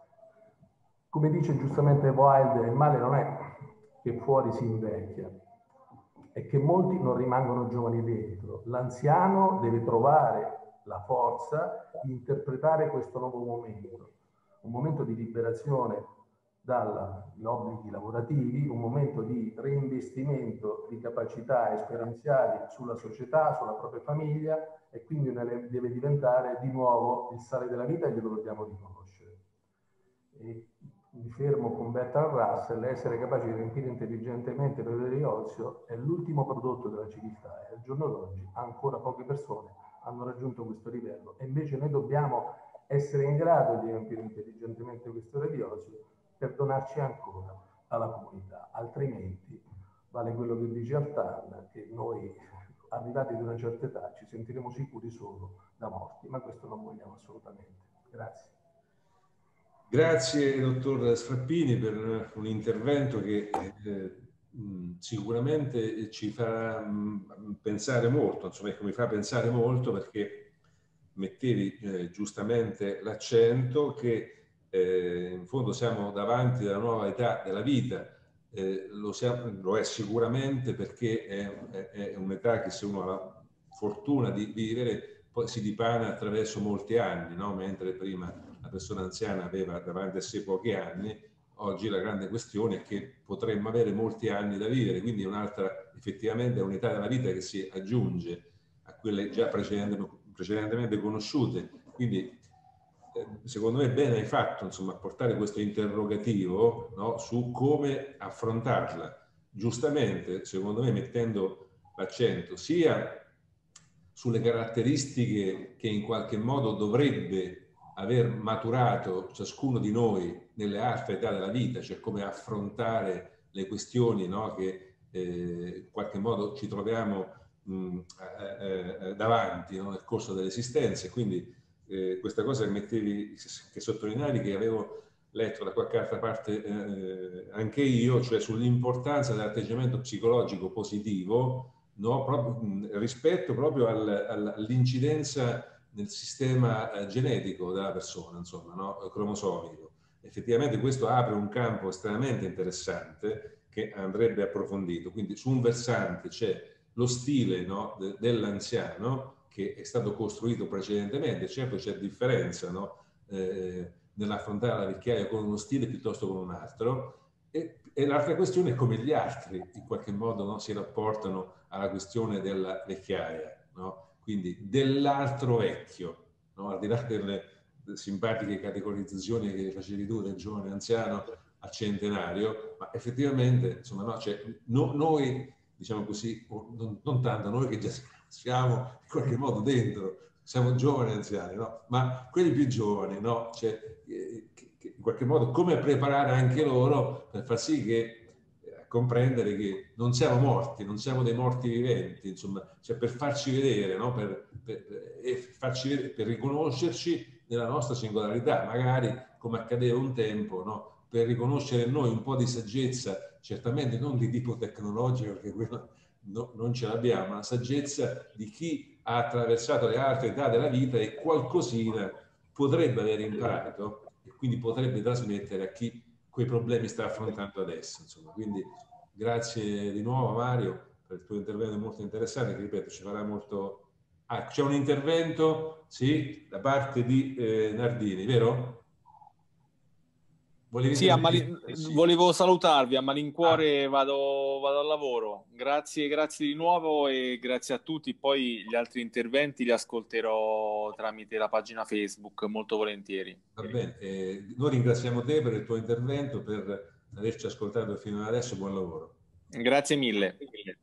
Come dice giustamente Wilde, il male non è che fuori si invecchia, è che molti non rimangono giovani dentro. L'anziano deve trovare la forza di interpretare questo nuovo momento, un momento di liberazione dagli obblighi lavorativi, un momento di reinvestimento di capacità esperienziali sulla società, sulla propria famiglia, e quindi deve diventare di nuovo il sale della vita, e glielo dobbiamo riconoscere. E mi fermo con Bertrand Russell: essere capaci di riempire intelligentemente l'ora di ozio è l'ultimo prodotto della civiltà, e al giorno d'oggi ancora poche persone hanno raggiunto questo livello, e invece noi dobbiamo essere in grado di riempire intelligentemente queste ore di ozio per donarci ancora alla comunità, altrimenti vale quello che dice Altan, che noi arrivati ad una certa età ci sentiremo sicuri solo da morti, ma questo non vogliamo assolutamente. Grazie. Grazie dottor Strappini per un intervento che eh, sicuramente ci fa mh, pensare molto, insomma, ecco, mi fa pensare molto, perché mettevi eh, giustamente l'accento che eh, in fondo siamo davanti alla nuova età della vita. Eh, lo, siamo, lo è sicuramente perché è, è, è un'età che, se uno ha la fortuna di vivere, poi si dipana attraverso molti anni, no? Mentre prima la persona anziana aveva davanti a sé pochi anni, oggi la grande questione è che potremmo avere molti anni da vivere, quindi un'altra, effettivamente è un'età della vita che si aggiunge a quelle già precedentemente, precedentemente conosciute. Quindi eh, secondo me bene hai fatto, insomma, a portare questo interrogativo, no, su come affrontarla, giustamente secondo me mettendo l'accento sia sulle caratteristiche che in qualche modo dovrebbe aver maturato ciascuno di noi nelle altre età della vita, cioè come affrontare le questioni, no, che eh, in qualche modo ci troviamo mh, eh, eh, davanti, no, nel corso dell'esistenza. Quindi eh, questa cosa che mettevi, che sottolineavi, che avevo letto da qualche altra parte eh, anche io, cioè sull'importanza dell'atteggiamento psicologico positivo, no, proprio, rispetto proprio al, al, all'incidenza nel sistema eh, genetico della persona, insomma, no, cromosomico. Effettivamente questo apre un campo estremamente interessante che andrebbe approfondito. Quindi su un versante c'è lo stile, no, de, dell'anziano che è stato costruito precedentemente, certo c'è differenza, no, eh, nell'affrontare la vecchiaia con uno stile piuttosto che con un altro, e, e l'altra questione è come gli altri in qualche modo, no, si rapportano alla questione della vecchiaia, no? Quindi dell'altro vecchio, no? Al di là delle simpatiche categorizzazioni che facevi tu del giovane anziano a centenario, ma effettivamente, insomma, no, cioè, no, noi, diciamo così, non, non tanto noi che già siamo in qualche modo dentro, siamo giovani anziani, no? Ma quelli più giovani, no? Cioè, eh, che, che in qualche modo come preparare anche loro per far sì che comprendere che non siamo morti, non siamo dei morti viventi, insomma, cioè per farci vedere, no? per, per, per, farci vedere, per riconoscerci nella nostra singolarità, magari come accadeva un tempo, no? Per riconoscere in noi un po' di saggezza, certamente non di tipo tecnologico, perché quella no, non ce l'abbiamo, ma la saggezza di chi ha attraversato le altre età della vita e qualcosina potrebbe aver imparato e quindi potrebbe trasmettere a chi quei problemi sta affrontando adesso, insomma. Quindi grazie di nuovo Mario per il tuo intervento molto interessante, che ripeto ci farà molto. Ah, c'è un intervento, sì, da parte di eh, Nardini, vero? Volevi sì, malin... sì, volevo salutarvi, a malincuore ah. vado, vado al lavoro. Grazie, grazie di nuovo e grazie a tutti. Poi gli altri interventi li ascolterò tramite la pagina Facebook, molto volentieri. Va bene, eh, noi ringraziamo te per il tuo intervento, per averci ascoltato fino ad adesso. Buon lavoro. Grazie mille.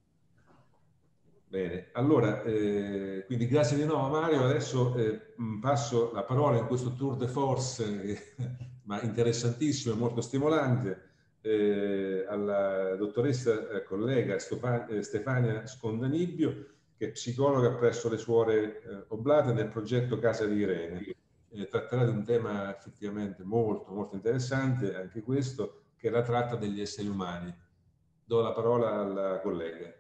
Bene, allora, eh, quindi grazie di nuovo Mario. Adesso eh, passo la parola in questo tour de force, eh, ma interessantissimo e molto stimolante, eh, alla dottoressa eh, collega Stefania Scondanibbio, che è psicologa presso le Suore eh, Oblate nel progetto Casa di Irene. Eh, tratterà di un tema effettivamente molto, molto interessante, anche questo, che è la tratta degli esseri umani. Do la parola alla collega.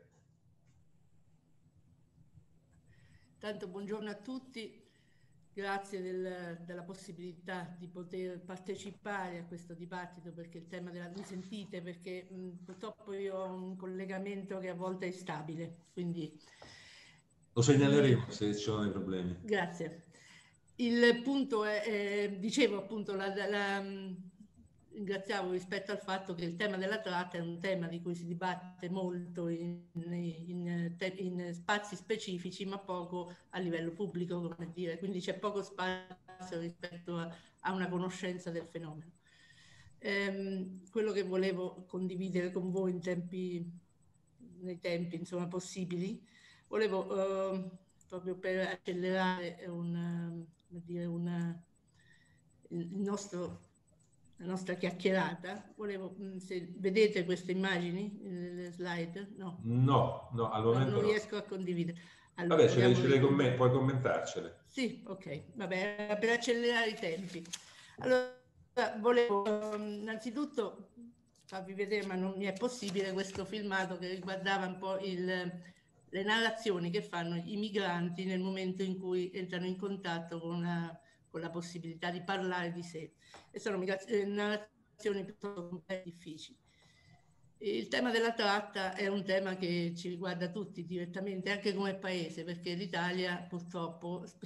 Tanto buongiorno a tutti, grazie del, della possibilità di poter partecipare a questo dibattito, perché il tema della... mi sentite, perché mh, purtroppo io ho un collegamento che a volte è stabile, quindi... Lo segnaleremo e... se ci sono dei problemi. Grazie. Il punto è, eh, dicevo appunto, la, la, la, ringraziavo rispetto al fatto che il tema della tratta è un tema di cui si dibatte molto in, in, in spazi specifici, ma poco a livello pubblico, come dire, quindi c'è poco spazio rispetto a, a una conoscenza del fenomeno. Ehm, quello che volevo condividere con voi in tempi, nei tempi insomma possibili, volevo eh, proprio per accelerare un, come dire, una, il nostro la nostra chiacchierata, volevo, se vedete queste immagini, le slide, no? No, no, al momento non no. riesco a condividere. Allora, vabbè, ce le, ce le comment- puoi commentarcele. Sì, ok, vabbè, per accelerare i tempi. Allora, volevo innanzitutto farvi vedere, ma non mi è possibile, questo filmato che riguardava un po' il, le narrazioni che fanno i migranti nel momento in cui entrano in contatto con una con la possibilità di parlare di sé, e sono narrazioni piuttosto difficili. Il tema della tratta è un tema che ci riguarda tutti direttamente, anche come paese, perché l'Italia purtroppo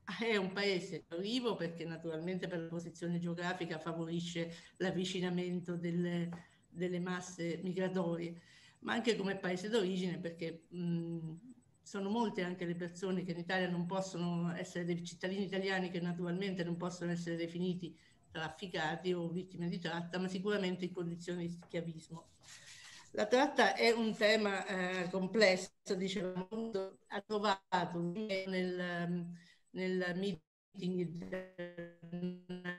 è un paese d'arrivo perché naturalmente per la posizione geografica favorisce l'avvicinamento delle, delle masse migratorie, ma anche come paese d'origine perché mh, sono molte anche le persone che in Italia non possono essere dei cittadini italiani che naturalmente non possono essere definiti trafficati o vittime di tratta, ma sicuramente in condizioni di schiavismo. La tratta è un tema eh, complesso, dicevamo, ha trovato nel, nel meeting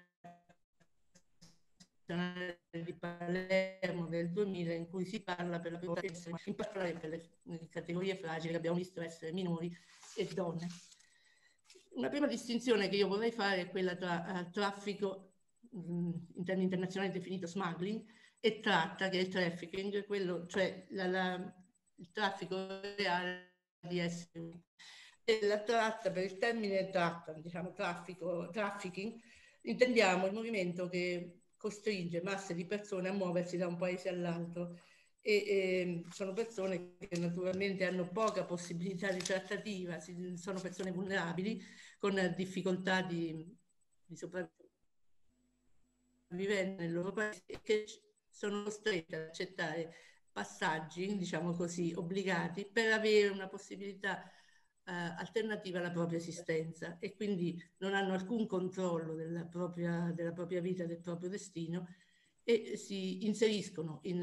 di Palermo del duemila in cui si parla per la prima volta, in particolare per le, le categorie fragili che abbiamo visto essere minori e donne. Una prima distinzione che io vorrei fare è quella tra uh, traffico mh, in termini internazionali definito smuggling e tratta, che è il trafficking, quello, cioè la, la, il traffico reale di esseri umani. E la tratta, per il termine tratta, diciamo traffico, trafficking, intendiamo il movimento che costringe masse di persone a muoversi da un paese all'altro e, e sono persone che naturalmente hanno poca possibilità di trattativa, sono persone vulnerabili con difficoltà di, di sopravvivenza nel loro paese e che sono costrette ad accettare passaggi, diciamo così, obbligati per avere una possibilità Uh, alternativa alla propria esistenza e quindi non hanno alcun controllo della propria, della propria vita, del proprio destino e si inseriscono in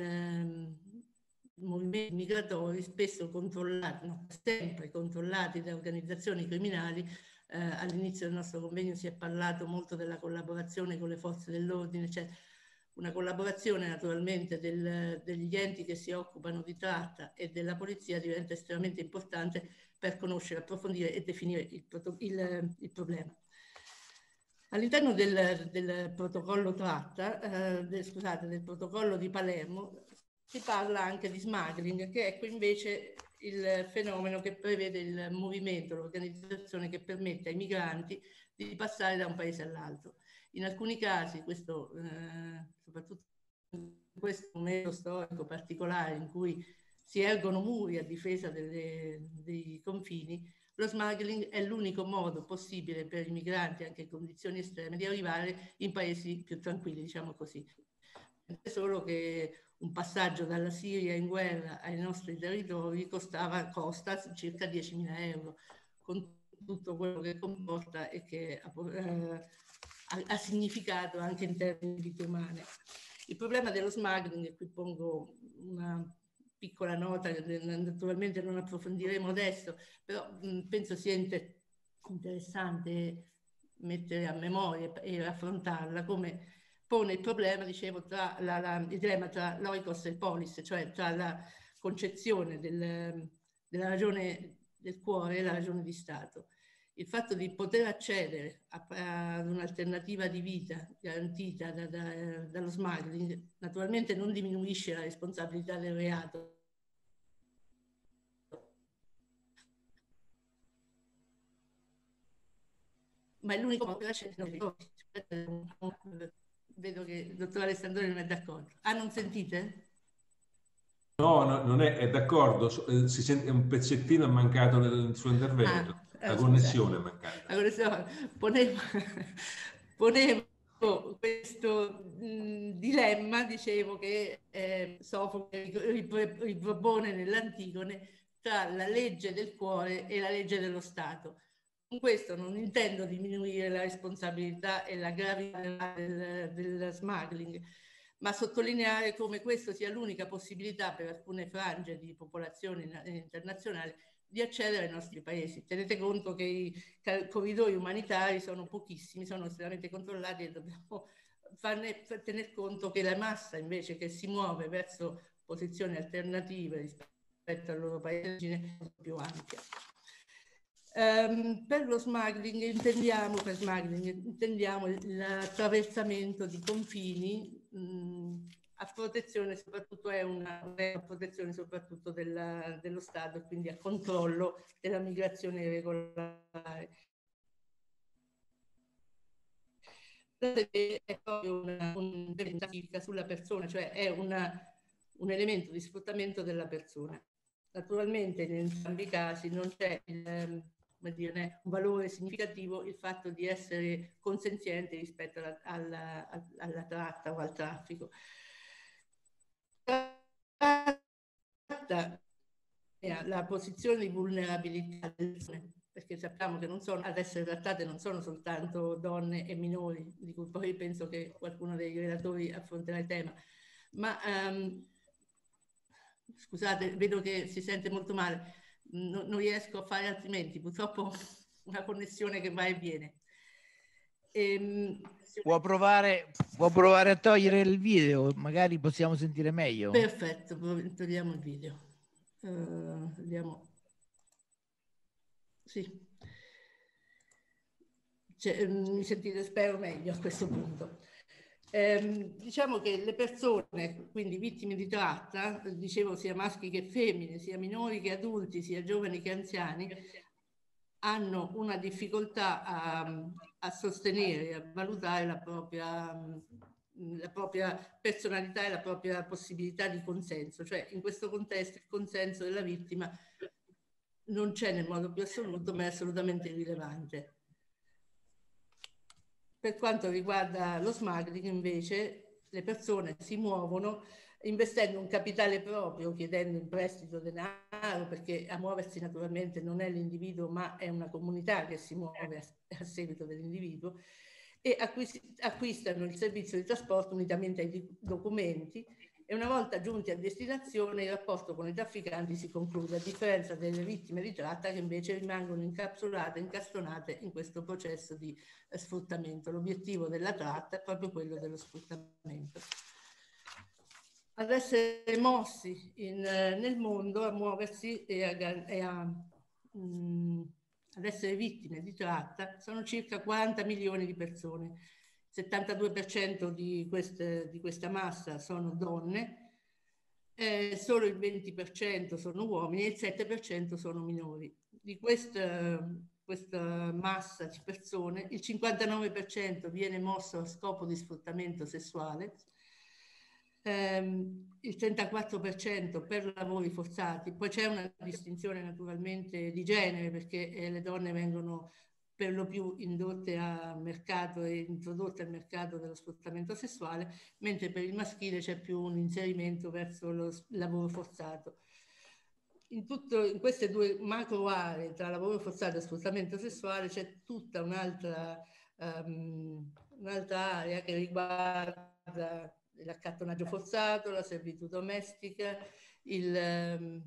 uh, movimenti migratori spesso controllati, no, sempre controllati da organizzazioni criminali. Uh, all'inizio del nostro convegno si è parlato molto della collaborazione con le forze dell'ordine, cioè una collaborazione naturalmente del, degli enti che si occupano di tratta e della polizia diventa estremamente importante per conoscere, approfondire e definire il, il, il problema. All'interno del, del protocollo tratta, eh, del, scusate, del protocollo di Palermo, si parla anche di smuggling, che ecco invece il fenomeno che prevede il movimento, l'organizzazione che permette ai migranti di passare da un paese all'altro. In alcuni casi, questo, eh, soprattutto in questo momento storico particolare in cui si ergono muri a difesa delle, dei confini, lo smuggling è l'unico modo possibile per i migranti, anche in condizioni estreme, di arrivare in paesi più tranquilli, diciamo così. È solo che un passaggio dalla Siria in guerra ai nostri territori costava, costa circa diecimila euro, con tutto quello che comporta e che eh, ha, ha significato anche in termini di vite umane. Il problema dello smuggling, e qui pongo una piccola nota che naturalmente non approfondiremo adesso, però mh, penso sia inter interessante mettere a memoria e affrontarla, come pone il problema, dicevo, tra la, la, il dilemma tra l'oikos e il polis, cioè tra la concezione del, della ragione del cuore e la ragione di Stato. Il fatto di poter accedere ad un'alternativa di vita garantita da, da, dallo smuggling naturalmente non diminuisce la responsabilità del reato, ma è l'unico modo per accedere. Vedo che il dottor Alessandroni non è d'accordo. Ah, non sentite? No, no, non è, è d'accordo, si sente un pezzettino è mancato nel suo intervento, ah, la connessione è mancata. La connessione, ponevo, ponevo questo mh, dilemma, dicevo che eh, Sofocle ripropone nell'Antigone tra la legge del cuore e la legge dello Stato. Con questo non intendo diminuire la responsabilità e la gravità del, del smuggling, ma sottolineare come questo sia l'unica possibilità per alcune frange di popolazione internazionale di accedere ai nostri paesi. Tenete conto che i corridoi umanitari sono pochissimi, sono estremamente controllati e dobbiamo farne, tener conto che la massa invece che si muove verso posizioni alternative rispetto al loro paese è più ampia. Um, per lo smuggling intendiamo, per smuggling, intendiamo l'attraversamento di confini mh, a protezione soprattutto è una, una protezione soprattutto della, dello Stato e quindi a controllo della migrazione irregolare. È proprio una, un sulla persona, cioè è una, un elemento di sfruttamento della persona. Naturalmente in entrambi i casi non c'è il come dire, un valore significativo il fatto di essere consenzienti rispetto alla, alla, alla tratta o al traffico. La posizione di vulnerabilità delle persone, perché sappiamo che non sono, ad essere trattate non sono soltanto donne e minori, di cui poi penso che qualcuno dei relatori affronterà il tema, ma um, scusate, vedo che si sente molto male, no, non riesco a fare altrimenti, purtroppo una connessione che va e viene. Ehm, può, provare, può provare a togliere il video, magari possiamo sentire meglio. Perfetto, togliamo il video. Uh, vediamo. Sì. Cioè, mi sentite, spero, meglio a questo punto. Eh, diciamo che le persone, quindi vittime di tratta, dicevo sia maschi che femmine, sia minori che adulti, sia giovani che anziani, hanno una difficoltà a, a sostenere, a valutare la propria, la propria personalità e la propria possibilità di consenso. Cioè, in questo contesto il consenso della vittima non c'è nel modo più assoluto, ma è assolutamente irrilevante. Per quanto riguarda lo smuggling, invece, le persone si muovono investendo un capitale proprio, chiedendo in prestito denaro, perché a muoversi naturalmente non è l'individuo, ma è una comunità che si muove a, a seguito dell'individuo, e acquistano il servizio di trasporto unitamente ai documenti, e una volta giunti a destinazione il rapporto con i trafficanti si conclude, a differenza delle vittime di tratta che invece rimangono incapsulate, incastonate in questo processo di eh, sfruttamento. L'obiettivo della tratta è proprio quello dello sfruttamento. Ad essere mossi in, nel mondo, a muoversi e a, e a mh, ad essere vittime di tratta sono circa quaranta milioni di persone. Il settantadue per cento di, queste, di questa massa sono donne, eh, solo il venti per cento sono uomini e il sette per cento sono minori. Di questa, questa massa di persone il cinquantanove per cento viene mosso a scopo di sfruttamento sessuale, ehm, il trentaquattro per cento per lavori forzati. Poi c'è una distinzione naturalmente di genere, perché eh, le donne vengono per lo più indotte al mercato e introdotte al mercato dello sfruttamento sessuale, mentre per il maschile c'è più un inserimento verso lo lavoro forzato. In, tutto, in queste due macro aree, tra lavoro forzato e sfruttamento sessuale, c'è tutta un'altra um, un'altra area che riguarda l'accattonaggio forzato, la servitù domestica, il, um,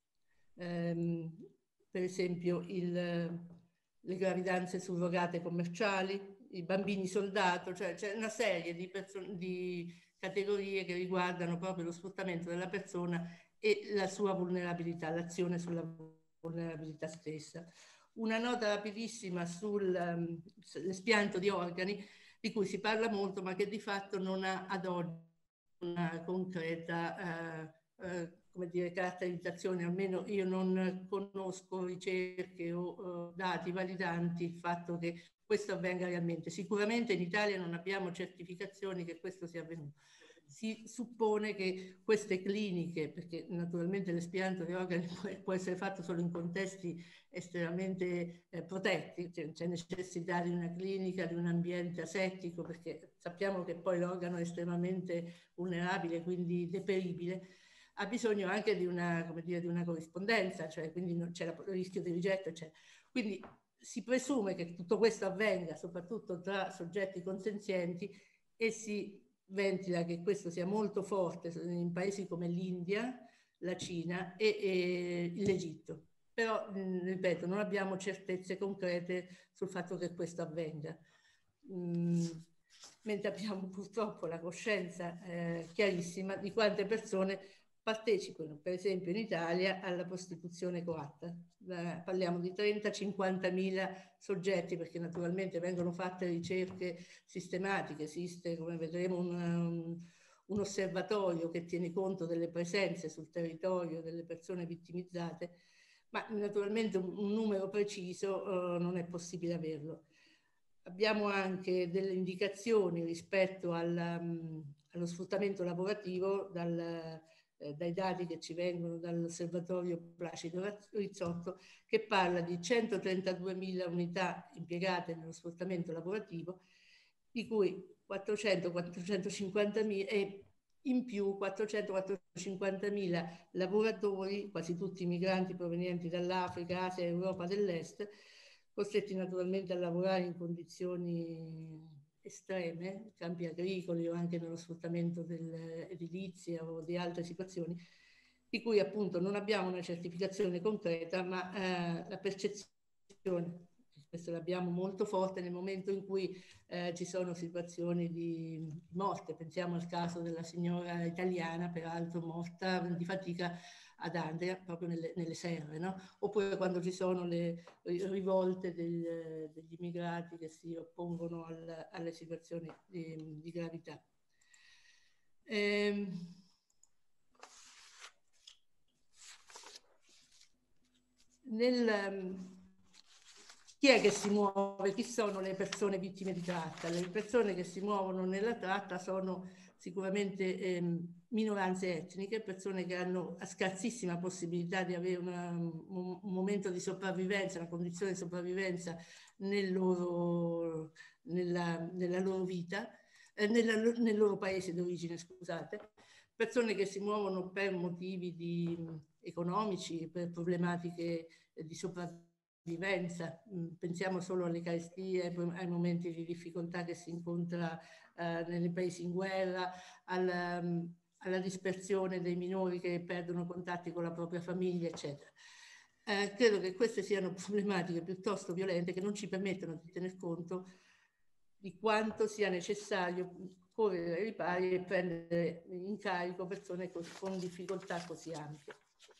um, per esempio il, le gravidanze surrogate commerciali, i bambini soldato, cioè c'è una serie di, di categorie che riguardano proprio lo sfruttamento della persona e la sua vulnerabilità, l'azione sulla vulnerabilità stessa. Una nota rapidissima sull'espianto um, di organi, di cui si parla molto, ma che di fatto non ha ad oggi una concreta uh, uh, come dire, caratterizzazione, almeno io non conosco ricerche o uh, dati validanti il fatto che questo avvenga realmente. Sicuramente in Italia non abbiamo certificazioni che questo sia avvenuto. Si suppone che queste cliniche, perché naturalmente l'espianto di organi può essere fatto solo in contesti estremamente eh, protetti, c'è necessità di una clinica, di un ambiente asettico, perché sappiamo che poi l'organo è estremamente vulnerabile, quindi deperibile, ha bisogno anche di una, come dire, di una corrispondenza, cioè quindi c'è il rischio di rigetto, eccetera. Quindi si presume che tutto questo avvenga soprattutto tra soggetti consenzienti e si ventila che questo sia molto forte in paesi come l'India, la Cina e, e l'Egitto. Però, mh, ripeto, non abbiamo certezze concrete sul fatto che questo avvenga. Mm, mentre abbiamo purtroppo la coscienza eh, chiarissima di quante persone partecipano, per esempio in Italia, alla prostituzione coatta. Eh, parliamo di trenta cinquanta mila soggetti, perché naturalmente vengono fatte ricerche sistematiche, esiste, come vedremo, un, un, un osservatorio che tiene conto delle presenze sul territorio delle persone vittimizzate, ma naturalmente un, un numero preciso eh, non è possibile averlo. Abbiamo anche delle indicazioni rispetto al, um, allo sfruttamento lavorativo dal eh, dai dati che ci vengono dall'osservatorio Placido Rizzotto, che parla di centotrentaduemila unità impiegate nello sfruttamento lavorativo, di cui quattrocento quattrocentocinquantamila e in più quattrocento quattrocentocinquantamila lavoratori, quasi tutti migranti provenienti dall'Africa, Asia e Europa dell'Est, costretti naturalmente a lavorare in condizioni estreme, campi agricoli o anche nello sfruttamento dell'edilizia o di altre situazioni, di cui appunto non abbiamo una certificazione concreta, ma eh, la percezione, questo l'abbiamo molto forte nel momento in cui eh, ci sono situazioni di morte. Pensiamo al caso della signora italiana, peraltro morta di fatica ad Andria, proprio nelle, nelle serre, no? Oppure quando ci sono le rivolte del, degli immigrati che si oppongono al, alle situazioni di, di gravità. Ehm, nel, chi è che si muove? Chi sono le persone vittime di tratta? Le persone che si muovono nella tratta sono sicuramente ehm, minoranze etniche, persone che hanno scarsissima possibilità di avere una, un, un momento di sopravvivenza, una condizione di sopravvivenza nel loro, nella, nella loro vita, eh, nella, nel loro paese d'origine, scusate, persone che si muovono per motivi di, economici, per problematiche eh, di sopravvivenza. Vivenza. Pensiamo solo alle carestie, ai momenti di difficoltà che si incontra eh, nei paesi in guerra, alla, alla dispersione dei minori che perdono contatti con la propria famiglia, eccetera. Eh, credo che queste siano problematiche piuttosto violente che non ci permettono di tener conto di quanto sia necessario correre ai ripari e prendere in carico persone con, con difficoltà così ampie.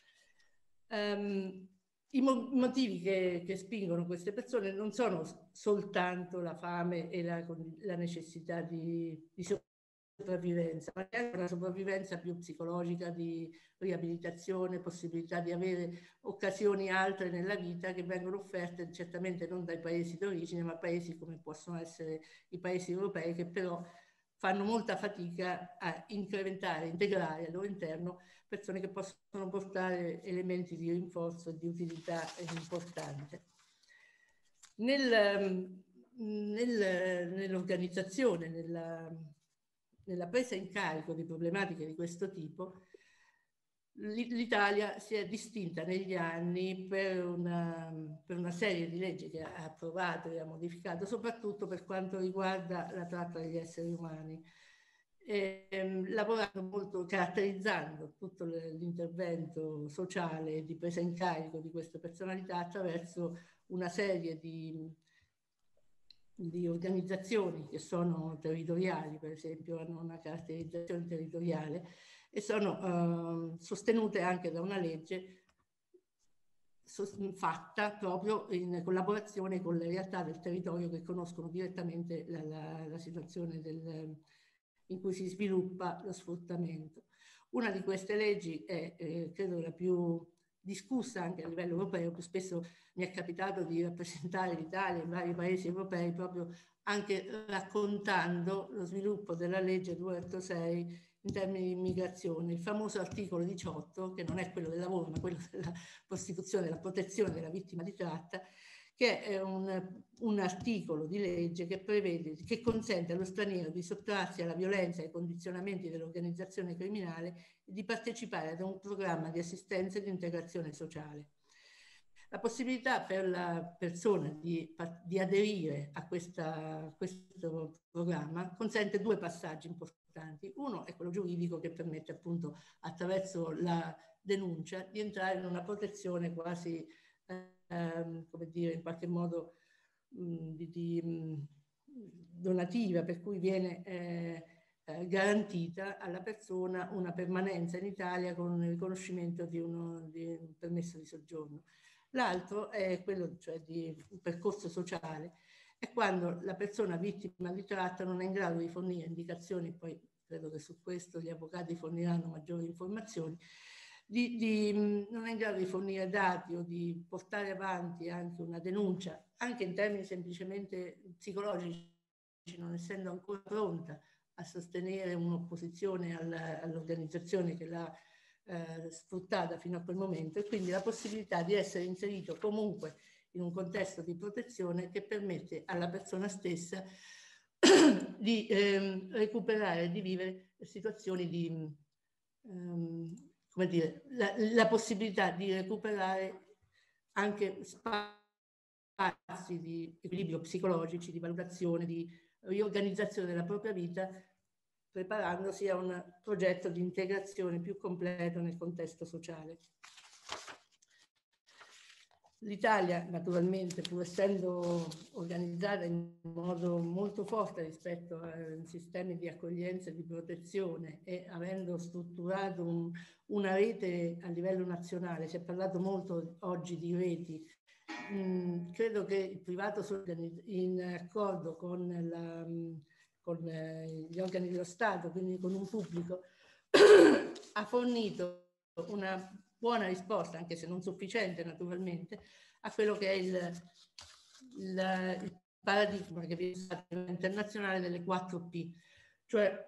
Um, I motivi che, che spingono queste persone non sono soltanto la fame e la, la necessità di, di sopravvivenza, ma anche una sopravvivenza più psicologica, di riabilitazione, possibilità di avere occasioni altre nella vita che vengono offerte certamente non dai paesi d'origine, ma paesi come possono essere i paesi europei, che però fanno molta fatica a incrementare, integrare al loro interno persone che possono portare elementi di rinforzo e di utilità importante. Nel, nel, nell'organizzazione, nella, nella presa in carico di problematiche di questo tipo, l'Italia si è distinta negli anni per una, per una serie di leggi che ha approvato e ha modificato, soprattutto per quanto riguarda la tratta degli esseri umani. E, ehm, lavorando molto, caratterizzando tutto l'intervento sociale di presa in carico di queste personalità attraverso una serie di, di organizzazioni che sono territoriali, per esempio hanno una caratterizzazione territoriale e sono eh, sostenute anche da una legge fatta proprio in collaborazione con le realtà del territorio che conoscono direttamente la, la, la situazione del in cui si sviluppa lo sfruttamento. Una di queste leggi è, eh, credo, la più discussa anche a livello europeo, più spesso mi è capitato di rappresentare l'Italia in vari paesi europei proprio anche raccontando lo sviluppo della legge duecentosei in termini di immigrazione, il famoso articolo diciotto, che non è quello del lavoro ma quello della prostituzione, della protezione della vittima di tratta, che è un, un articolo di legge che prevede, che consente allo straniero di sottrarsi alla violenza e ai condizionamenti dell'organizzazione criminale e di partecipare ad un programma di assistenza e di integrazione sociale. La possibilità per la persona di, di aderire a, questa, a questo programma consente due passaggi importanti. Uno è quello giuridico, che permette appunto attraverso la denuncia di entrare in una protezione quasi Ehm, come dire, in qualche modo mh, di, di, mh, donativa, per cui viene eh, eh, garantita alla persona una permanenza in Italia con il riconoscimento di, uno, di un permesso di soggiorno. L'altro è quello, cioè, di un percorso sociale, è quando la persona vittima di tratta non è in grado di fornire indicazioni, poi credo che su questo gli avvocati forniranno maggiori informazioni, Di, di, non è in grado di fornire dati o di portare avanti anche una denuncia, anche in termini semplicemente psicologici, non essendo ancora pronta a sostenere un'opposizione all'organizzazione che l'ha eh, sfruttata fino a quel momento, e quindi la possibilità di essere inserito comunque in un contesto di protezione che permette alla persona stessa di ehm, recuperare, di vivere situazioni di, ehm, come dire, la, la possibilità di recuperare anche spazi di equilibrio psicologici, di valutazione, di riorganizzazione della propria vita, preparandosi a un progetto di integrazione più completo nel contesto sociale. L'Italia, naturalmente, pur essendo organizzata in modo molto forte rispetto ai sistemi di accoglienza e di protezione e avendo strutturato un, una rete a livello nazionale, si è parlato molto oggi di reti, mh, credo che il privato, in accordo con, la, con gli organi dello Stato, quindi con un pubblico, ha fornito una buona risposta, anche se non sufficiente naturalmente, a quello che è il, il, il paradigma che viene usato internazionale delle quattro P, cioè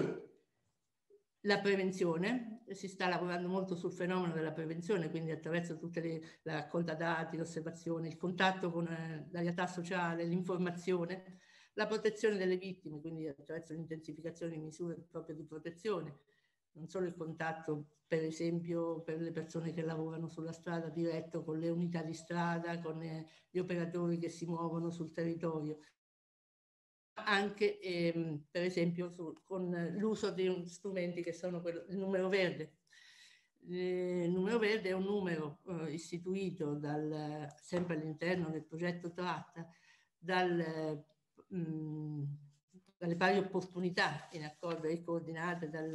la prevenzione. Si sta lavorando molto sul fenomeno della prevenzione, quindi attraverso tutte le, la raccolta dati, l'osservazione, il contatto con eh, la realtà sociale, l'informazione, la protezione delle vittime, quindi attraverso l'intensificazione di misure proprio di protezione, non solo il contatto, per esempio, per le persone che lavorano sulla strada diretto con le unità di strada, con eh, gli operatori che si muovono sul territorio, anche ehm, per esempio su, con l'uso di strumenti che sono quello, il numero verde. Il numero verde è un numero eh, istituito dal, sempre all'interno del progetto Tratta, dal, mh, dalle pari opportunità, in accordo e coordinate dal,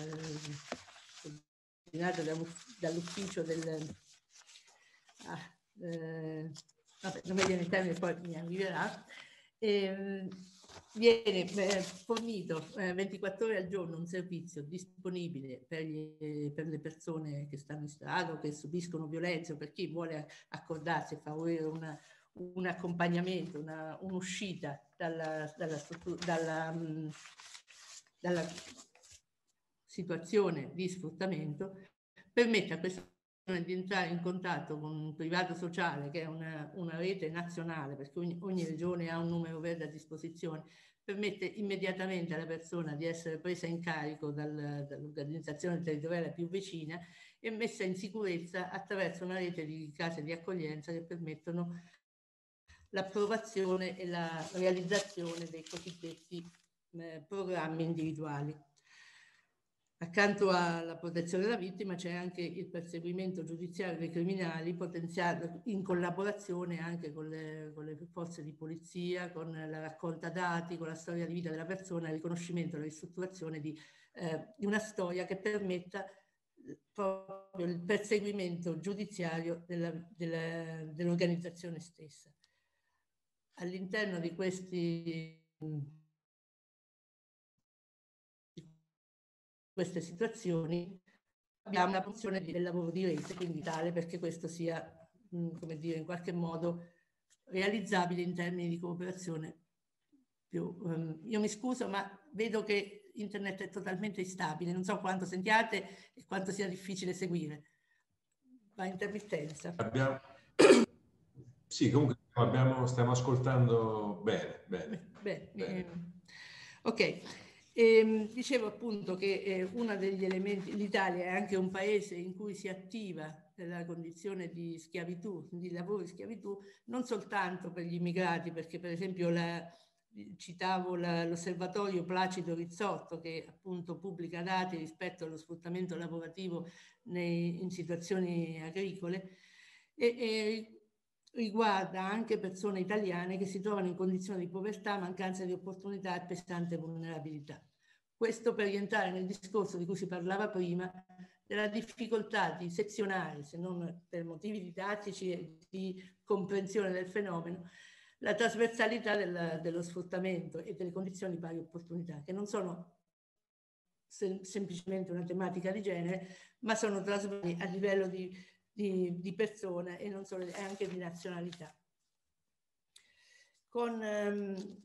coordinate dall'ufficio del... Ah, eh, vabbè, non mi viene il termine, poi mi arriverà. Eh, viene eh, fornito eh, ventiquattro ore al giorno un servizio disponibile per, gli, per le persone che stanno in strada o che subiscono violenza, o per chi vuole accordarsi e favorire una, un accompagnamento, una, un'uscita dalla, dalla, dalla, mh, dalla situazione di sfruttamento, permette a questa di entrare in contatto con un privato sociale, che è una, una rete nazionale, perché ogni, ogni regione ha un numero verde a disposizione, permette immediatamente alla persona di essere presa in carico dal, dall'organizzazione territoriale più vicina e messa in sicurezza attraverso una rete di case di accoglienza che permettono l'approvazione e la realizzazione dei cosiddetti eh, programmi individuali. Accanto alla protezione della vittima c'è anche il perseguimento giudiziario dei criminali, potenziato in collaborazione anche con le, con le forze di polizia, con la raccolta dati, con la storia di vita della persona, il riconoscimento e la ristrutturazione di, eh, di una storia che permetta proprio il perseguimento giudiziario della, della, dell'organizzazione stessa. All'interno di questi queste situazioni abbiamo una funzione del lavoro di rete, quindi tale perché questo sia, mh, come dire, in qualche modo realizzabile in termini di cooperazione più. Um, io mi scuso, ma vedo che internet è totalmente instabile, non so quanto sentiate e quanto sia difficile seguire. Va intermittenza. Abbiamo... Sì, comunque abbiamo, stiamo ascoltando bene. Bene. Beh, bene. Eh, ok. E, dicevo appunto che eh, uno degli elementi, l'Italia è anche un paese in cui si attiva la condizione di schiavitù, di lavoro di schiavitù, non soltanto per gli immigrati, perché per esempio la, citavo la, l'osservatorio Placido Rizzotto, che appunto pubblica dati rispetto allo sfruttamento lavorativo nei, in situazioni agricole, e, e riguarda anche persone italiane che si trovano in condizioni di povertà, mancanza di opportunità e pesante vulnerabilità. Questo per rientrare nel discorso di cui si parlava prima, della difficoltà di sezionare, se non per motivi didattici e di comprensione del fenomeno, la trasversalità del, dello sfruttamento e delle condizioni di pari opportunità, che non sono sem- semplicemente una tematica di genere, ma sono trasversali a livello di Di, di persone e non solo, anche di nazionalità. Con, ehm,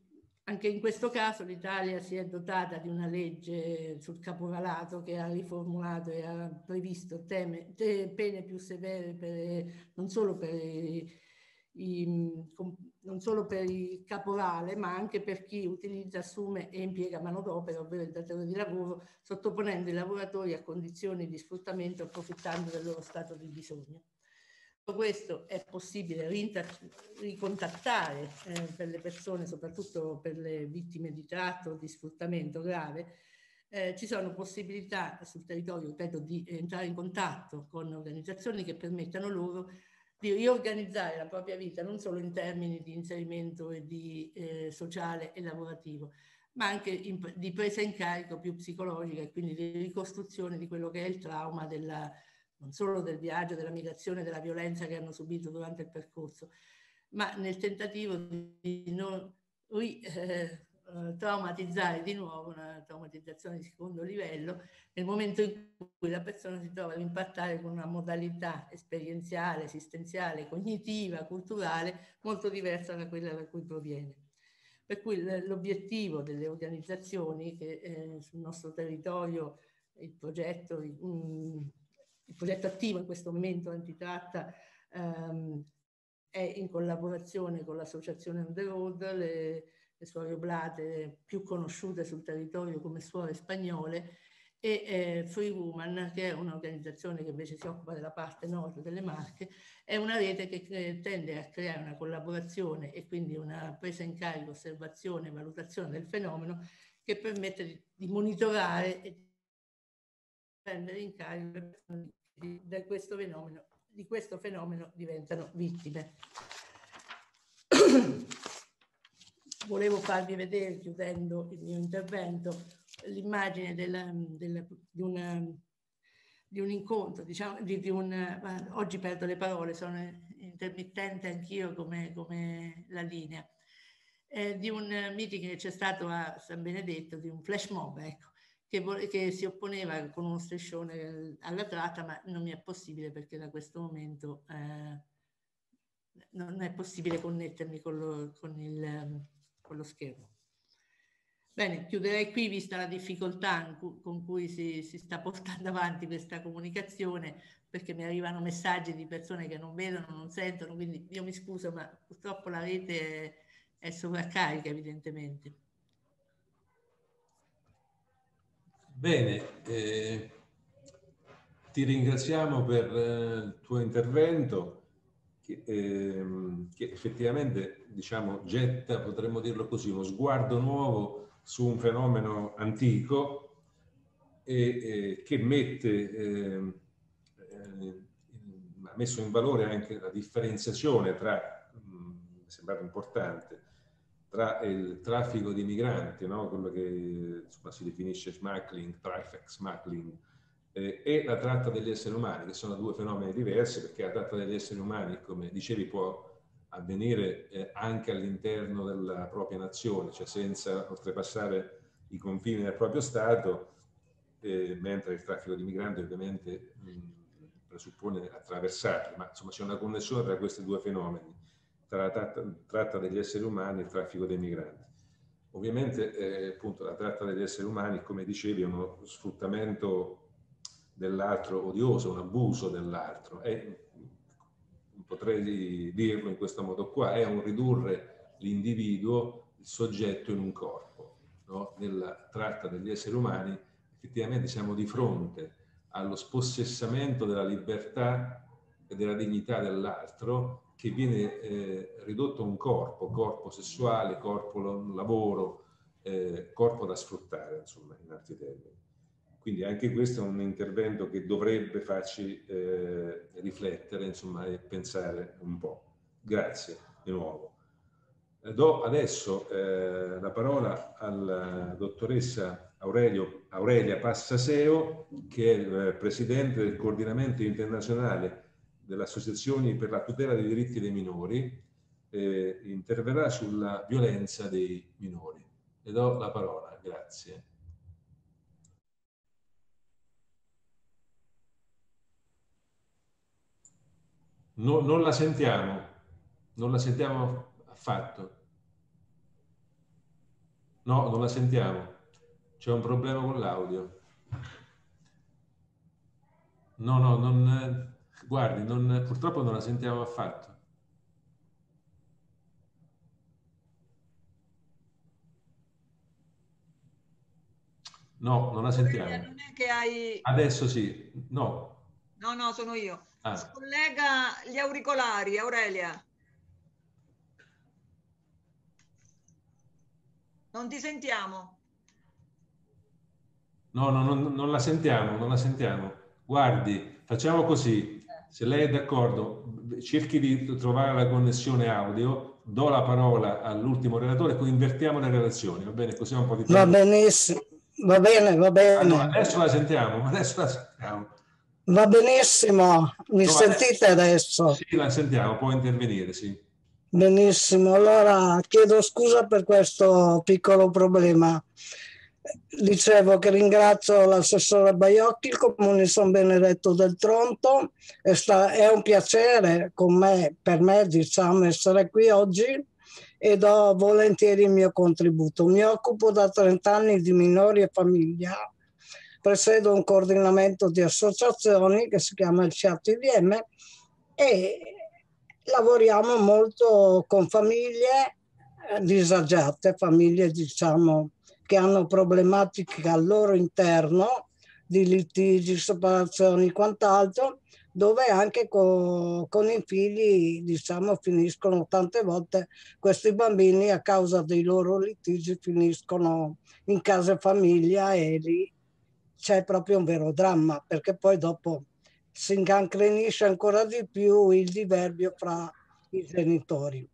Anche in questo caso l'Italia si è dotata di una legge sul caporalato che ha riformulato e ha previsto teme, te, pene più severe per, non solo per i, i, non solo per il caporale, ma anche per chi utilizza, assume e impiega manodopera, ovvero il datore di lavoro, sottoponendo i lavoratori a condizioni di sfruttamento approfittando del loro stato di bisogno. Questo è possibile ricontattare eh, per le persone, soprattutto per le vittime di tratto o di sfruttamento grave. Eh, ci sono possibilità sul territorio, ripeto, di entrare in contatto con organizzazioni che permettano loro di riorganizzare la propria vita non solo in termini di inserimento e di eh, sociale e lavorativo, ma anche in, di presa in carico più psicologica e quindi di ricostruzione di quello che è il trauma della non solo del viaggio, della migrazione, della violenza che hanno subito durante il percorso, ma nel tentativo di non ri, eh, traumatizzare di nuovo, una traumatizzazione di secondo livello, nel momento in cui la persona si trova ad impattare con una modalità esperienziale, esistenziale, cognitiva, culturale molto diversa da quella da cui proviene. Per cui l'obiettivo delle organizzazioni che eh, sul nostro territorio il progetto um, Il progetto attivo in questo momento antitratta ehm, è in collaborazione con l'associazione On The Road, le, le Suore Oblate più conosciute sul territorio come Suore Spagnole, e eh, Free Woman, che è un'organizzazione che invece si occupa della parte nord delle Marche. È una rete che cre- tende a creare una collaborazione e quindi una presa in carico, osservazione e valutazione del fenomeno che permette di, di monitorare e prendere in carico le persone di, di, questo fenomeno, di questo fenomeno diventano vittime. Volevo farvi vedere, chiudendo il mio intervento, l'immagine della, della, di, una, di un incontro, diciamo, di, di un, oggi perdo le parole, sono intermittente anch'io come, come la linea, eh, di un meeting che c'è stato a San Benedetto, di un flash mob, ecco, Che, che si opponeva con uno striscione alla tratta, ma non mi è possibile perché da questo momento eh, non è possibile connettermi con lo, con il, con lo schermo. Bene, chiuderei qui vista la difficoltà con cui si, si sta portando avanti questa comunicazione, perché mi arrivano messaggi di persone che non vedono, non sentono, quindi io mi scuso, ma purtroppo la rete è, è sovraccarica evidentemente. Bene, eh, ti ringraziamo per eh, il tuo intervento che, eh, che effettivamente, diciamo, getta, potremmo dirlo così, uno sguardo nuovo su un fenomeno antico e eh, che mette, eh, eh, ha messo in valore anche la differenziazione tra, mh, mi sembrava importante, tra il traffico di migranti, no? Quello che insomma, si definisce smuggling, traffic smuggling, eh, e la tratta degli esseri umani, che sono due fenomeni diversi, perché la tratta degli esseri umani, come dicevi, può avvenire eh, anche all'interno della propria nazione, cioè senza oltrepassare i confini del proprio Stato, eh, mentre il traffico di migranti ovviamente mh, presuppone attraversarli, ma insomma c'è una connessione tra questi due fenomeni, tra la tratta, tratta degli esseri umani e il traffico dei migranti. Ovviamente eh, appunto la tratta degli esseri umani, come dicevi, è uno sfruttamento dell'altro odioso, un abuso dell'altro, è, potrei dirlo in questo modo qua, è un ridurre l'individuo, il soggetto in un corpo, no? Nella tratta degli esseri umani effettivamente siamo di fronte allo spossessamento della libertà e della dignità dell'altro, che viene eh, ridotto a un corpo, corpo sessuale, corpo lavoro, eh, corpo da sfruttare, insomma, in altri termini. Quindi anche questo è un intervento che dovrebbe farci eh, riflettere, insomma, e pensare un po'. Grazie di nuovo. Do adesso eh, la parola alla dottoressa Aurelio, Aurelia Passaseo, che è il presidente del coordinamento internazionale delle associazioni per la tutela dei diritti dei minori, eh, interverrà sulla violenza dei minori. Le do la parola, grazie. No, non la sentiamo, non la sentiamo affatto. No, non la sentiamo. C'è un problema con l'audio. No, no, non, guardi, non, purtroppo non la sentiamo affatto. No, non la sentiamo. Non è che hai... Adesso sì, no. No, no, sono io. Ah. Scollega gli auricolari, Aurelia. Non ti sentiamo. No, no, non, non la sentiamo, non la sentiamo. Guardi, facciamo così. Se lei è d'accordo, cerchi di trovare la connessione audio, do la parola all'ultimo relatore e poi invertiamo le relazioni, va bene? Così ha un po' di tempo. Va benissimo, va bene, va bene. Allora, adesso la sentiamo, adesso la sentiamo. Va benissimo, mi No, sentite adesso? Sì, la sentiamo, può intervenire, sì. Benissimo, allora chiedo scusa per questo piccolo problema. Dicevo che ringrazio l'assessore Baiocchi, il comune San Benedetto del Tronto, è, sta, è un piacere con me, per me diciamo essere qui oggi e do volentieri il mio contributo. Mi occupo da trenta anni di minori e famiglia, presiedo un coordinamento di associazioni che si chiama il C A T V M e lavoriamo molto con famiglie disagiate, famiglie diciamo che hanno problematiche al loro interno di litigi, separazioni, quant'altro, dove anche con, con i figli diciamo finiscono tante volte questi bambini a causa dei loro litigi finiscono in casa e famiglia e lì c'è proprio un vero dramma, perché poi dopo si incancrenisce ancora di più il diverbio fra i genitori.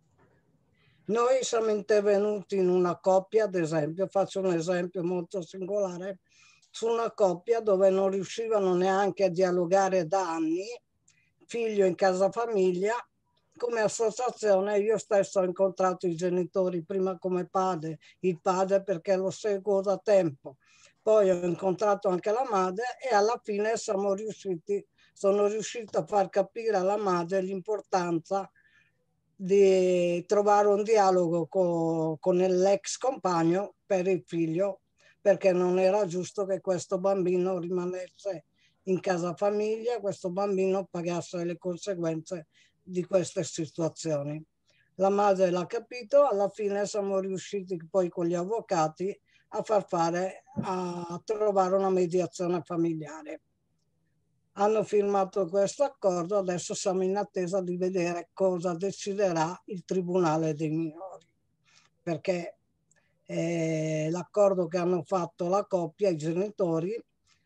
Noi siamo intervenuti in una coppia, ad esempio, faccio un esempio molto singolare, su una coppia dove non riuscivano neanche a dialogare da anni, figlio in casa famiglia. Come associazione io stesso ho incontrato i genitori, prima come padre, il padre perché lo seguo da tempo, poi ho incontrato anche la madre e alla fine siamo riusciti, sono riuscito a far capire alla madre l'importanza di trovare un dialogo con, con l'ex compagno per il figlio, perché non era giusto che questo bambino rimanesse in casa famiglia, questo bambino pagasse le conseguenze di queste situazioni. La madre l'ha capito, alla fine siamo riusciti poi con gli avvocati a far fare, a trovare una mediazione familiare. Hanno firmato questo accordo, adesso siamo in attesa di vedere cosa deciderà il Tribunale dei minori, perché eh, l'accordo che hanno fatto la coppia, i genitori,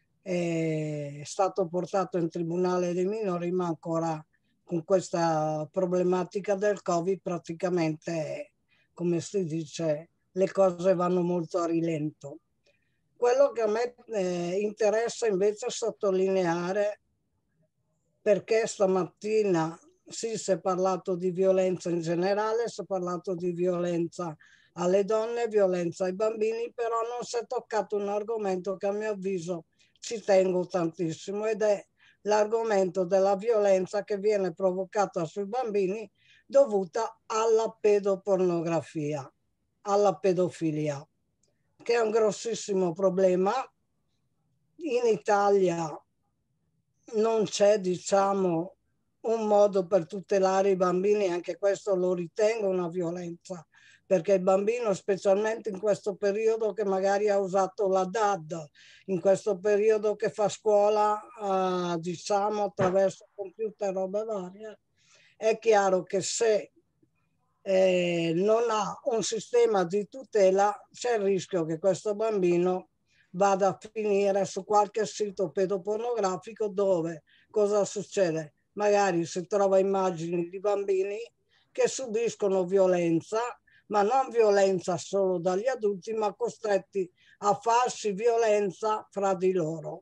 è stato portato in Tribunale dei minori, ma ancora con questa problematica del Covid praticamente, come si dice, le cose vanno molto a rilento. Quello che a me eh, interessa invece sottolineare, perché stamattina sì, si è parlato di violenza in generale, si è parlato di violenza alle donne, violenza ai bambini, però non si è toccato un argomento che a mio avviso ci tengo tantissimo ed è l'argomento della violenza che viene provocata sui bambini dovuta alla pedopornografia, alla pedofilia, che è un grossissimo problema. In Italia non c'è, diciamo, un modo per tutelare i bambini, anche questo lo ritengo una violenza, perché il bambino, specialmente in questo periodo che magari ha usato la D A D, in questo periodo che fa scuola, eh, diciamo, attraverso computer e robe varie, è chiaro che se eh, non ha un sistema di tutela, c'è il rischio che questo bambino vada a finire su qualche sito pedopornografico dove cosa succede? Magari si trova immagini di bambini che subiscono violenza, ma non violenza solo dagli adulti, ma costretti a farsi violenza fra di loro.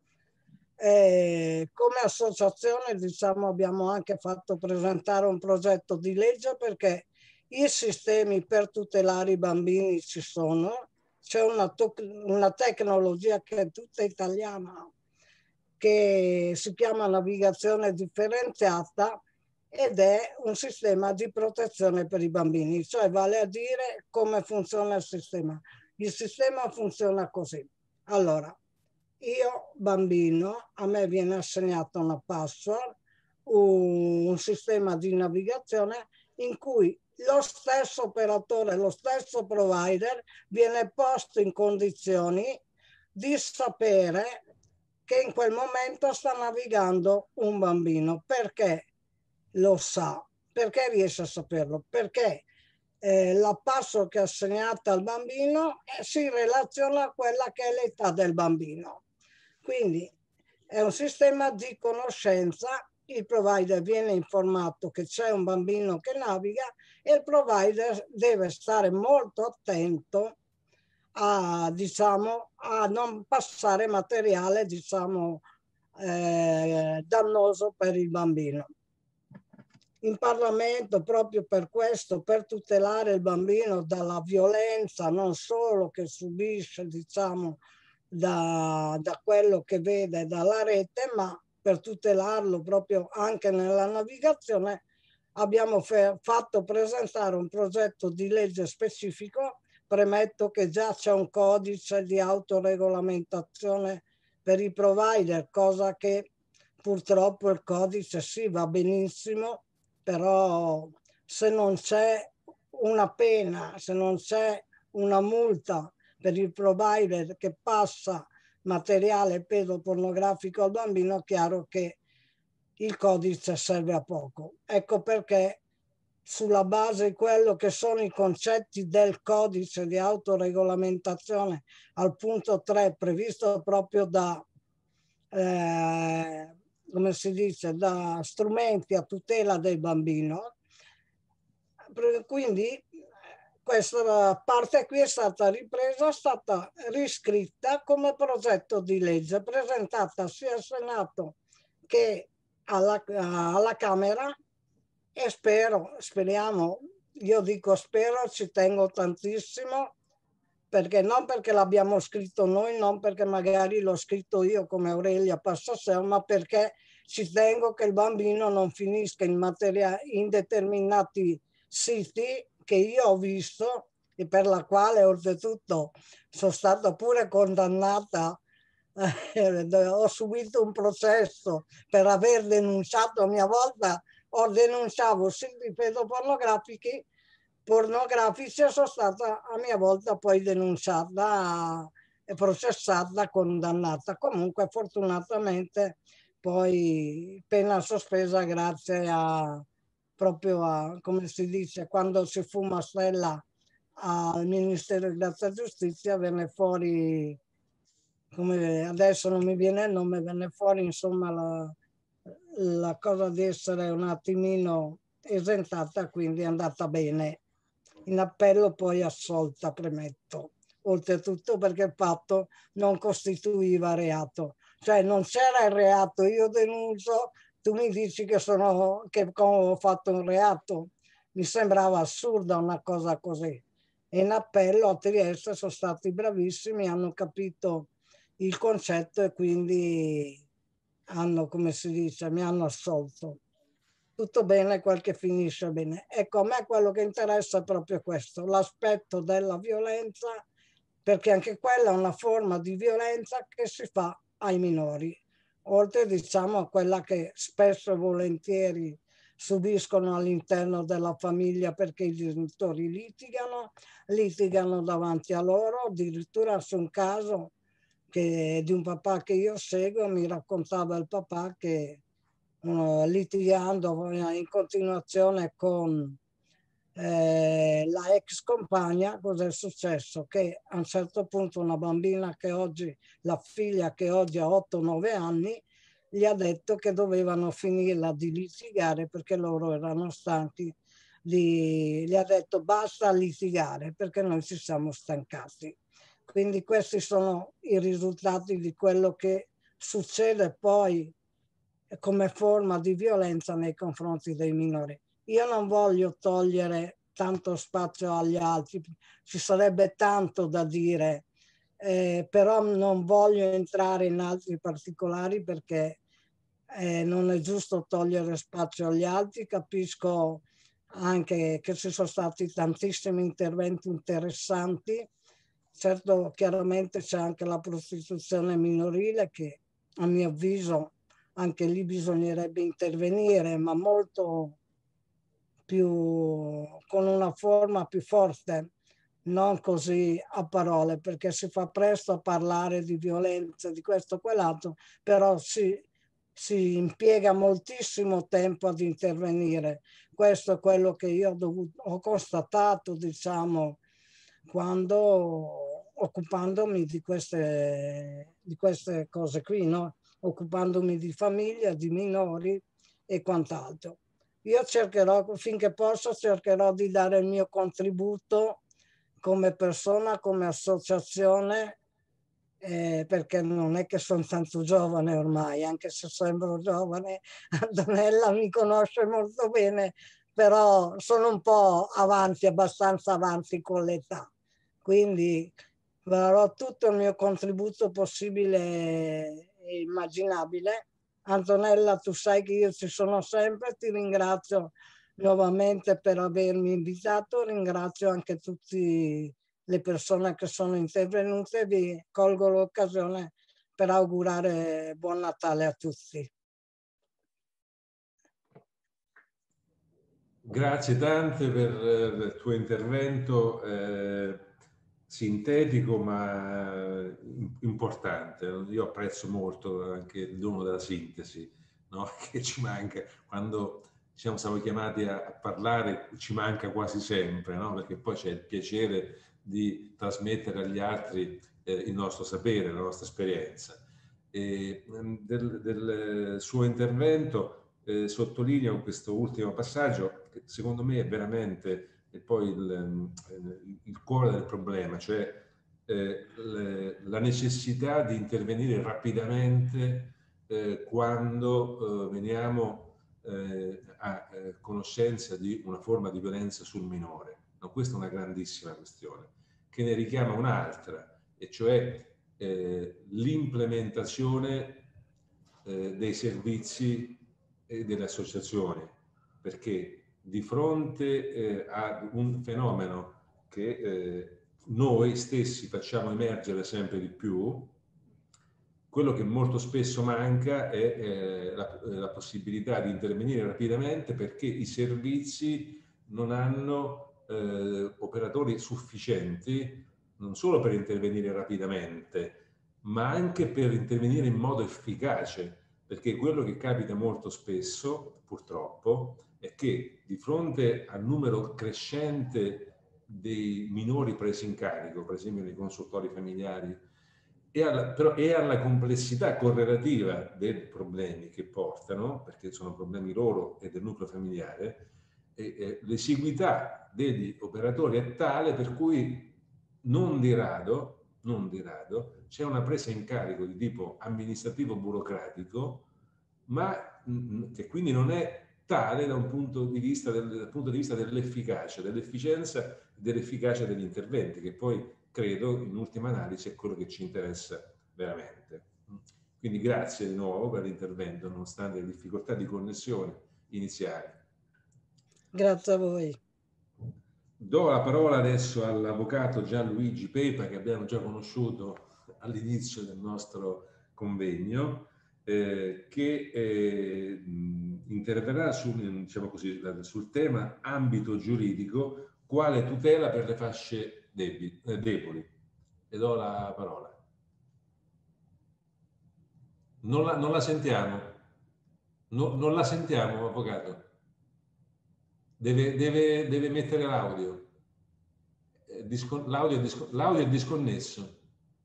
E come associazione, diciamo, abbiamo anche fatto presentare un progetto di legge perché i sistemi per tutelare i bambini ci sono. C'è una, una tecnologia che è tutta italiana, che si chiama navigazione differenziata ed è un sistema di protezione per i bambini, cioè vale a dire come funziona il sistema. Il sistema funziona così. Allora, io bambino, a me viene assegnata una password, un, un sistema di navigazione in cui lo stesso operatore, lo stesso provider viene posto in condizioni di sapere che in quel momento sta navigando un bambino. Perché lo sa? Perché riesce a saperlo? Perché eh, la password che è assegnata al bambino eh, si relaziona a quella che è l'età del bambino. Quindi è un sistema di conoscenza. Il provider viene informato che c'è un bambino che naviga e il provider deve stare molto attento a, diciamo, a non passare materiale, diciamo, eh, dannoso per il bambino. In Parlamento, proprio per questo, per tutelare il bambino dalla violenza non solo che subisce, diciamo, da, da quello che vede dalla rete, ma per tutelarlo proprio anche nella navigazione, abbiamo fatto presentare un progetto di legge specifico. Premetto che già c'è un codice di autoregolamentazione per i provider, cosa che purtroppo il codice sì va benissimo, però se non c'è una pena, se non c'è una multa per il provider che passa materiale pedopornografico al bambino, è chiaro che il codice serve a poco. Ecco perché sulla base di quello che sono i concetti del codice di autoregolamentazione al punto tre, previsto proprio da, eh, come si dice, da strumenti a tutela del bambino, quindi questa parte qui è stata ripresa, è stata riscritta come progetto di legge, presentata sia al Senato che alla, alla Camera, e spero, speriamo, io dico spero, ci tengo tantissimo, perché non perché l'abbiamo scritto noi, non perché magari l'ho scritto io come Aurelia Passaseo, ma perché ci tengo che il bambino non finisca in, materia, in determinati siti che io ho visto e per la quale oltretutto sono stata pure condannata, eh, ho subito un processo per aver denunciato a mia volta, ho denunciato siti pedopornografici pornografici e sono stata a mia volta poi denunciata e processata, condannata. Comunque fortunatamente poi pena sospesa grazie a proprio a, come si dice, quando si fu Mastella al Ministero di Grazia e Giustizia venne fuori, come adesso non mi viene il nome, venne fuori insomma la, la cosa di essere un attimino esentata, quindi è andata bene. In appello poi assolta, premetto, oltretutto perché il fatto non costituiva reato, cioè non c'era il reato, io denuncio, tu mi dici che, sono, che ho fatto un reato, mi sembrava assurda una cosa così. E in appello a Trieste sono stati bravissimi, hanno capito il concetto e quindi hanno, come si dice, mi hanno assolto. Tutto bene quel che finisce bene. Ecco, a me quello che interessa è proprio questo, l'aspetto della violenza, perché anche quella è una forma di violenza che si fa ai minori, oltre diciamo a quella che spesso e volentieri subiscono all'interno della famiglia perché i genitori litigano, litigano davanti a loro. Addirittura su un caso che, di un papà che io seguo, mi raccontava il papà che uh, litigando in continuazione con eh, la ex compagna, cos'è successo? Che a un certo punto una bambina che oggi, la figlia che oggi ha otto nove anni, gli ha detto che dovevano finirla di litigare perché loro erano stanchi, di... gli ha detto basta litigare perché noi ci siamo stancati. Quindi questi sono i risultati di quello che succede poi come forma di violenza nei confronti dei minori. Io non voglio togliere tanto spazio agli altri, ci sarebbe tanto da dire, eh, però non voglio entrare in altri particolari perché eh, non è giusto togliere spazio agli altri. Capisco anche che ci sono stati tantissimi interventi interessanti. Certo, chiaramente c'è anche la prostituzione minorile che a mio avviso anche lì bisognerebbe intervenire, ma molto più, con una forma più forte, non così a parole, perché si fa presto a parlare di violenza, di questo o quell'altro, però si, si impiega moltissimo tempo ad intervenire. Questo è quello che io ho, dovuto, ho constatato, diciamo, quando occupandomi di queste, di queste cose qui, no? Occupandomi di famiglia, di minori e quant'altro. Io cercherò, finché posso, cercherò di dare il mio contributo come persona, come associazione, eh, perché non è che sono tanto giovane ormai, anche se sembro giovane. Antonella mi conosce molto bene, però sono un po' avanti, abbastanza avanti con l'età. Quindi darò tutto il mio contributo possibile e immaginabile. Antonella, tu sai che io ci sono sempre, ti ringrazio nuovamente per avermi invitato, ringrazio anche tutte le persone che sono intervenute e vi colgo l'occasione per augurare buon Natale a tutti. Grazie tante per il tuo intervento eh, sintetico ma importante. Io apprezzo molto anche il dono della sintesi, no? Che ci manca quando diciamo, siamo chiamati a, a parlare, ci manca quasi sempre, no? Perché poi c'è il piacere di trasmettere agli altri eh, il nostro sapere, la nostra esperienza. E, del, del suo intervento Eh, sottolineo questo ultimo passaggio che secondo me è veramente è poi il, il cuore del problema, cioè eh, le, la necessità di intervenire rapidamente eh, quando eh, veniamo eh, a eh, conoscenza di una forma di violenza sul minore. No, questa è una grandissima questione che ne richiama un'altra, e cioè eh, l'implementazione eh, dei servizi e delle associazioni, perché di fronte eh, a un fenomeno che eh, noi stessi facciamo emergere sempre di più, quello che molto spesso manca è eh, la, la possibilità di intervenire rapidamente, perché i servizi non hanno eh, operatori sufficienti non solo per intervenire rapidamente, ma anche per intervenire in modo efficace. Perché quello che capita molto spesso, purtroppo, è che di fronte al numero crescente dei minori presi in carico, per esempio nei consultori familiari, e alla, però, e alla complessità correlativa dei problemi che portano, perché sono problemi loro e del nucleo familiare, e, e l'esiguità degli operatori è tale per cui non di rado non di rado, c'è una presa in carico di tipo amministrativo-burocratico, ma mh, che quindi non è tale da un punto di vista, del, dal punto di vista dell'efficacia, dell'efficienza e dell'efficacia degli interventi, che poi credo in ultima analisi è quello che ci interessa veramente. Quindi grazie di nuovo per l'intervento, nonostante le difficoltà di connessione iniziali. Grazie a voi. Do la parola adesso all'avvocato Gianluigi Pepa, che abbiamo già conosciuto all'inizio del nostro convegno, eh, che eh, interverrà su, diciamo così, sul tema ambito giuridico, quale tutela per le fasce debi, eh, deboli. E do la parola. Non la, non la sentiamo. No, non la sentiamo, avvocato. Deve, deve, deve mettere l'audio. L'audio è, l'audio è disconnesso.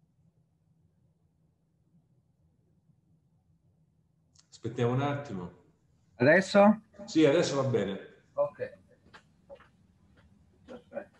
Aspettiamo un attimo. Adesso? Sì, adesso va bene. Ok. Perfetto.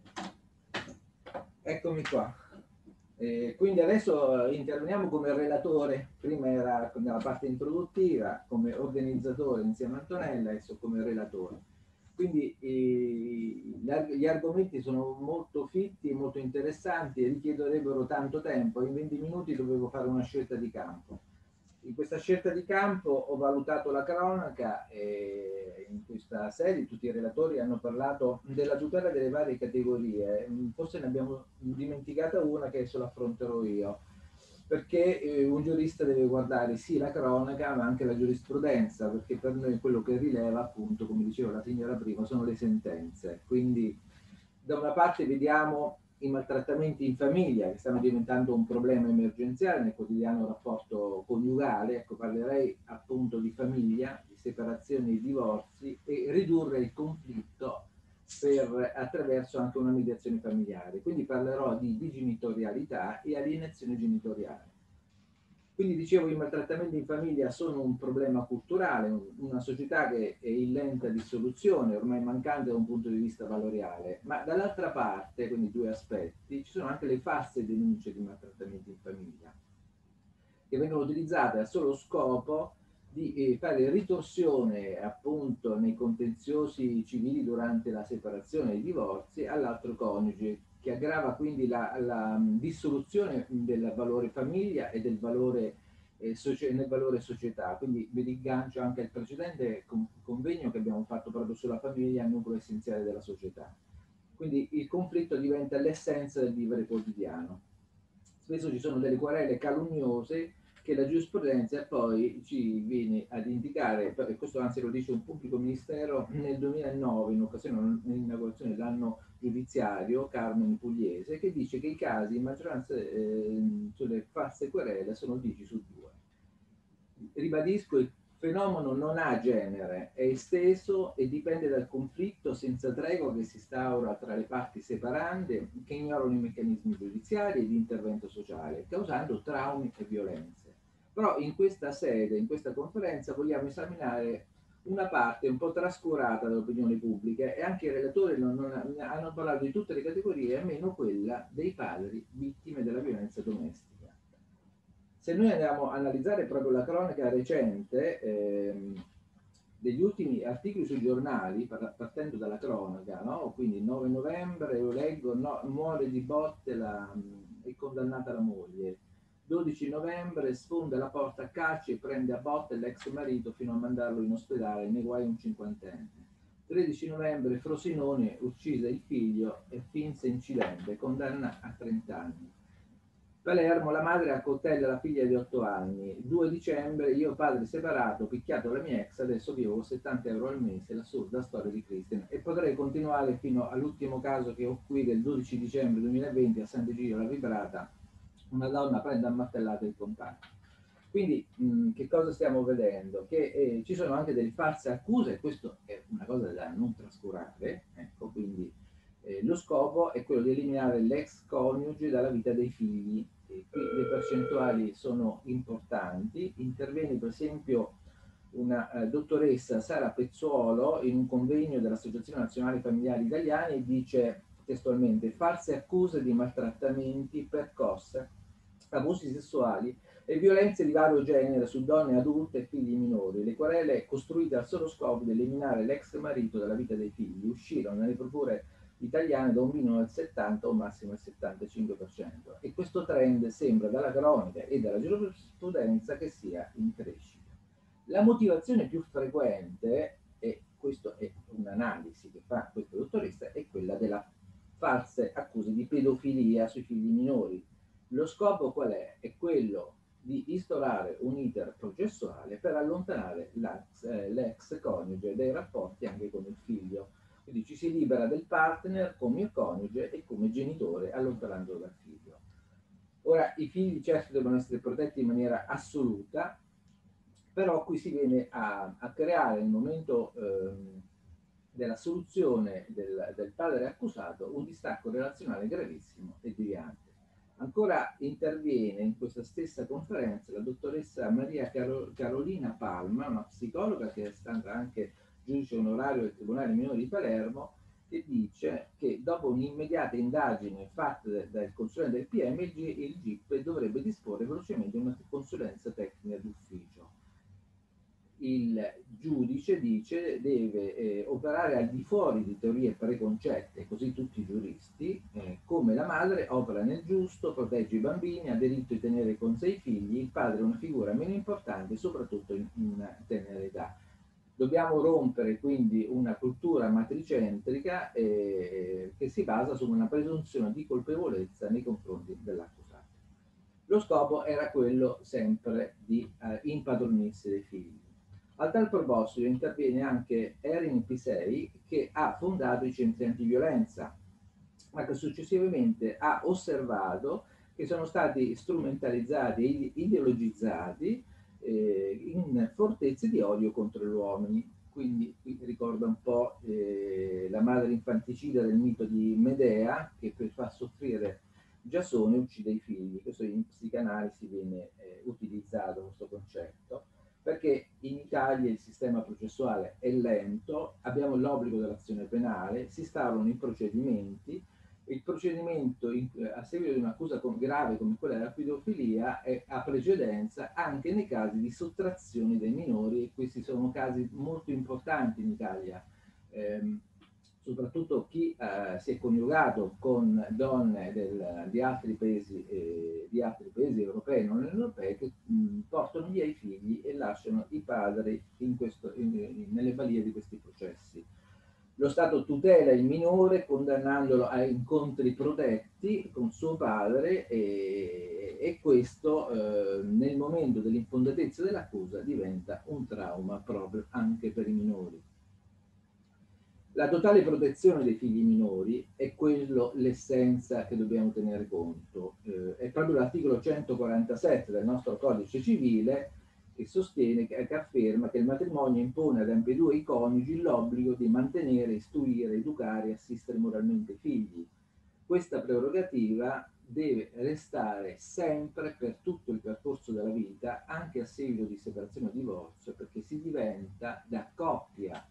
Eccomi qua. Eh, quindi adesso interveniamo come relatore. Prima era nella parte introduttiva, come organizzatore insieme a Antonella, adesso come relatore. Quindi eh, gli argomenti sono molto fitti e molto interessanti e richiederebbero tanto tempo. In venti minuti dovevo fare una scelta di campo. In questa scelta di campo ho valutato la cronaca e in questa sede tutti i relatori hanno parlato della tutela delle varie categorie. Forse ne abbiamo dimenticata una che adesso l'affronterò io, perché eh, un giurista deve guardare sì la cronaca ma anche la giurisprudenza, perché per noi quello che rileva, appunto, come diceva la signora prima, sono le sentenze. Quindi da una parte vediamo i maltrattamenti in famiglia che stanno diventando un problema emergenziale nel quotidiano rapporto coniugale. Ecco, parlerei appunto di famiglia, di separazioni e divorzi, e ridurre il conflitto per, attraverso anche una mediazione familiare. Quindi parlerò di bigenitorialità e alienazione genitoriale. Quindi dicevo, i maltrattamenti in famiglia sono un problema culturale, una società che è in lenta dissoluzione, ormai mancante da un punto di vista valoriale, ma dall'altra parte, quindi due aspetti, ci sono anche le false denunce di maltrattamenti in famiglia, che vengono utilizzate al solo scopo di eh, fare ritorsione appunto nei contenziosi civili durante la separazione e i divorzi all'altro coniuge, che aggrava quindi la, la dissoluzione del valore famiglia e del valore, eh, socia- nel valore società. Quindi vi rigancio anche al precedente con- convegno che abbiamo fatto proprio sulla famiglia, il nucleo essenziale della società. Quindi il conflitto diventa l'essenza del vivere quotidiano. Spesso ci sono delle querele calunniose che la giurisprudenza poi ci viene ad indicare, e questo anzi lo dice un pubblico ministero nel duemilanove in occasione dell'inaugurazione dell'anno giudiziario, Carmine Pugliese, che dice che i casi in maggioranza eh, sulle false querele sono dieci su due. Ribadisco, il fenomeno non ha genere, è esteso e dipende dal conflitto senza tregua che si instaura tra le parti separande, che ignorano i meccanismi giudiziari e di intervento sociale, causando traumi e violenze. Però in questa sede, in questa conferenza, vogliamo esaminare una parte un po' trascurata dall'opinione pubblica, e anche i relatori non, non, hanno parlato di tutte le categorie, almeno quella dei padri vittime della violenza domestica. Se noi andiamo a analizzare proprio la cronaca recente, ehm, degli ultimi articoli sui giornali, partendo dalla cronaca, no? Quindi nove novembre, io leggo, no, muore di botte, la, è condannata la moglie. dodici novembre, sfonda la porta a calci e prende a botte l'ex marito fino a mandarlo in ospedale, nei guai un cinquantenne. tredici novembre, Frosinone uccise il figlio e finse incidente, condanna a trenta anni. Palermo, la madre accoltella la figlia di otto anni. due dicembre, io padre separato, picchiato la mia ex, adesso vivo con settanta euro al mese, l'assurda storia di Christian. E potrei continuare fino all'ultimo caso che ho qui del dodici dicembre duemilaventi a Sant'Egidio la Vibrata, una donna prende a martellate il compagno. Quindi mh, che cosa stiamo vedendo? Che eh, ci sono anche delle false accuse, e questo è una cosa da non trascurare, ecco, quindi eh, lo scopo è quello di eliminare l'ex coniuge dalla vita dei figli. E qui le percentuali sono importanti. Interviene per esempio una eh, dottoressa Sara Pezzuolo in un convegno dell'Associazione Nazionale Familiari Italiani e dice testualmente: false accuse di maltrattamenti, percosse, abusi sessuali e violenze di vario genere su donne adulte e figli minori. Le querele costruite al solo scopo di eliminare l'ex marito dalla vita dei figli uscirono nelle procure italiane da un minimo del settanta o un massimo del settantacinque per cento, e questo trend sembra dalla cronaca e dalla giurisprudenza che sia in crescita. La motivazione più frequente, e questa è un'analisi che fa questa dottoressa, è quella della false accuse di pedofilia sui figli minori. Lo scopo qual è? È quello di instaurare un iter processuale per allontanare l'ex, eh, l'ex coniuge dai rapporti anche con il figlio. Quindi ci si libera del partner come il coniuge e come genitore, allontanandolo dal figlio. Ora, i figli certo devono essere protetti in maniera assoluta, però qui si viene a, a creare nel momento ehm, della soluzione del, del padre accusato un distacco relazionale gravissimo e deviante. Ancora interviene in questa stessa conferenza la dottoressa Maria Caro- Carolina Palma, una psicologa che è stata anche giudice onorario del Tribunale Minore di Palermo, che dice che dopo un'immediata indagine fatta dal consulente del P M, il, G, il G I P dovrebbe disporre velocemente una consulenza tecnica d'ufficio. il giudice dice deve eh, operare al di fuori di teorie preconcette, così tutti i giuristi, eh, come la madre opera nel giusto, protegge i bambini, ha diritto di tenere con sé i figli, il padre è una figura meno importante, soprattutto in, in tenera età. Dobbiamo rompere quindi una cultura matricentrica eh, che si basa su una presunzione di colpevolezza nei confronti dell'accusato. Lo scopo era quello sempre di eh, impadronirsi dei figli. A tal proposito interviene anche Erin Pisei, che ha fondato i centri antiviolenza, ma che successivamente ha osservato che sono stati strumentalizzati e ideologizzati eh, in fortezze di odio contro gli uomini. Quindi qui ricorda un po' eh, la madre infanticida del mito di Medea, che per far soffrire Giasone uccide i figli. Questo in psicanalisi viene eh, utilizzato questo concetto, perché in Italia il sistema processuale è lento, abbiamo l'obbligo dell'azione penale, si instaurano i procedimenti, il procedimento in, a seguito di un'accusa grave come quella della pedofilia è, ha precedenza anche nei casi di sottrazione dei minori, e questi sono casi molto importanti in Italia. Eh, soprattutto chi eh, si è coniugato con donne del, di, altri paesi, eh, di altri paesi europei, non europei, che mh, portano via i figli e lasciano i padri in questo, in, in, nelle balie di questi processi. Lo Stato tutela il minore condannandolo a incontri protetti con suo padre e, e questo eh, nel momento dell'infondatezza dell'accusa diventa un trauma proprio anche per i minori. La totale protezione dei figli minori è quello l'essenza che dobbiamo tenere conto. Eh, è proprio l'articolo centoquarantasette del nostro codice civile che sostiene, che, che afferma che il matrimonio impone ad ambedue i coniugi l'obbligo di mantenere, istruire, educare e assistere moralmente i figli. Questa prerogativa deve restare sempre per tutto il percorso della vita, anche a seguito di separazione o divorzio, perché si diventa da coppia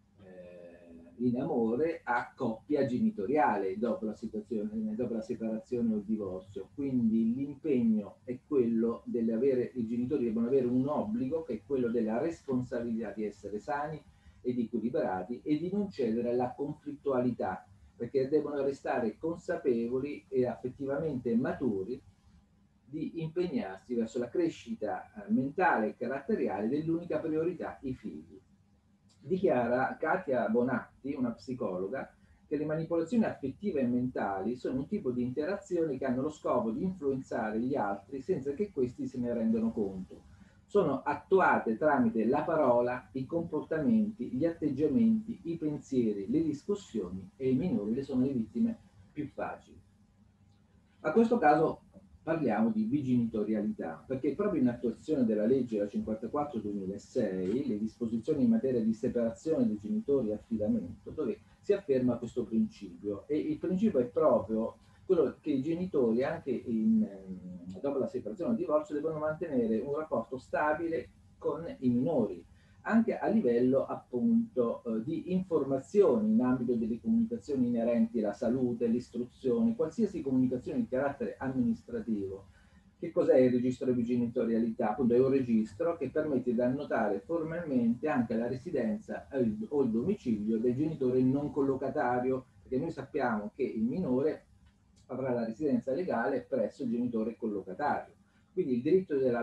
in amore a coppia genitoriale dopo la, situazione, dopo la separazione o il divorzio. Quindi l'impegno è quello dell'avere, i genitori devono avere un obbligo che è quello della responsabilità di essere sani ed equilibrati e di non cedere alla conflittualità, perché devono restare consapevoli e affettivamente maturi di impegnarsi verso la crescita mentale e caratteriale dell'unica priorità, i figli. Dichiara Katia Bonatti, una psicologa, che le manipolazioni affettive e mentali sono un tipo di interazioni che hanno lo scopo di influenzare gli altri senza che questi se ne rendano conto. Sono attuate tramite la parola, i comportamenti, gli atteggiamenti, i pensieri, le discussioni, e i minori ne sono le vittime più facili. A questo caso parliamo di bigenitorialità, perché proprio in attuazione della legge la cinquantaquattro duemilasei, le disposizioni in materia di separazione dei genitori e affidamento, dove si afferma questo principio, e il principio è proprio quello che i genitori, anche in, dopo la separazione o il divorzio, devono mantenere un rapporto stabile con i minori, anche a livello appunto eh, di informazioni in ambito delle comunicazioni inerenti alla salute, l'istruzione, qualsiasi comunicazione di carattere amministrativo. Che cos'è il registro di genitorialità? Appunto è un registro che permette di annotare formalmente anche la residenza o il domicilio del genitore non collocatario, perché noi sappiamo che il minore avrà la residenza legale presso il genitore collocatario. Quindi il diritto della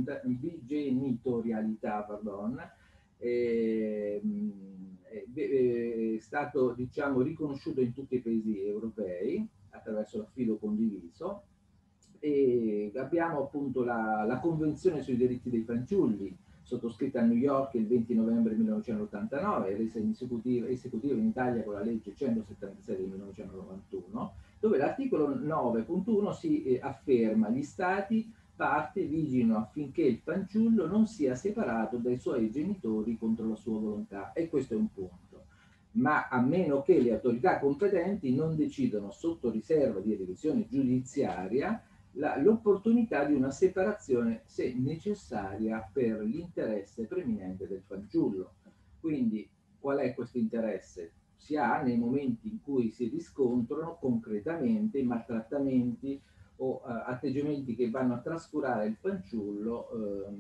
bigenitorialità, pardon, È, è stato, diciamo, riconosciuto in tutti i paesi europei attraverso l'affido condiviso, e abbiamo appunto la, la Convenzione sui diritti dei fanciulli, sottoscritta a New York il venti novembre millenovecentottantanove e resa esecutiva, esecutiva in Italia con la legge centosettantasei del millenovecentonovantuno, dove l'articolo nove punto uno si eh, afferma: gli stati parte vigilano affinché il fanciullo non sia separato dai suoi genitori contro la sua volontà, e questo è un punto, ma a meno che le autorità competenti non decidano sotto riserva di revisione giudiziaria l'opportunità di una separazione se necessaria per l'interesse preminente del fanciullo. Quindi qual è questo interesse? Si ha nei momenti in cui si riscontrano concretamente i maltrattamenti o uh, atteggiamenti che vanno a trascurare il fanciullo, um,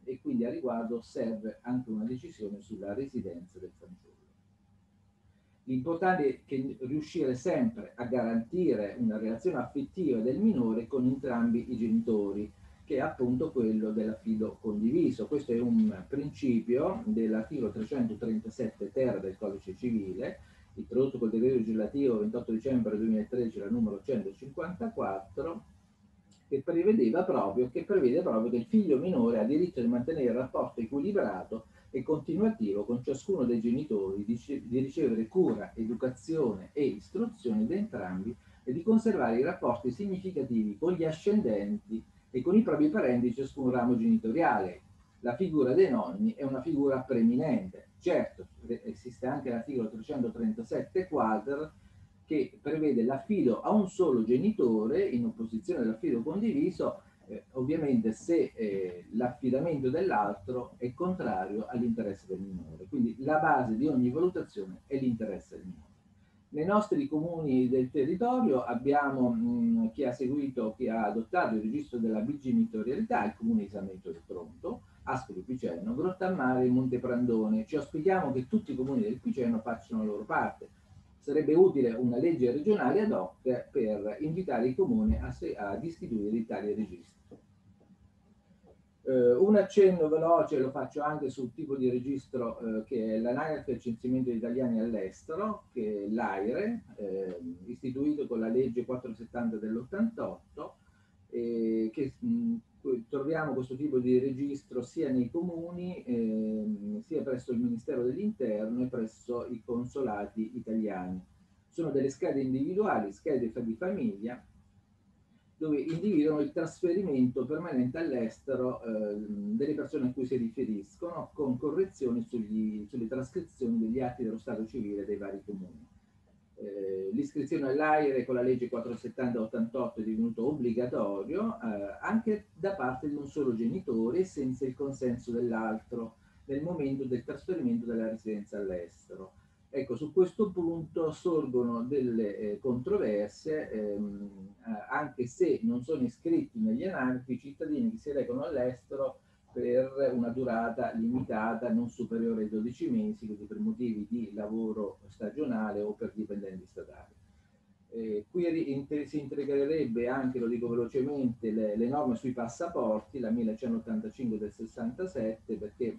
e quindi a riguardo serve anche una decisione sulla residenza del fanciullo. L'importante è che riuscire sempre a garantire una relazione affettiva del minore con entrambi i genitori, che è appunto quello dell'affido condiviso. Questo è un principio dell'articolo trecentotrentasette ter del Codice Civile, introdotto col decreto legislativo ventotto dicembre duemilatredici, la numero centocinquantaquattro, che prevedeva proprio che prevede proprio che il figlio minore ha diritto di mantenere il rapporto equilibrato e continuativo con ciascuno dei genitori, di, di ricevere cura, educazione e istruzione da entrambi e di conservare i rapporti significativi con gli ascendenti e con i propri parenti di ciascun ramo genitoriale. La figura dei nonni è una figura preminente. Certo, esiste anche l'articolo trecentotrentasette quater che prevede l'affido a un solo genitore in opposizione all'affido condiviso, eh, ovviamente se eh, l'affidamento dell'altro è contrario all'interesse del minore. Quindi la base di ogni valutazione è l'interesse del minore. Nei nostri comuni del territorio abbiamo mh, chi ha seguito, chi ha adottato il registro della bigenitorialità, il comune di San Benedetto del Tronto, Ascoli Piceno, Grottammare e Monteprandone. Ci auspichiamo che tutti i comuni del Piceno facciano la loro parte. Sarebbe utile una legge regionale ad hoc per invitare i comuni a, ad istituire tali registri. Uh, un accenno veloce lo faccio anche sul tipo di registro uh, che è l'Anagrafe del Censimento di Italiani all'estero, che è l'AIRE, eh, istituito con la legge quattrocentosettanta dell'ottantotto, eh, che mh, troviamo questo tipo di registro sia nei comuni, eh, sia presso il Ministero dell'Interno e presso i consolati italiani. Sono delle schede individuali, schede di famiglia, dove individuano il trasferimento permanente all'estero eh, delle persone a cui si riferiscono, con correzioni sugli, sulle trascrizioni degli atti dello Stato civile dei vari comuni. Eh, l'iscrizione all'AIRE con la legge quattrocentosettanta ottantotto è divenuto obbligatorio eh, anche da parte di un solo genitore senza il consenso dell'altro nel momento del trasferimento della residenza all'estero. Ecco, su questo punto sorgono delle eh, controversie, ehm, anche se non sono iscritti negli anagrafi i cittadini che si recano all'estero per una durata limitata non superiore ai dodici mesi, quindi per motivi di lavoro stagionale o per dipendenti statali. Eh, qui si integrerebbe anche, lo dico velocemente, le, le norme sui passaporti, la millecentoottantacinque del sessantasette, perché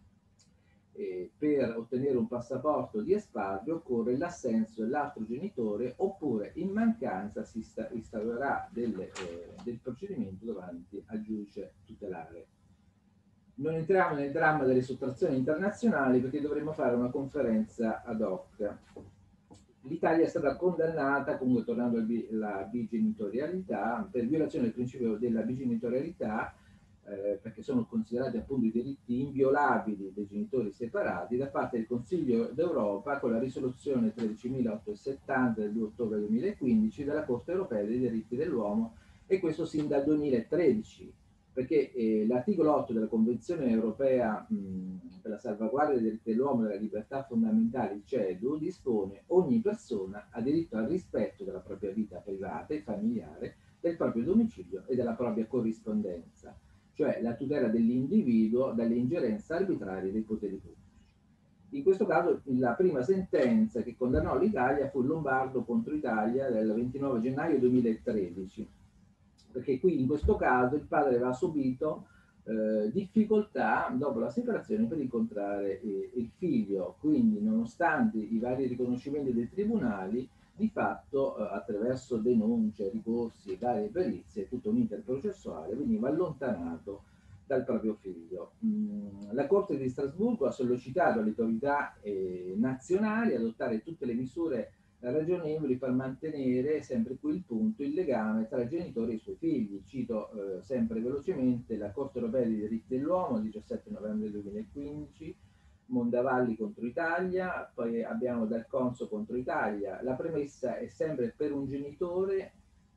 Eh, per ottenere un passaporto di espatrio occorre l'assenso dell'altro genitore oppure in mancanza si instaurerà del, eh, del procedimento davanti al giudice tutelare. Non entriamo nel dramma delle sottrazioni internazionali perché dovremmo fare una conferenza ad hoc. L'Italia è stata condannata, comunque tornando alla bigenitorialità, per violazione del principio della bigenitorialità, Eh, perché sono considerati appunto i diritti inviolabili dei genitori separati da parte del Consiglio d'Europa con la risoluzione tredicimilaottocentosettanta del due ottobre duemilaquindici della Corte Europea dei diritti dell'uomo, e questo sin dal duemilatredici, perché eh, l'articolo otto della Convenzione Europea mh, per la salvaguardia dei diritti dell'uomo e delle libertà fondamentali, C E D U, dispone: ogni persona ha diritto al rispetto della propria vita privata e familiare, del proprio domicilio e della propria corrispondenza, cioè la tutela dell'individuo dalle ingerenze arbitrarie dei poteri pubblici. In questo caso la prima sentenza che condannò l'Italia fu Lombardo contro Italia del ventinove gennaio duemilatredici, perché qui in questo caso il padre aveva subito eh, difficoltà dopo la separazione per incontrare eh, il figlio, quindi nonostante i vari riconoscimenti dei tribunali, di fatto eh, attraverso denunce, ricorsi e varie perizie, tutto un iter processuale, veniva allontanato dal proprio figlio. Mm, la Corte di Strasburgo ha sollecitato le autorità eh, nazionali ad adottare tutte le misure ragionevoli per mantenere, sempre qui il punto, il legame tra i genitori e i suoi figli. Cito eh, sempre velocemente la Corte Europea dei diritti dell'uomo, diciassette novembre duemilaquindici, Mondavalli contro Italia, poi abbiamo Dal Conso contro Italia. La premessa è sempre per un genitore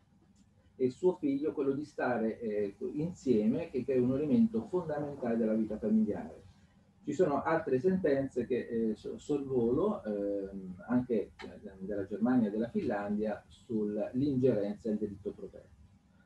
e il suo figlio quello di stare eh, insieme, che è un elemento fondamentale della vita familiare. Ci sono altre sentenze che eh, sorvolo, eh, anche della Germania e della Finlandia, sull'ingerenza del diritto protetto.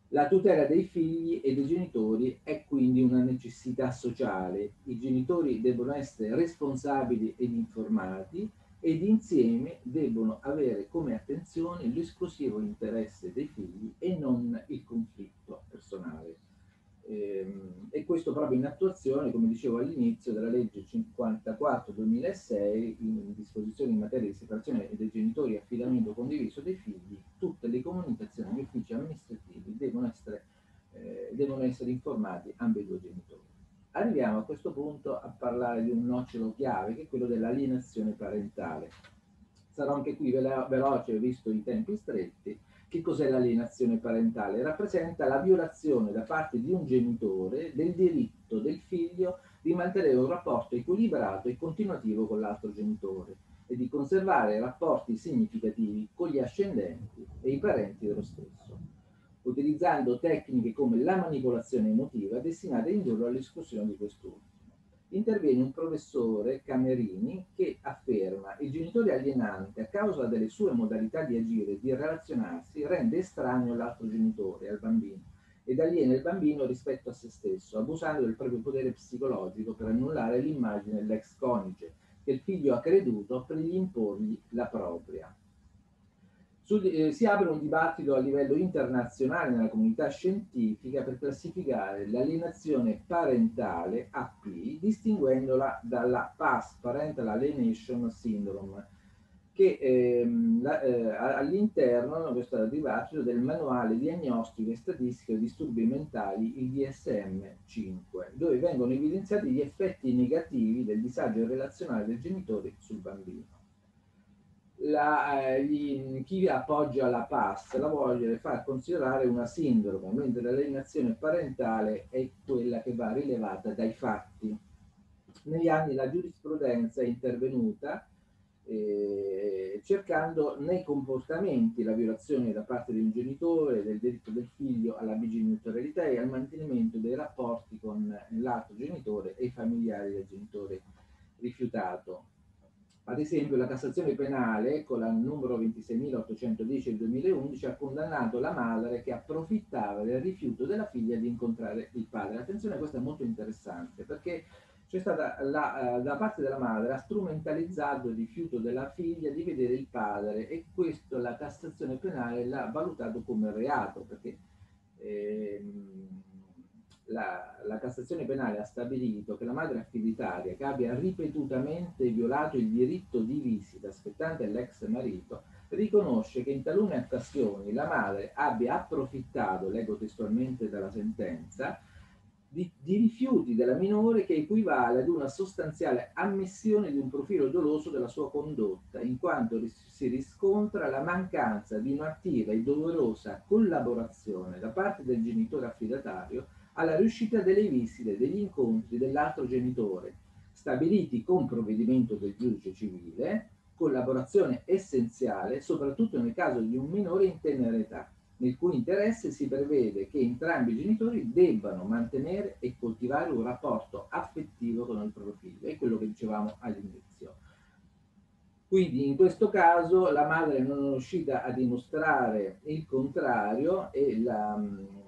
La tutela dei figli e dei genitori è quindi una necessità sociale. I genitori devono essere responsabili ed informati ed insieme debbono avere come attenzione l'esclusivo interesse dei figli e non il conflitto personale. Ehm, e questo proprio in attuazione, come dicevo all'inizio, della legge cinquantaquattro duemilasei, in disposizioni in materia di separazione dei genitori e affidamento condiviso dei figli. Tutte le comunicazioni agli uffici amministrativi devono essere, eh, devono essere informati ambedue genitori. Arriviamo a questo punto a parlare di un nocciolo chiave, che è quello dell'alienazione parentale. Sarò anche qui velo- veloce, visto i tempi stretti. Che cos'è l'alienazione parentale? Rappresenta la violazione da parte di un genitore del diritto del figlio di mantenere un rapporto equilibrato e continuativo con l'altro genitore e di conservare rapporti significativi con gli ascendenti e i parenti dello stesso, utilizzando tecniche come la manipolazione emotiva destinate a indurlo all'esclusione di quest'ultimo. Interviene un professore, Camerini, che afferma: il genitore alienante, a causa delle sue modalità di agire e di relazionarsi, rende estraneo l'altro genitore, al bambino, ed aliena il bambino rispetto a se stesso, abusando del proprio potere psicologico per annullare l'immagine dell'ex coniuge che il figlio ha creduto per imporgli la propria. Su, eh, si apre un dibattito a livello internazionale nella comunità scientifica per classificare l'alienazione parentale A P, distinguendola dalla P A S, Parental Alienation Syndrome, che ehm, eh, all'interno, questo dibattito, del manuale diagnostico e statistico dei disturbi mentali, il D S M cinque, dove vengono evidenziati gli effetti negativi del disagio relazionale del genitore sul bambino. La, eh, gli, chi appoggia la P A S la vuole far considerare una sindrome, mentre l'alienazione parentale è quella che va rilevata dai fatti. Negli anni la giurisprudenza è intervenuta eh, cercando nei comportamenti la violazione da parte di un genitore del diritto del figlio alla bigenitorialità e al mantenimento dei rapporti con l'altro genitore e i familiari del genitore rifiutato. Ad esempio, la Cassazione penale, con la numero ventiseimilaottocentodieci del duemilaundici, ha condannato la madre che approfittava del rifiuto della figlia di incontrare il padre. Attenzione, questo è molto interessante, perché c'è stata la, da parte della madre ha strumentalizzato il rifiuto della figlia di vedere il padre, e questo la Cassazione penale l'ha valutato come reato, perché ehm, La, la Cassazione penale ha stabilito che la madre affidataria che abbia ripetutamente violato il diritto di visita spettante all'ex marito riconosce che in talune occasioni la madre abbia approfittato, leggo testualmente dalla sentenza, di, di rifiuti della minore che equivale ad una sostanziale ammissione di un profilo doloso della sua condotta, in quanto ris- si riscontra la mancanza di un'attiva e doverosa collaborazione da parte del genitore affidatario alla riuscita delle visite, degli incontri dell'altro genitore, stabiliti con provvedimento del giudice civile, collaborazione essenziale, soprattutto nel caso di un minore in tenera età, nel cui interesse si prevede che entrambi i genitori debbano mantenere e coltivare un rapporto affettivo con il proprio figlio. È quello che dicevamo all'inizio. Quindi in questo caso la madre non è riuscita a dimostrare il contrario e la...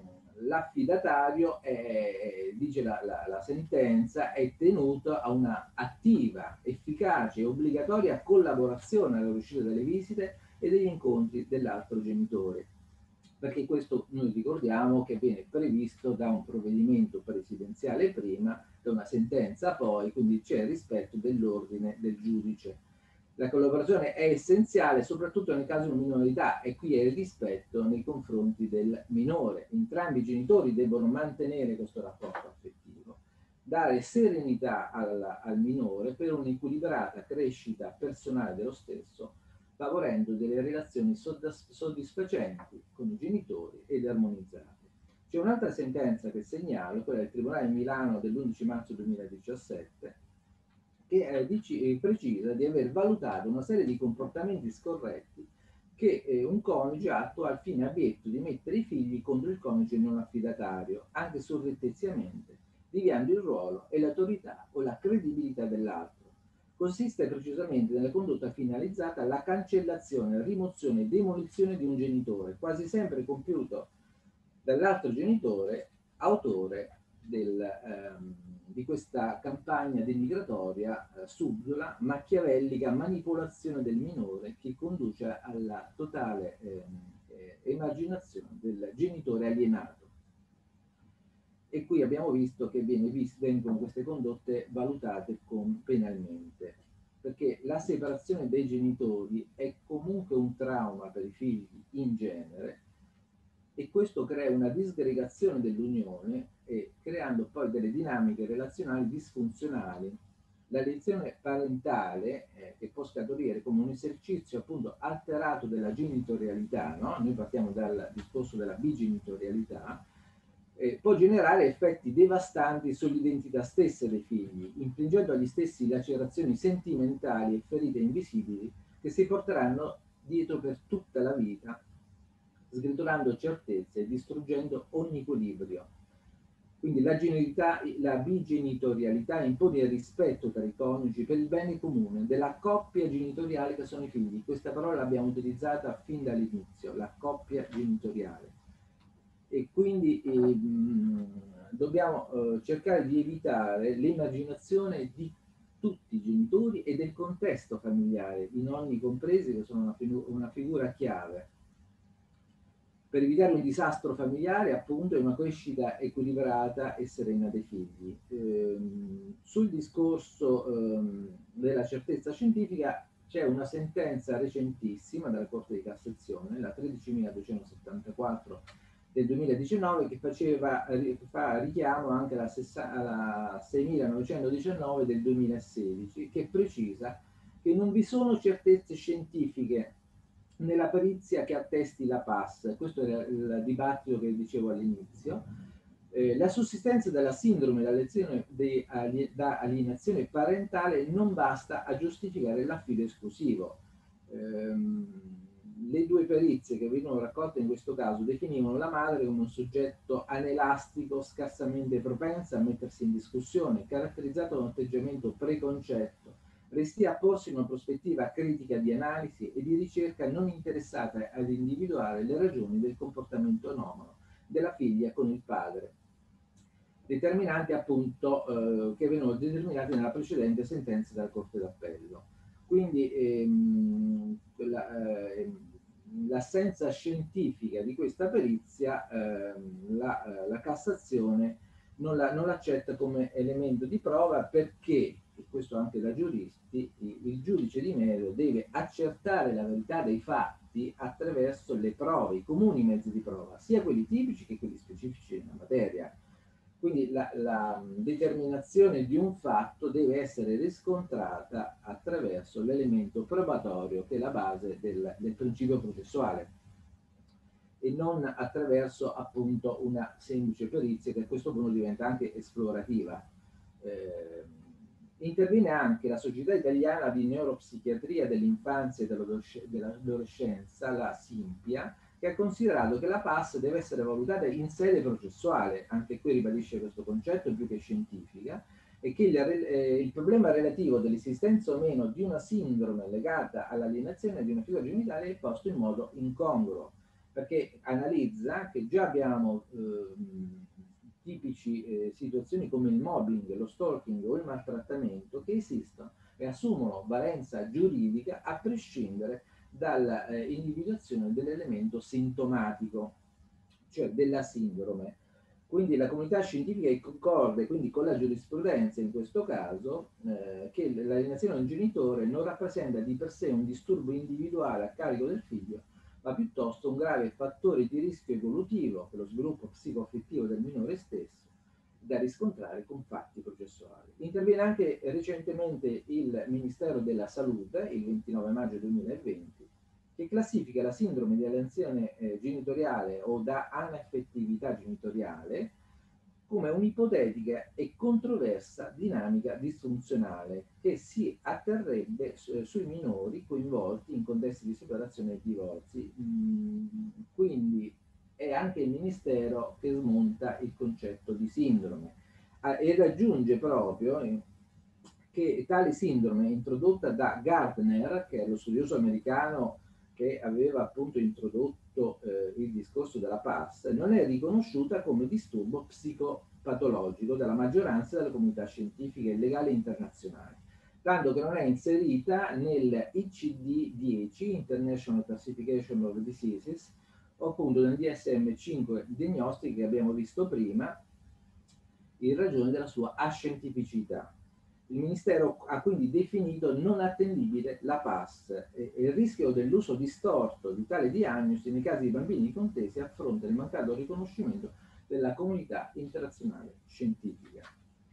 l'affidatario, è, dice la, la, la sentenza, è tenuto a una attiva, efficace e obbligatoria collaborazione alla riuscita delle visite e degli incontri dell'altro genitore, perché questo noi ricordiamo che viene previsto da un provvedimento presidenziale prima, da una sentenza poi, quindi c'è il rispetto dell'ordine del giudice. La collaborazione è essenziale soprattutto nel caso di una minorità, e qui è il rispetto nei confronti del minore. Entrambi i genitori debbono mantenere questo rapporto affettivo, dare serenità al, al minore per un'equilibrata crescita personale dello stesso, favorendo delle relazioni soddisfacenti con i genitori ed armonizzate. C'è un'altra sentenza che segnalo, quella del Tribunale di Milano dell'undici marzo duemiladiciassette, che eh, dici, eh, precisa di aver valutato una serie di comportamenti scorretti che eh, un coniuge attua al fine abietto di mettere i figli contro il coniuge non affidatario, anche surrettiziamente, deviando il ruolo e l'autorità o la credibilità dell'altro. Consiste precisamente nella condotta finalizzata alla cancellazione, rimozione e demolizione di un genitore, quasi sempre compiuto dall'altro genitore autore del, ehm, di questa campagna denigratoria eh, subdola, machiavellica manipolazione del minore che conduce alla totale eh, eh, emarginazione del genitore alienato. E qui abbiamo visto che viene vis- vengono queste condotte valutate con, penalmente, perché la separazione dei genitori è comunque un trauma per i figli in genere, e questo crea una disgregazione dell'unione e creando poi delle dinamiche relazionali disfunzionali. La lezione parentale, eh, che può scaturire come un esercizio appunto alterato della genitorialità, no? Noi partiamo dal discorso della bigenitorialità, eh, può generare effetti devastanti sull'identità stessa dei figli, infliggendo agli stessi lacerazioni sentimentali e ferite invisibili che si porteranno dietro per tutta la vita, sgretolando certezze e distruggendo ogni equilibrio. Quindi la, la bigenitorialità impone il rispetto tra i coniugi per il bene comune della coppia genitoriale che sono i figli. Questa parola l'abbiamo utilizzata fin dall'inizio, la coppia genitoriale. E quindi eh, mh, dobbiamo eh, cercare di evitare l'emarginazione di tutti i genitori e del contesto familiare, i nonni compresi, che sono una, una figura chiave, per evitare un disastro familiare, appunto, e una crescita equilibrata e serena dei figli. Ehm, sul discorso ehm, della certezza scientifica c'è una sentenza recentissima dalla Corte di Cassazione, la tredicimiladuecentosettantaquattro del duemiladiciannove, che faceva, fa richiamo anche alla, alla seimilanovecentodiciannove del duemilasedici, che precisa che non vi sono certezze scientifiche nella perizia che attesti la P A S. Questo è il dibattito che dicevo all'inizio. Eh, la sussistenza della sindrome da, lezione de, da alienazione parentale non basta a giustificare l'affido esclusivo. Ehm, le due perizie che vengono raccolte in questo caso definivano la madre come un soggetto anelastico, scarsamente propensa a mettersi in discussione, caratterizzato da un atteggiamento preconcetto, resti a porsi una prospettiva critica di analisi e di ricerca non interessata ad individuare le ragioni del comportamento anomalo della figlia con il padre, determinanti appunto eh, che vengono determinati nella precedente sentenza della Corte d'Appello. Quindi ehm, la, eh, l'assenza scientifica di questa perizia ehm, la, la Cassazione non, la, non l'accetta come elemento di prova, perché, e questo anche da giuristi, il giudice di merito deve accertare la verità dei fatti attraverso le prove, i comuni mezzi di prova, sia quelli tipici che quelli specifici nella materia. Quindi la, la determinazione di un fatto deve essere riscontrata attraverso l'elemento probatorio che è la base del, del principio processuale, e non attraverso appunto una semplice perizia che a questo punto diventa anche esplorativa. Eh, interviene anche la Società Italiana di Neuropsichiatria dell'Infanzia e dell'Adolescenza, la SINPIA, che ha considerato che la P A S deve essere valutata in sede processuale, anche qui ribadisce questo concetto più che scientifica, e che il, eh, il problema relativo dell'esistenza o meno di una sindrome legata all'alienazione di una figura genitale è posto in modo incongruo, perché analizza che già abbiamo eh, tipici eh, situazioni come il mobbing, lo stalking o il maltrattamento che esistono e assumono valenza giuridica a prescindere dall'individuazione eh, dell'elemento sintomatico, cioè della sindrome. Quindi la comunità scientifica è concorde quindi con la giurisprudenza in questo caso eh, che l'alienazione del genitore non rappresenta di per sé un disturbo individuale a carico del figlio, ma piuttosto un grave fattore di rischio evolutivo per lo sviluppo psicoaffettivo del minore stesso, da riscontrare con fatti processuali. Interviene anche recentemente il Ministero della Salute, il ventinove maggio duemilaventi, che classifica la sindrome di alienazione eh, genitoriale o da anaffettività genitoriale come un'ipotetica e controversa dinamica disfunzionale che si atterrebbe su, sui minori coinvolti in contesti di separazione e divorzi. Mm, quindi è anche il Ministero che smonta il concetto di sindrome ah, e raggiunge proprio eh, che tale sindrome, introdotta da Gardner, che è lo studioso americano che aveva appunto introdotto eh, il discorso della P A S, non è riconosciuta come disturbo psicopatologico dalla maggioranza delle comunità scientifiche e legali internazionali, tanto che non è inserita nel I C D dieci, International Classification of Diseases, o appunto nel D S M cinque diagnostici che abbiamo visto prima, in ragione della sua ascientificità. Il Ministero ha quindi definito non attendibile la P A S e, e il rischio dell'uso distorto di tale diagnosi nei casi di bambini contesi a fronte del mancato riconoscimento della comunità internazionale scientifica.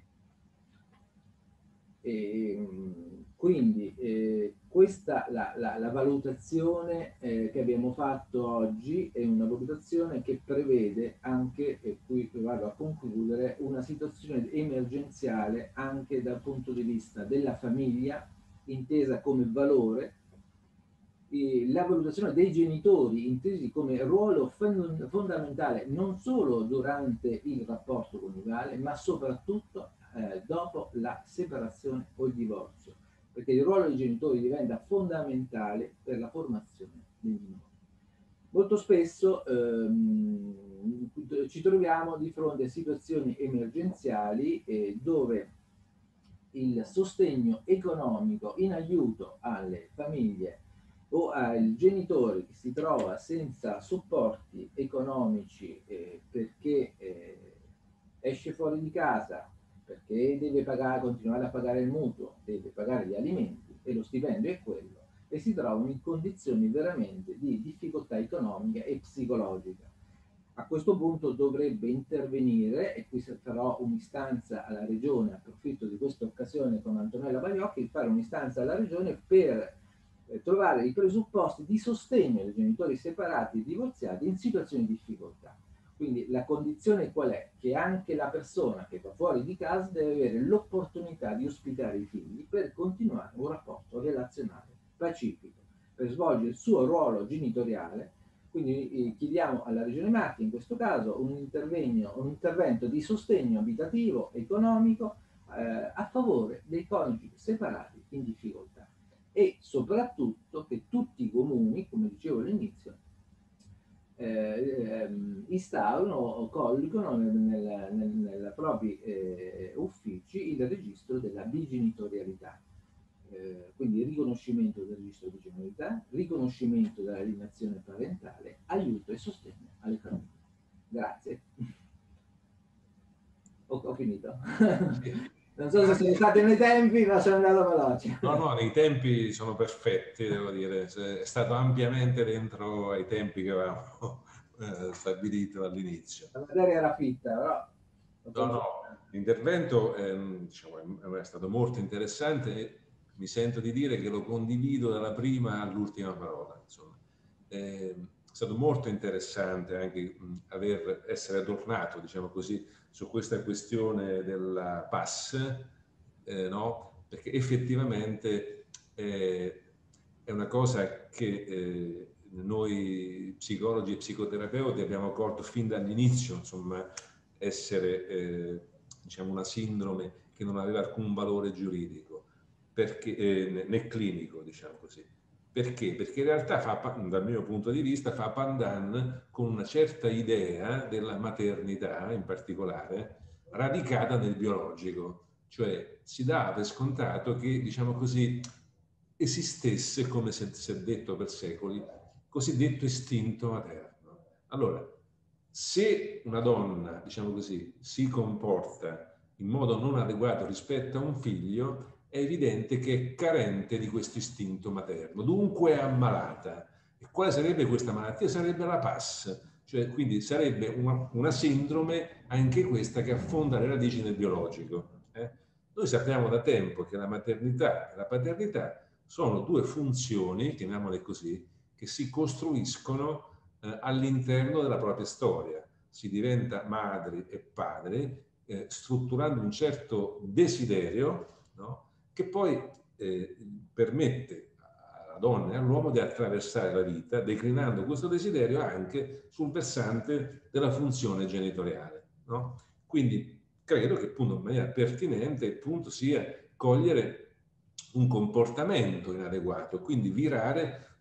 E, quindi eh, questa la, la, la valutazione eh, che abbiamo fatto oggi è una valutazione che prevede anche, e qui vado a concludere, una situazione emergenziale anche dal punto di vista della famiglia intesa come valore, e la valutazione dei genitori intesi come ruolo fondamentale non solo durante il rapporto coniugale ma soprattutto Eh, dopo la separazione o il divorzio, perché il ruolo dei genitori diventa fondamentale per la formazione dei minori. Molto spesso ehm, ci troviamo di fronte a situazioni emergenziali eh, dove il sostegno economico in aiuto alle famiglie o ai genitori che si trova senza supporti economici eh, perché eh, esce fuori di casa, perché deve pagare, continuare a pagare il mutuo, deve pagare gli alimenti e lo stipendio è quello, e si trovano in condizioni veramente di difficoltà economica e psicologica. A questo punto dovrebbe intervenire, e qui farò un'istanza alla Regione, approfitto di questa occasione con Antonella Baiocchi, fare un'istanza alla Regione per eh, trovare i presupposti di sostegno ai genitori separati e divorziati in situazioni di difficoltà. Quindi la condizione qual è? Che anche la persona che va fuori di casa deve avere l'opportunità di ospitare i figli per continuare un rapporto relazionale pacifico, per svolgere il suo ruolo genitoriale. Quindi eh, chiediamo alla Regione Marche in questo caso un, un intervento di sostegno abitativo, economico, eh, a favore dei coniugi separati in difficoltà, e soprattutto che tutti i comuni, come dicevo all'inizio, Eh, ehm, instaurano o collegano nel, nel, nel, nei propri eh, uffici il registro della bigenitorialità, eh, quindi riconoscimento del registro di genitorialità, riconoscimento dell'alienazione parentale, aiuto e sostegno alle famiglie. Grazie. Ho, ho finito. Non so se sono stati nei tempi, ma sono andato veloce. No, no, i tempi sono perfetti, devo dire. È stato ampiamente dentro ai tempi che avevamo eh, stabilito all'inizio. La materia era fitta, però... No, no, l'intervento eh, diciamo, è stato molto interessante e mi sento di dire che lo condivido dalla prima all'ultima parola. Insomma. È stato molto interessante anche mh, aver, essere tornato, diciamo così, su questa questione della P A S, eh, no? Perché effettivamente eh, è una cosa che eh, noi psicologi e psicoterapeuti abbiamo colto fin dall'inizio, insomma, essere eh, diciamo una sindrome che non aveva alcun valore giuridico, perché, eh, né clinico, diciamo così. Perché? Perché in realtà, fa, dal mio punto di vista, fa pandan con una certa idea della maternità, in particolare, radicata nel biologico. Cioè si dà per scontato che, diciamo così, esistesse, come si è detto per secoli, cosiddetto istinto materno. Allora, se una donna, diciamo così, si comporta in modo non adeguato rispetto a un figlio, è evidente che è carente di questo istinto materno, dunque è ammalata. E quale sarebbe questa malattia? Sarebbe la P A S, cioè quindi sarebbe una, una sindrome anche questa che affonda le radici nel biologico. Eh? Noi sappiamo da tempo che la maternità e la paternità sono due funzioni, chiamiamole così, che si costruiscono eh, all'interno della propria storia. Si diventa madri e padri eh, strutturando un certo desiderio, no? Che poi eh, permette alla donna e all'uomo di attraversare la vita, declinando questo desiderio anche sul versante della funzione genitoriale. No? Quindi credo che appunto in maniera pertinente il punto sia cogliere un comportamento inadeguato, quindi virare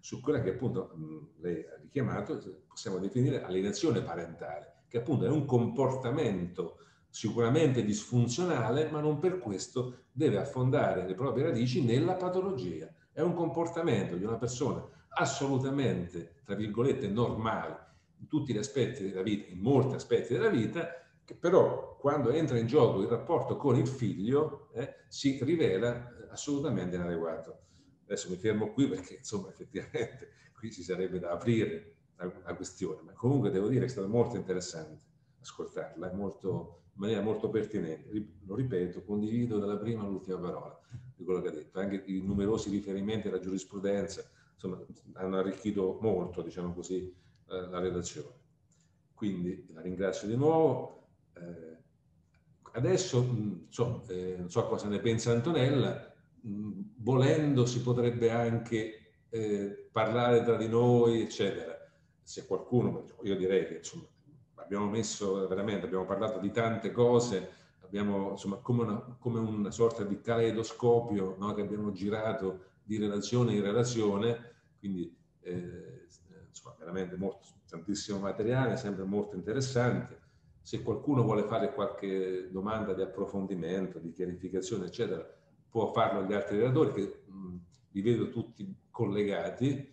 su quella che appunto mh, lei ha richiamato, possiamo definire alienazione parentale, che appunto è un comportamento sicuramente disfunzionale, ma non per questo deve affondare le proprie radici nella patologia. È un comportamento di una persona assolutamente, tra virgolette, normale in tutti gli aspetti della vita, in molti aspetti della vita, che però quando entra in gioco il rapporto con il figlio eh, si rivela assolutamente inadeguato. Adesso mi fermo qui perché insomma effettivamente qui si sarebbe da aprire la questione, ma comunque devo dire che è stato molto interessante ascoltarla, è molto, in maniera molto pertinente. Lo ripeto, condivido dalla prima all'ultima parola di quello che ha detto, anche i numerosi riferimenti alla giurisprudenza, insomma, hanno arricchito molto, diciamo così, la redazione. Quindi la ringrazio di nuovo. Eh, adesso mh, so, eh, non so cosa ne pensa Antonella, mh, volendo si potrebbe anche eh, parlare tra di noi, eccetera. Se qualcuno, io direi che insomma, abbiamo messo veramente, abbiamo parlato di tante cose, abbiamo insomma come una, come una sorta di caleidoscopio, no, che abbiamo girato di relazione in relazione, quindi eh, insomma veramente molto, tantissimo materiale, sempre molto interessante. Se qualcuno vuole fare qualche domanda di approfondimento, di chiarificazione, eccetera, può farlo agli altri relatori, che mh, li vedo tutti collegati.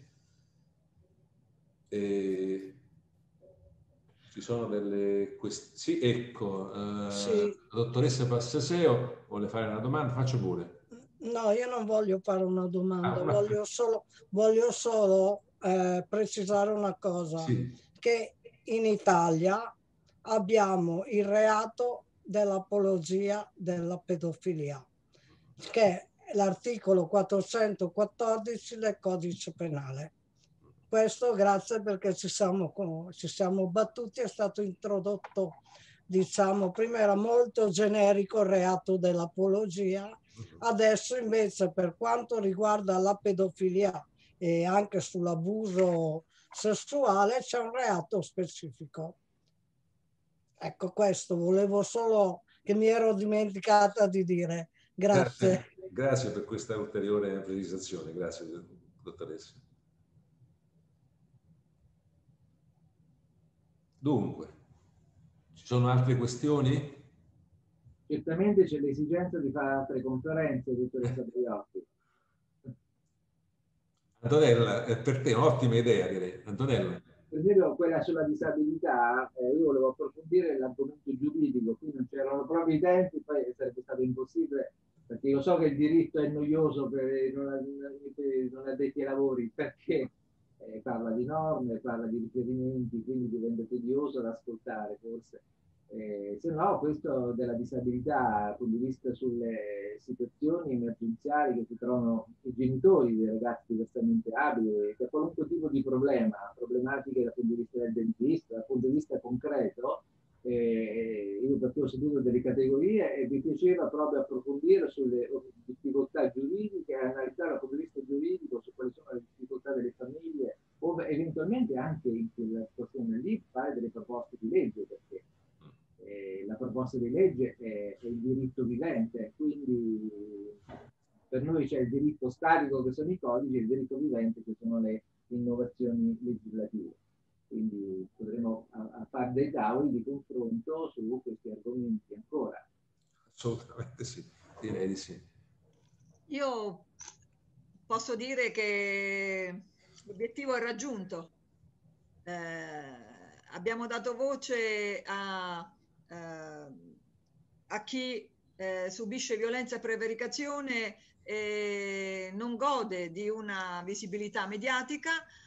E ci sono delle questioni. Sì, ecco, eh, Sì. la dottoressa Passaseo vuole fare una domanda, faccio pure. No, io non voglio fare una domanda, Ah, una... voglio solo, voglio solo eh, precisare una cosa, sì. che in Italia abbiamo il reato dell'apologia della pedofilia, che è l'articolo quattrocentoquattordici del codice penale. Questo grazie perché ci siamo, ci siamo battuti, è stato introdotto, diciamo, prima era molto generico il reato dell'apologia, adesso invece per quanto riguarda la pedofilia e anche sull'abuso sessuale c'è un reato specifico. Ecco, questo volevo solo, che mi ero dimenticata di dire. Grazie. Grazie, grazie per questa ulteriore precisazione, grazie dottoressa. Dunque, ci sono altre questioni? Certamente c'è l'esigenza di fare altre conferenze, dottoressa Baiocchi. Antonella, per te è un'ottima idea, direi. Antonella. Per esempio quella sulla disabilità, eh, io volevo approfondire l'argomento giuridico, qui non c'erano proprio i tempi, poi sarebbe stato impossibile, perché io so che il diritto è noioso per i non addetti ai lavori, perché eh, parla di norme, parla di riferimenti, quindi diventa tedioso da ascoltare forse. Eh, se no, questo della disabilità, dal punto di vista sulle situazioni emergenziali che si trovano i genitori dei ragazzi diversamente abili, che qualunque tipo di problema, problematiche dal punto di vista del dentista, dal punto di vista concreto, eh, io perché ho seguito delle categorie e mi piaceva proprio approfondire sulle difficoltà giuridiche, analizzare dal punto di vista giuridico su quali sono le difficoltà delle famiglie, o eventualmente anche in quella situazione lì fare delle proposte di legge, perché Eh, la proposta di legge è, è il diritto vivente, quindi per noi c'è il diritto statico che sono i codici e il diritto vivente che sono le innovazioni legislative. Quindi potremo a, a fare dei tavoli di confronto su questi argomenti ancora. Assolutamente sì, direi di sì. Io posso dire che l'obiettivo è raggiunto. Eh, abbiamo dato voce a a chi eh, subisce violenza e prevaricazione e non gode di una visibilità mediatica.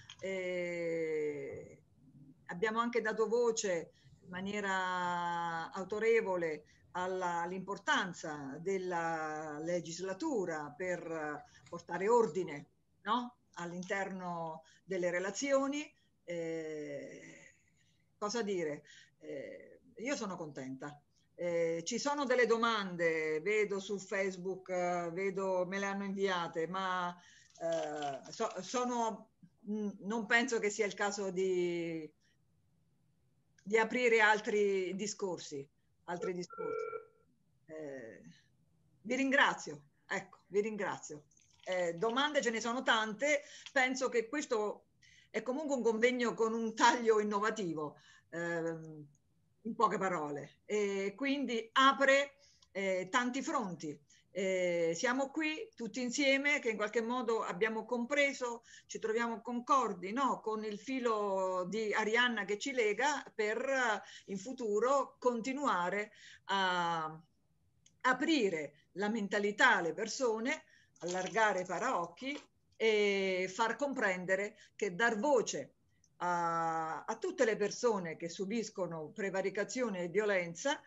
Eh, abbiamo anche dato voce in maniera autorevole all'importanza della legislatura per portare ordine, no? All'interno delle relazioni. Eh, cosa dire? Eh, Io sono contenta. Eh, ci sono delle domande, vedo su Facebook, eh, vedo, me le hanno inviate, ma eh, so, sono, mh, non penso che sia il caso di, di aprire altri discorsi. Altri discorsi. Eh, vi ringrazio, ecco, vi ringrazio. Eh, domande ce ne sono tante, penso che questo è comunque un convegno con un taglio innovativo, ehm, in poche parole, e quindi apre eh, tanti fronti. Eh, siamo qui tutti insieme che in qualche modo abbiamo compreso, ci troviamo concordi, no? Con il filo di Arianna che ci lega per uh, in futuro continuare a aprire la mentalità alle persone, allargare i paraocchi e far comprendere che dar voce a, a tutte le persone che subiscono prevaricazione e violenza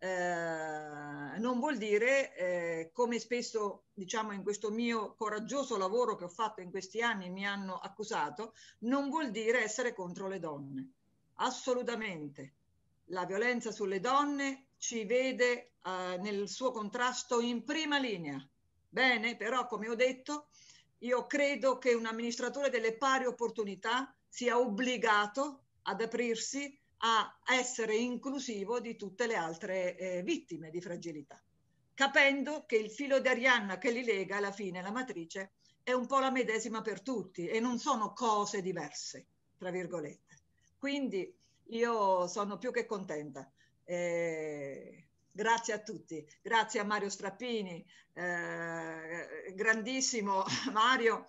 eh, non vuol dire, eh, come spesso diciamo in questo mio coraggioso lavoro che ho fatto in questi anni mi hanno accusato, non vuol dire essere contro le donne. Assolutamente. La violenza sulle donne ci vede eh, nel suo contrasto in prima linea. Bene, però come ho detto, io credo che un amministratore delle pari opportunità sia obbligato ad aprirsi a essere inclusivo di tutte le altre eh, vittime di fragilità, capendo che il filo di Arianna che li lega alla fine, la matrice, è un po' la medesima per tutti e non sono cose diverse, tra virgolette. Quindi io sono più che contenta. Eh, grazie a tutti, grazie a Mario Strappini, eh, grandissimo Mario,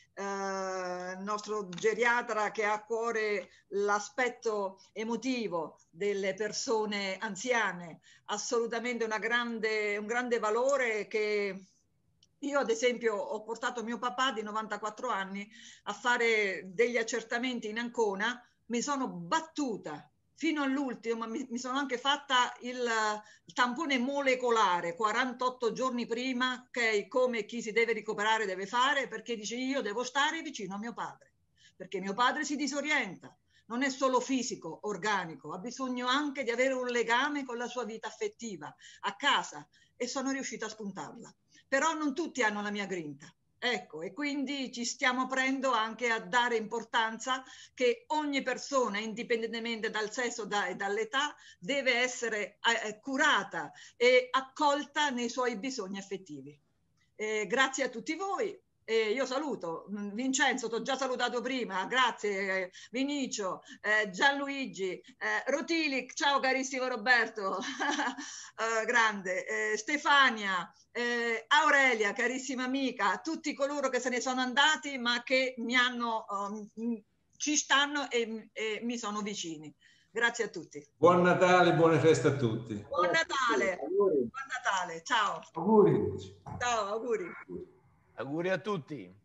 eh, nostro geriatra che ha a cuore l'aspetto emotivo delle persone anziane, assolutamente una grande, un grande valore che io ad esempio ho portato mio papà di novantaquattro anni a fare degli accertamenti in Ancona, mi sono battuta fino all'ultimo, ma mi, mi sono anche fatta il, il tampone molecolare quarantotto giorni prima, okay, come chi si deve ricoverare deve fare, perché dice io devo stare vicino a mio padre, perché mio padre si disorienta, non è solo fisico, organico, ha bisogno anche di avere un legame con la sua vita affettiva a casa, e sono riuscita a spuntarla. Però non tutti hanno la mia grinta. Ecco, e quindi ci stiamo aprendo anche a dare importanza che ogni persona, indipendentemente dal sesso da, e dall'età, deve essere eh, curata e accolta nei suoi bisogni affettivi. Eh, grazie a tutti voi. Eh, io saluto Vincenzo, ti ho già salutato prima, grazie, eh, Vinicio, eh, Gianluigi, eh, Rotilic, ciao carissimo Roberto, eh, grande, eh, Stefania, eh, Aurelia, carissima amica, tutti coloro che se ne sono andati ma che mi hanno, um, ci stanno e, e mi sono vicini. Grazie a tutti. Buon Natale, buone feste a tutti. Buon Natale, buon Natale, ciao. Auguri. Ciao, auguri. Auguri a tutti.